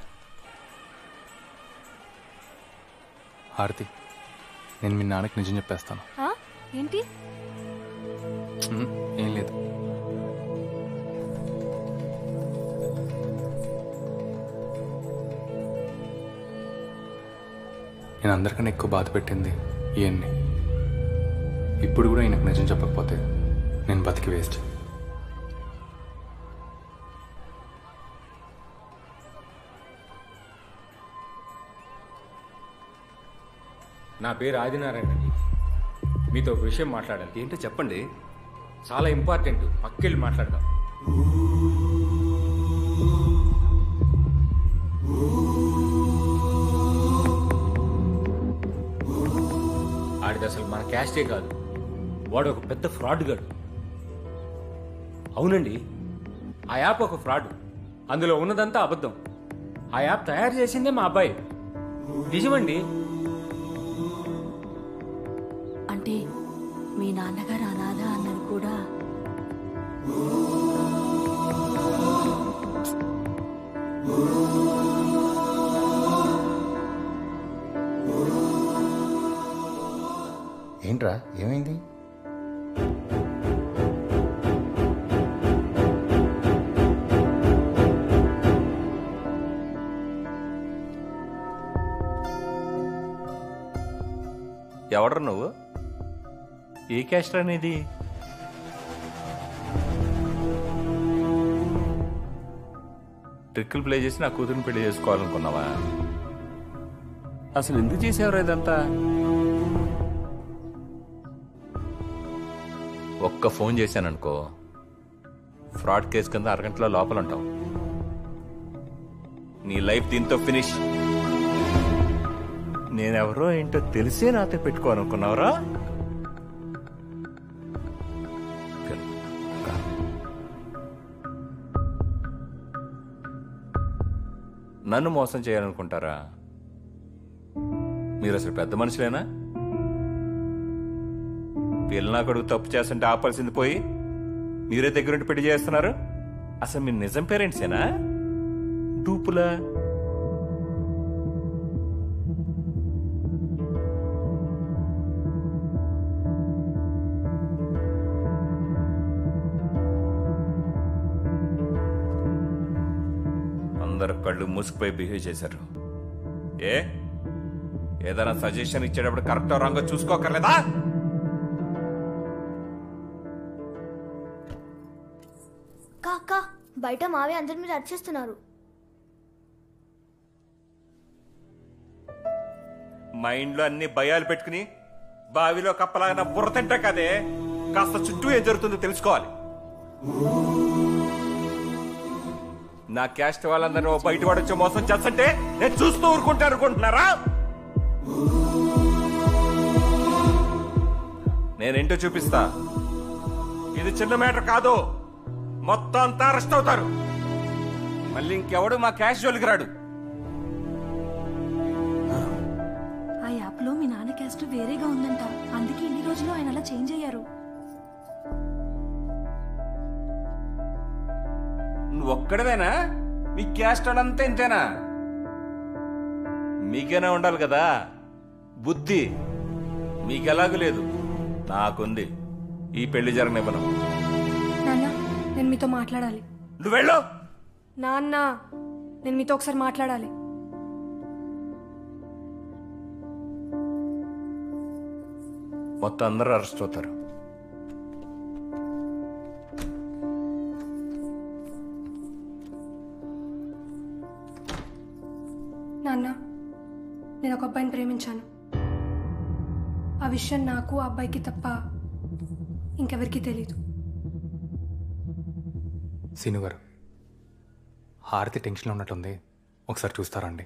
హారతి, నేను మీ నాన్నకి నిజం చెప్పేస్తాను. ఏంటి? ఏం లేదు. నేను అందరికన్నా ఎక్కువ బాధ పెట్టింది ఈయన్ని. ఇప్పుడు కూడా ఈయనకు నిజం చెప్పకపోతే నేను బతికి వేస్ట్. నా పేరు ఆదినారాయణ అండి. మీతో ఒక విషయం మాట్లాడాలి. ఏంటో చెప్పండి. చాలా ఇంపార్టెంట్. పక్కెళ్ళి మాట్లాడదాం. ఆడిది అసలు మన క్యాస్టే కాదు. వాడు ఒక పెద్ద ఫ్రాడ్ గాడు. అవునండి, ఆ యాప్ ఒక ఫ్రాడ్. అందులో ఉన్నదంతా అబద్ధం. ఆ యాప్ తయారు చేసిందే మా అబ్బాయి. నిజమండి. అంటే మీ నాన్నగారు అనాథ అన్నది కూడా ఏంట్రా, ఏమైంది? ఎవడ్రా నువ్వు? ఏ క్యాస్ట్ అనేది? ట్రిక్కులు ప్లే చేసి నా కూతురుని పెళ్లి చేసుకోవాలనుకున్నావా? అసలు ఎందుకు చేసేవారు ఇదంతా? ఒక్క ఫోన్ చేశాననుకో, ఫ్రాడ్ కేసు కింద అరగంటలో లోపల ఉంటావు. నీ లైఫ్ దీంతో ఫినిష్. నేనెవరో ఏంటో తెలిసే నాతో పెట్టుకోవాలనుకున్నావురా? నన్ను మోసం చేయాలనుకుంటారా? మీరు అసలు పెద్ద మనుషులేనా? పిల్లనా కొడుకు తప్పు చేస్తుంటే ఆపాల్సింది పోయి మీరే దగ్గరుండి పెళ్లి చేస్తున్నారు. అసలు మీరు నిజం పేరెంట్సేనా డూపులా? అందరు కళ్ళు మూసుకుపోయి బిహేవ్ చేశారు. ఏదైనా సజెషన్ ఇచ్చేటప్పుడు కరెక్టో రాంగో చూసుకోకర్లేదా? కాకా, బయట మావే అందరి మీద అరిచేస్తున్నారు. మైండ్లో అన్ని భయాలు పెట్టుకుని బావిలో కప్పలాగా బుర్ర తింటా కదే. కాస్త చుట్టూ ఏం జరుగుతుందో తెలుసుకోవాలి. నా క్యాస్ట్ వాళ్ళందరూ బయట వాడొచ్చి మోసం చేస్తుంటే నేను చూస్తూ ఊరుకుంటారు అనుకుంటున్నారా? నేనేంటో చూపిస్తా. ఇది చిన్న మ్యాటర్ కాదు. మొత్తం అంతా అరెస్ట్ అవుతారు. మళ్ళీ ఇంకెవడు మా క్యాష్ జోలికి రాడు. ఆ యాప్లో మీ నాన్న క్యాస్ట్ వేరేగా ఉందంట. అందుకే ఇన్ని రోజులు ఆయన అలా చేంజ్ అయ్యారు. నువ్వు ఒక్కడవేనా? మీ క్యాస్ట్ వాళ్ళంతా ఇంతేనా? మీకైనా ఉండాలి కదా బుద్ధి. మీకెలాగూ లేదు. నాకుంది. ఈ పెళ్లి జరగనివ్వను. నాన్న నేను మీతో మాట్లాడాలి. నువ్వు వెళ్ళు. నాన్న నేను మీతో ఒకసారి మాట్లాడాలి. మొత్తం అందరూ అరెస్ట్ అవుతారు. నాన్న నేను ఒక అబ్బాయిని ప్రేమించాను. ఆ విషయం నాకు ఆ అబ్బాయికి తప్ప ఇంకెవరికీ తెలీదు. సీను గారు, హారతి టెన్షన్లో ఉన్నట్టుంది, ఒకసారి చూస్తారండి.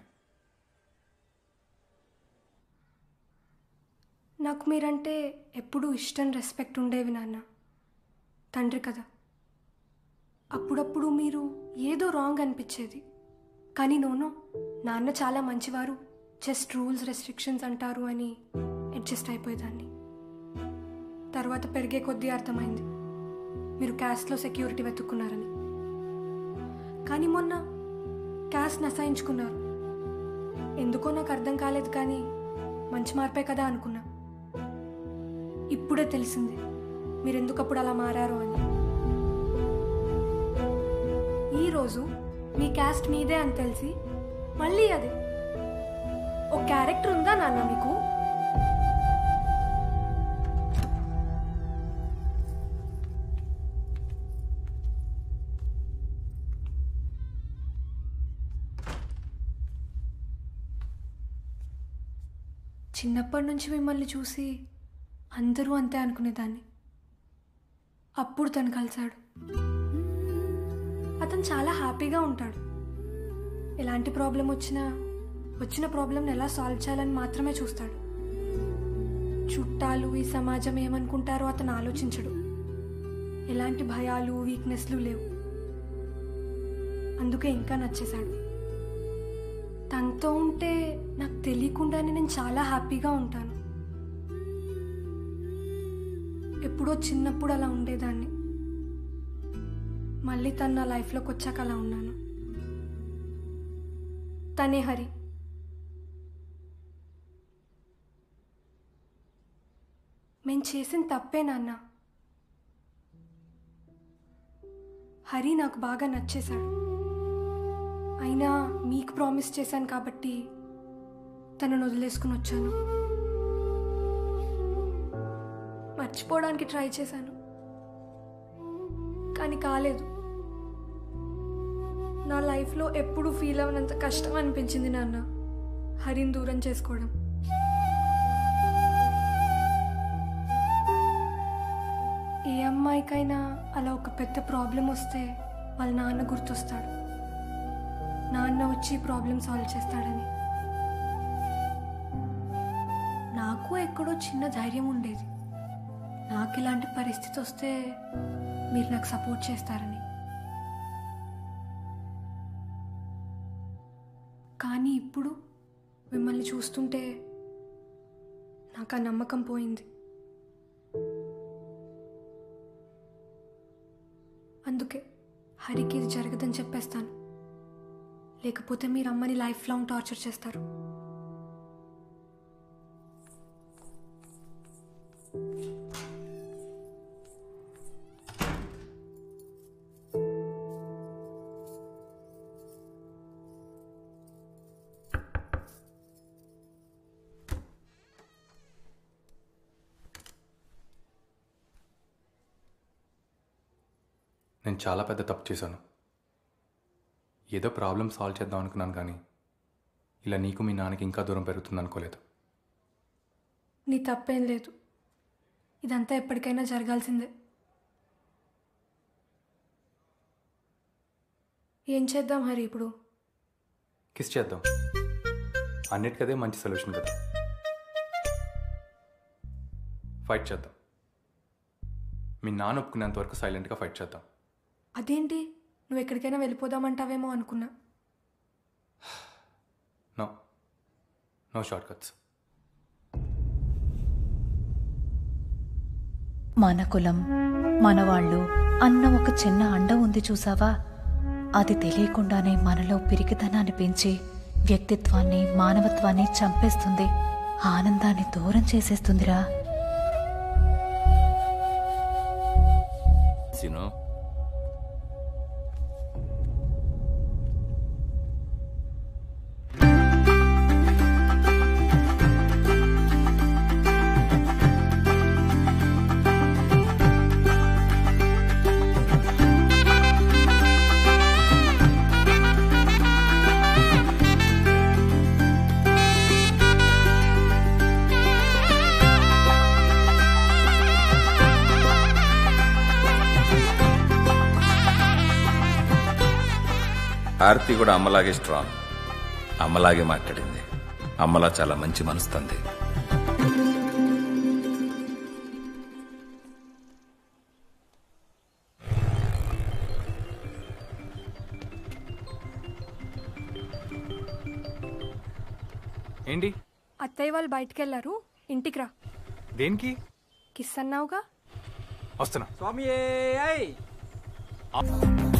నాకు మీరంటే ఎప్పుడూ ఇష్టం, రెస్పెక్ట్ ఉండేవి నాన్న. తండ్రి కదా. అప్పుడప్పుడు మీరు ఏదో రాంగ్ అనిపించేది. కానీ నోనో, నాన్న చాలా మంచివారు, జస్ట్ రూల్స్ రెస్ట్రిక్షన్స్ అంటారు అని అడ్జస్ట్ అయిపోయేదాన్ని. తర్వాత పెరిగే కొద్దీ అర్థమైంది మీరు క్యాస్ట్లో సెక్యూరిటీ వెతుక్కున్నారని. కానీ మొన్న క్యాస్ట్ అసహించుకున్నారు. ఎందుకో నాకు అర్థం కాలేదు, కానీ మంచి మార్పే కదా అనుకున్నా. ఇప్పుడే తెలిసింది మీరెందుకప్పుడు అలా మారారో అని. ఈరోజు మీ క్యాస్ట్ మీదే అని తెలిసి మళ్ళీ అదే. ఓ క్యారెక్టర్ ఉందా నాన్న మీకు? చిన్నప్పటి నుంచి మిమ్మల్ని చూసి అందరూ అంతే అనుకునేదాన్ని. అప్పుడు తను కలిశాడు. అతను చాలా హ్యాపీగా ఉంటాడు. ఎలాంటి ప్రాబ్లం వచ్చిన ప్రాబ్లంని ఎలా సాల్వ్ చేయాలని మాత్రమే చూస్తాడు. చుట్టాలు, ఈ సమాజం ఏమనుకుంటారో అతను ఆలోచించడు. ఎలాంటి భయాలు, వీక్నెస్లు లేవు. అందుకే ఇంకా నచ్చేశాడు. తనతో ఉంటే నాకు తెలియకుండానే నేను చాలా హ్యాపీగా ఉంటాను. ఎప్పుడో చిన్నప్పుడు అలా ఉండేదాన్ని. మళ్ళీ తను నా లైఫ్లోకి వచ్చాక అలా ఉన్నాను. తనే హరి. మేము చేసిన తప్పే నాన్న. హరి నాకు బాగా నచ్చేశాడు. అయినా మీకు ప్రామిస్ చేశాను కాబట్టి తనను వదిలేసుకుని వచ్చాను. మర్చిపోవడానికి ట్రై చేశాను, కానీ కాలేదు. నా లైఫ్లో ఎప్పుడు ఫీల్ అవనంత కష్టం అనిపించింది నాన్న హరిని దూరం చేసుకోవడం. ఏ అమ్మాయికైనా అలా ఒక పెద్ద ప్రాబ్లం వస్తే వాళ్ళ నాన్న గుర్తొస్తాడు. నాన్న వచ్చి ప్రాబ్లం సాల్వ్ చేస్తాడని. నాకు ఎక్కడో చిన్న ధైర్యం ఉండేది, నాకు ఇలాంటి పరిస్థితి వస్తే మీరు నాకు సపోర్ట్ చేస్తారని. కానీ ఇప్పుడు మిమ్మల్ని చూస్తుంటే నాకు ఆ నమ్మకం పోయింది. అందుకే హరికి ఇది జరగదని చెప్పేస్తాను. లేకపోతే మీరు అమ్మని లైఫ్ లాంగ్ టార్చర్ చేస్తారు. నేను చాలా పెద్ద తప్పు చేశాను. ఏదో ప్రాబ్లం సాల్వ్ చేద్దాం అనుకున్నాను, కానీ ఇలా నీకు మీ నాన్నకి ఇంకా దూరం పెరుగుతుంది అనుకోలేదు. నీ తప్పేం లేదు. ఇదంతా ఎప్పటికైనా జరగాల్సిందే. ఏం చేద్దాం హరి ఇప్పుడు? కిస్ చేద్దాం. అన్నిటికదే మంచి సొల్యూషన్ కదా. ఫైట్ చేద్దాం. మీ నాన్న ఒప్పుకునేంత వరకు సైలెంట్గా ఫైట్ చేద్దాం. అదేంటి, నువ్వు ఎక్కడికైనా వెళ్ళిపోదామంటావేమో అనుకున్నా. No no short cuts. మన కులం, మనవాళ్ళు అన్న ఒక చిన్న అండ ఉంది చూసావా? అది తెలియకుండానే మనలో పిరికితనాన్ని పెంచి వ్యక్తిత్వాన్ని, మానవత్వాన్ని చంపేస్తుంది. ఆనందాన్ని దూరం చేసేస్తుందిరా. సీను ఆర్తి కూడా అమ్మలాగే స్ట్రాంగ్, అమ్మలాగే మాట్లాడింది. అమ్మలా చాలా మంచి మనసుతుంది. ఏంటి? అత్తయ్య వాళ్ళు బయటికి వెళ్ళారు, ఇంటికి రా. దేనికి? కిస్ అన్నావుగా. వస్తున్నా. స్వామి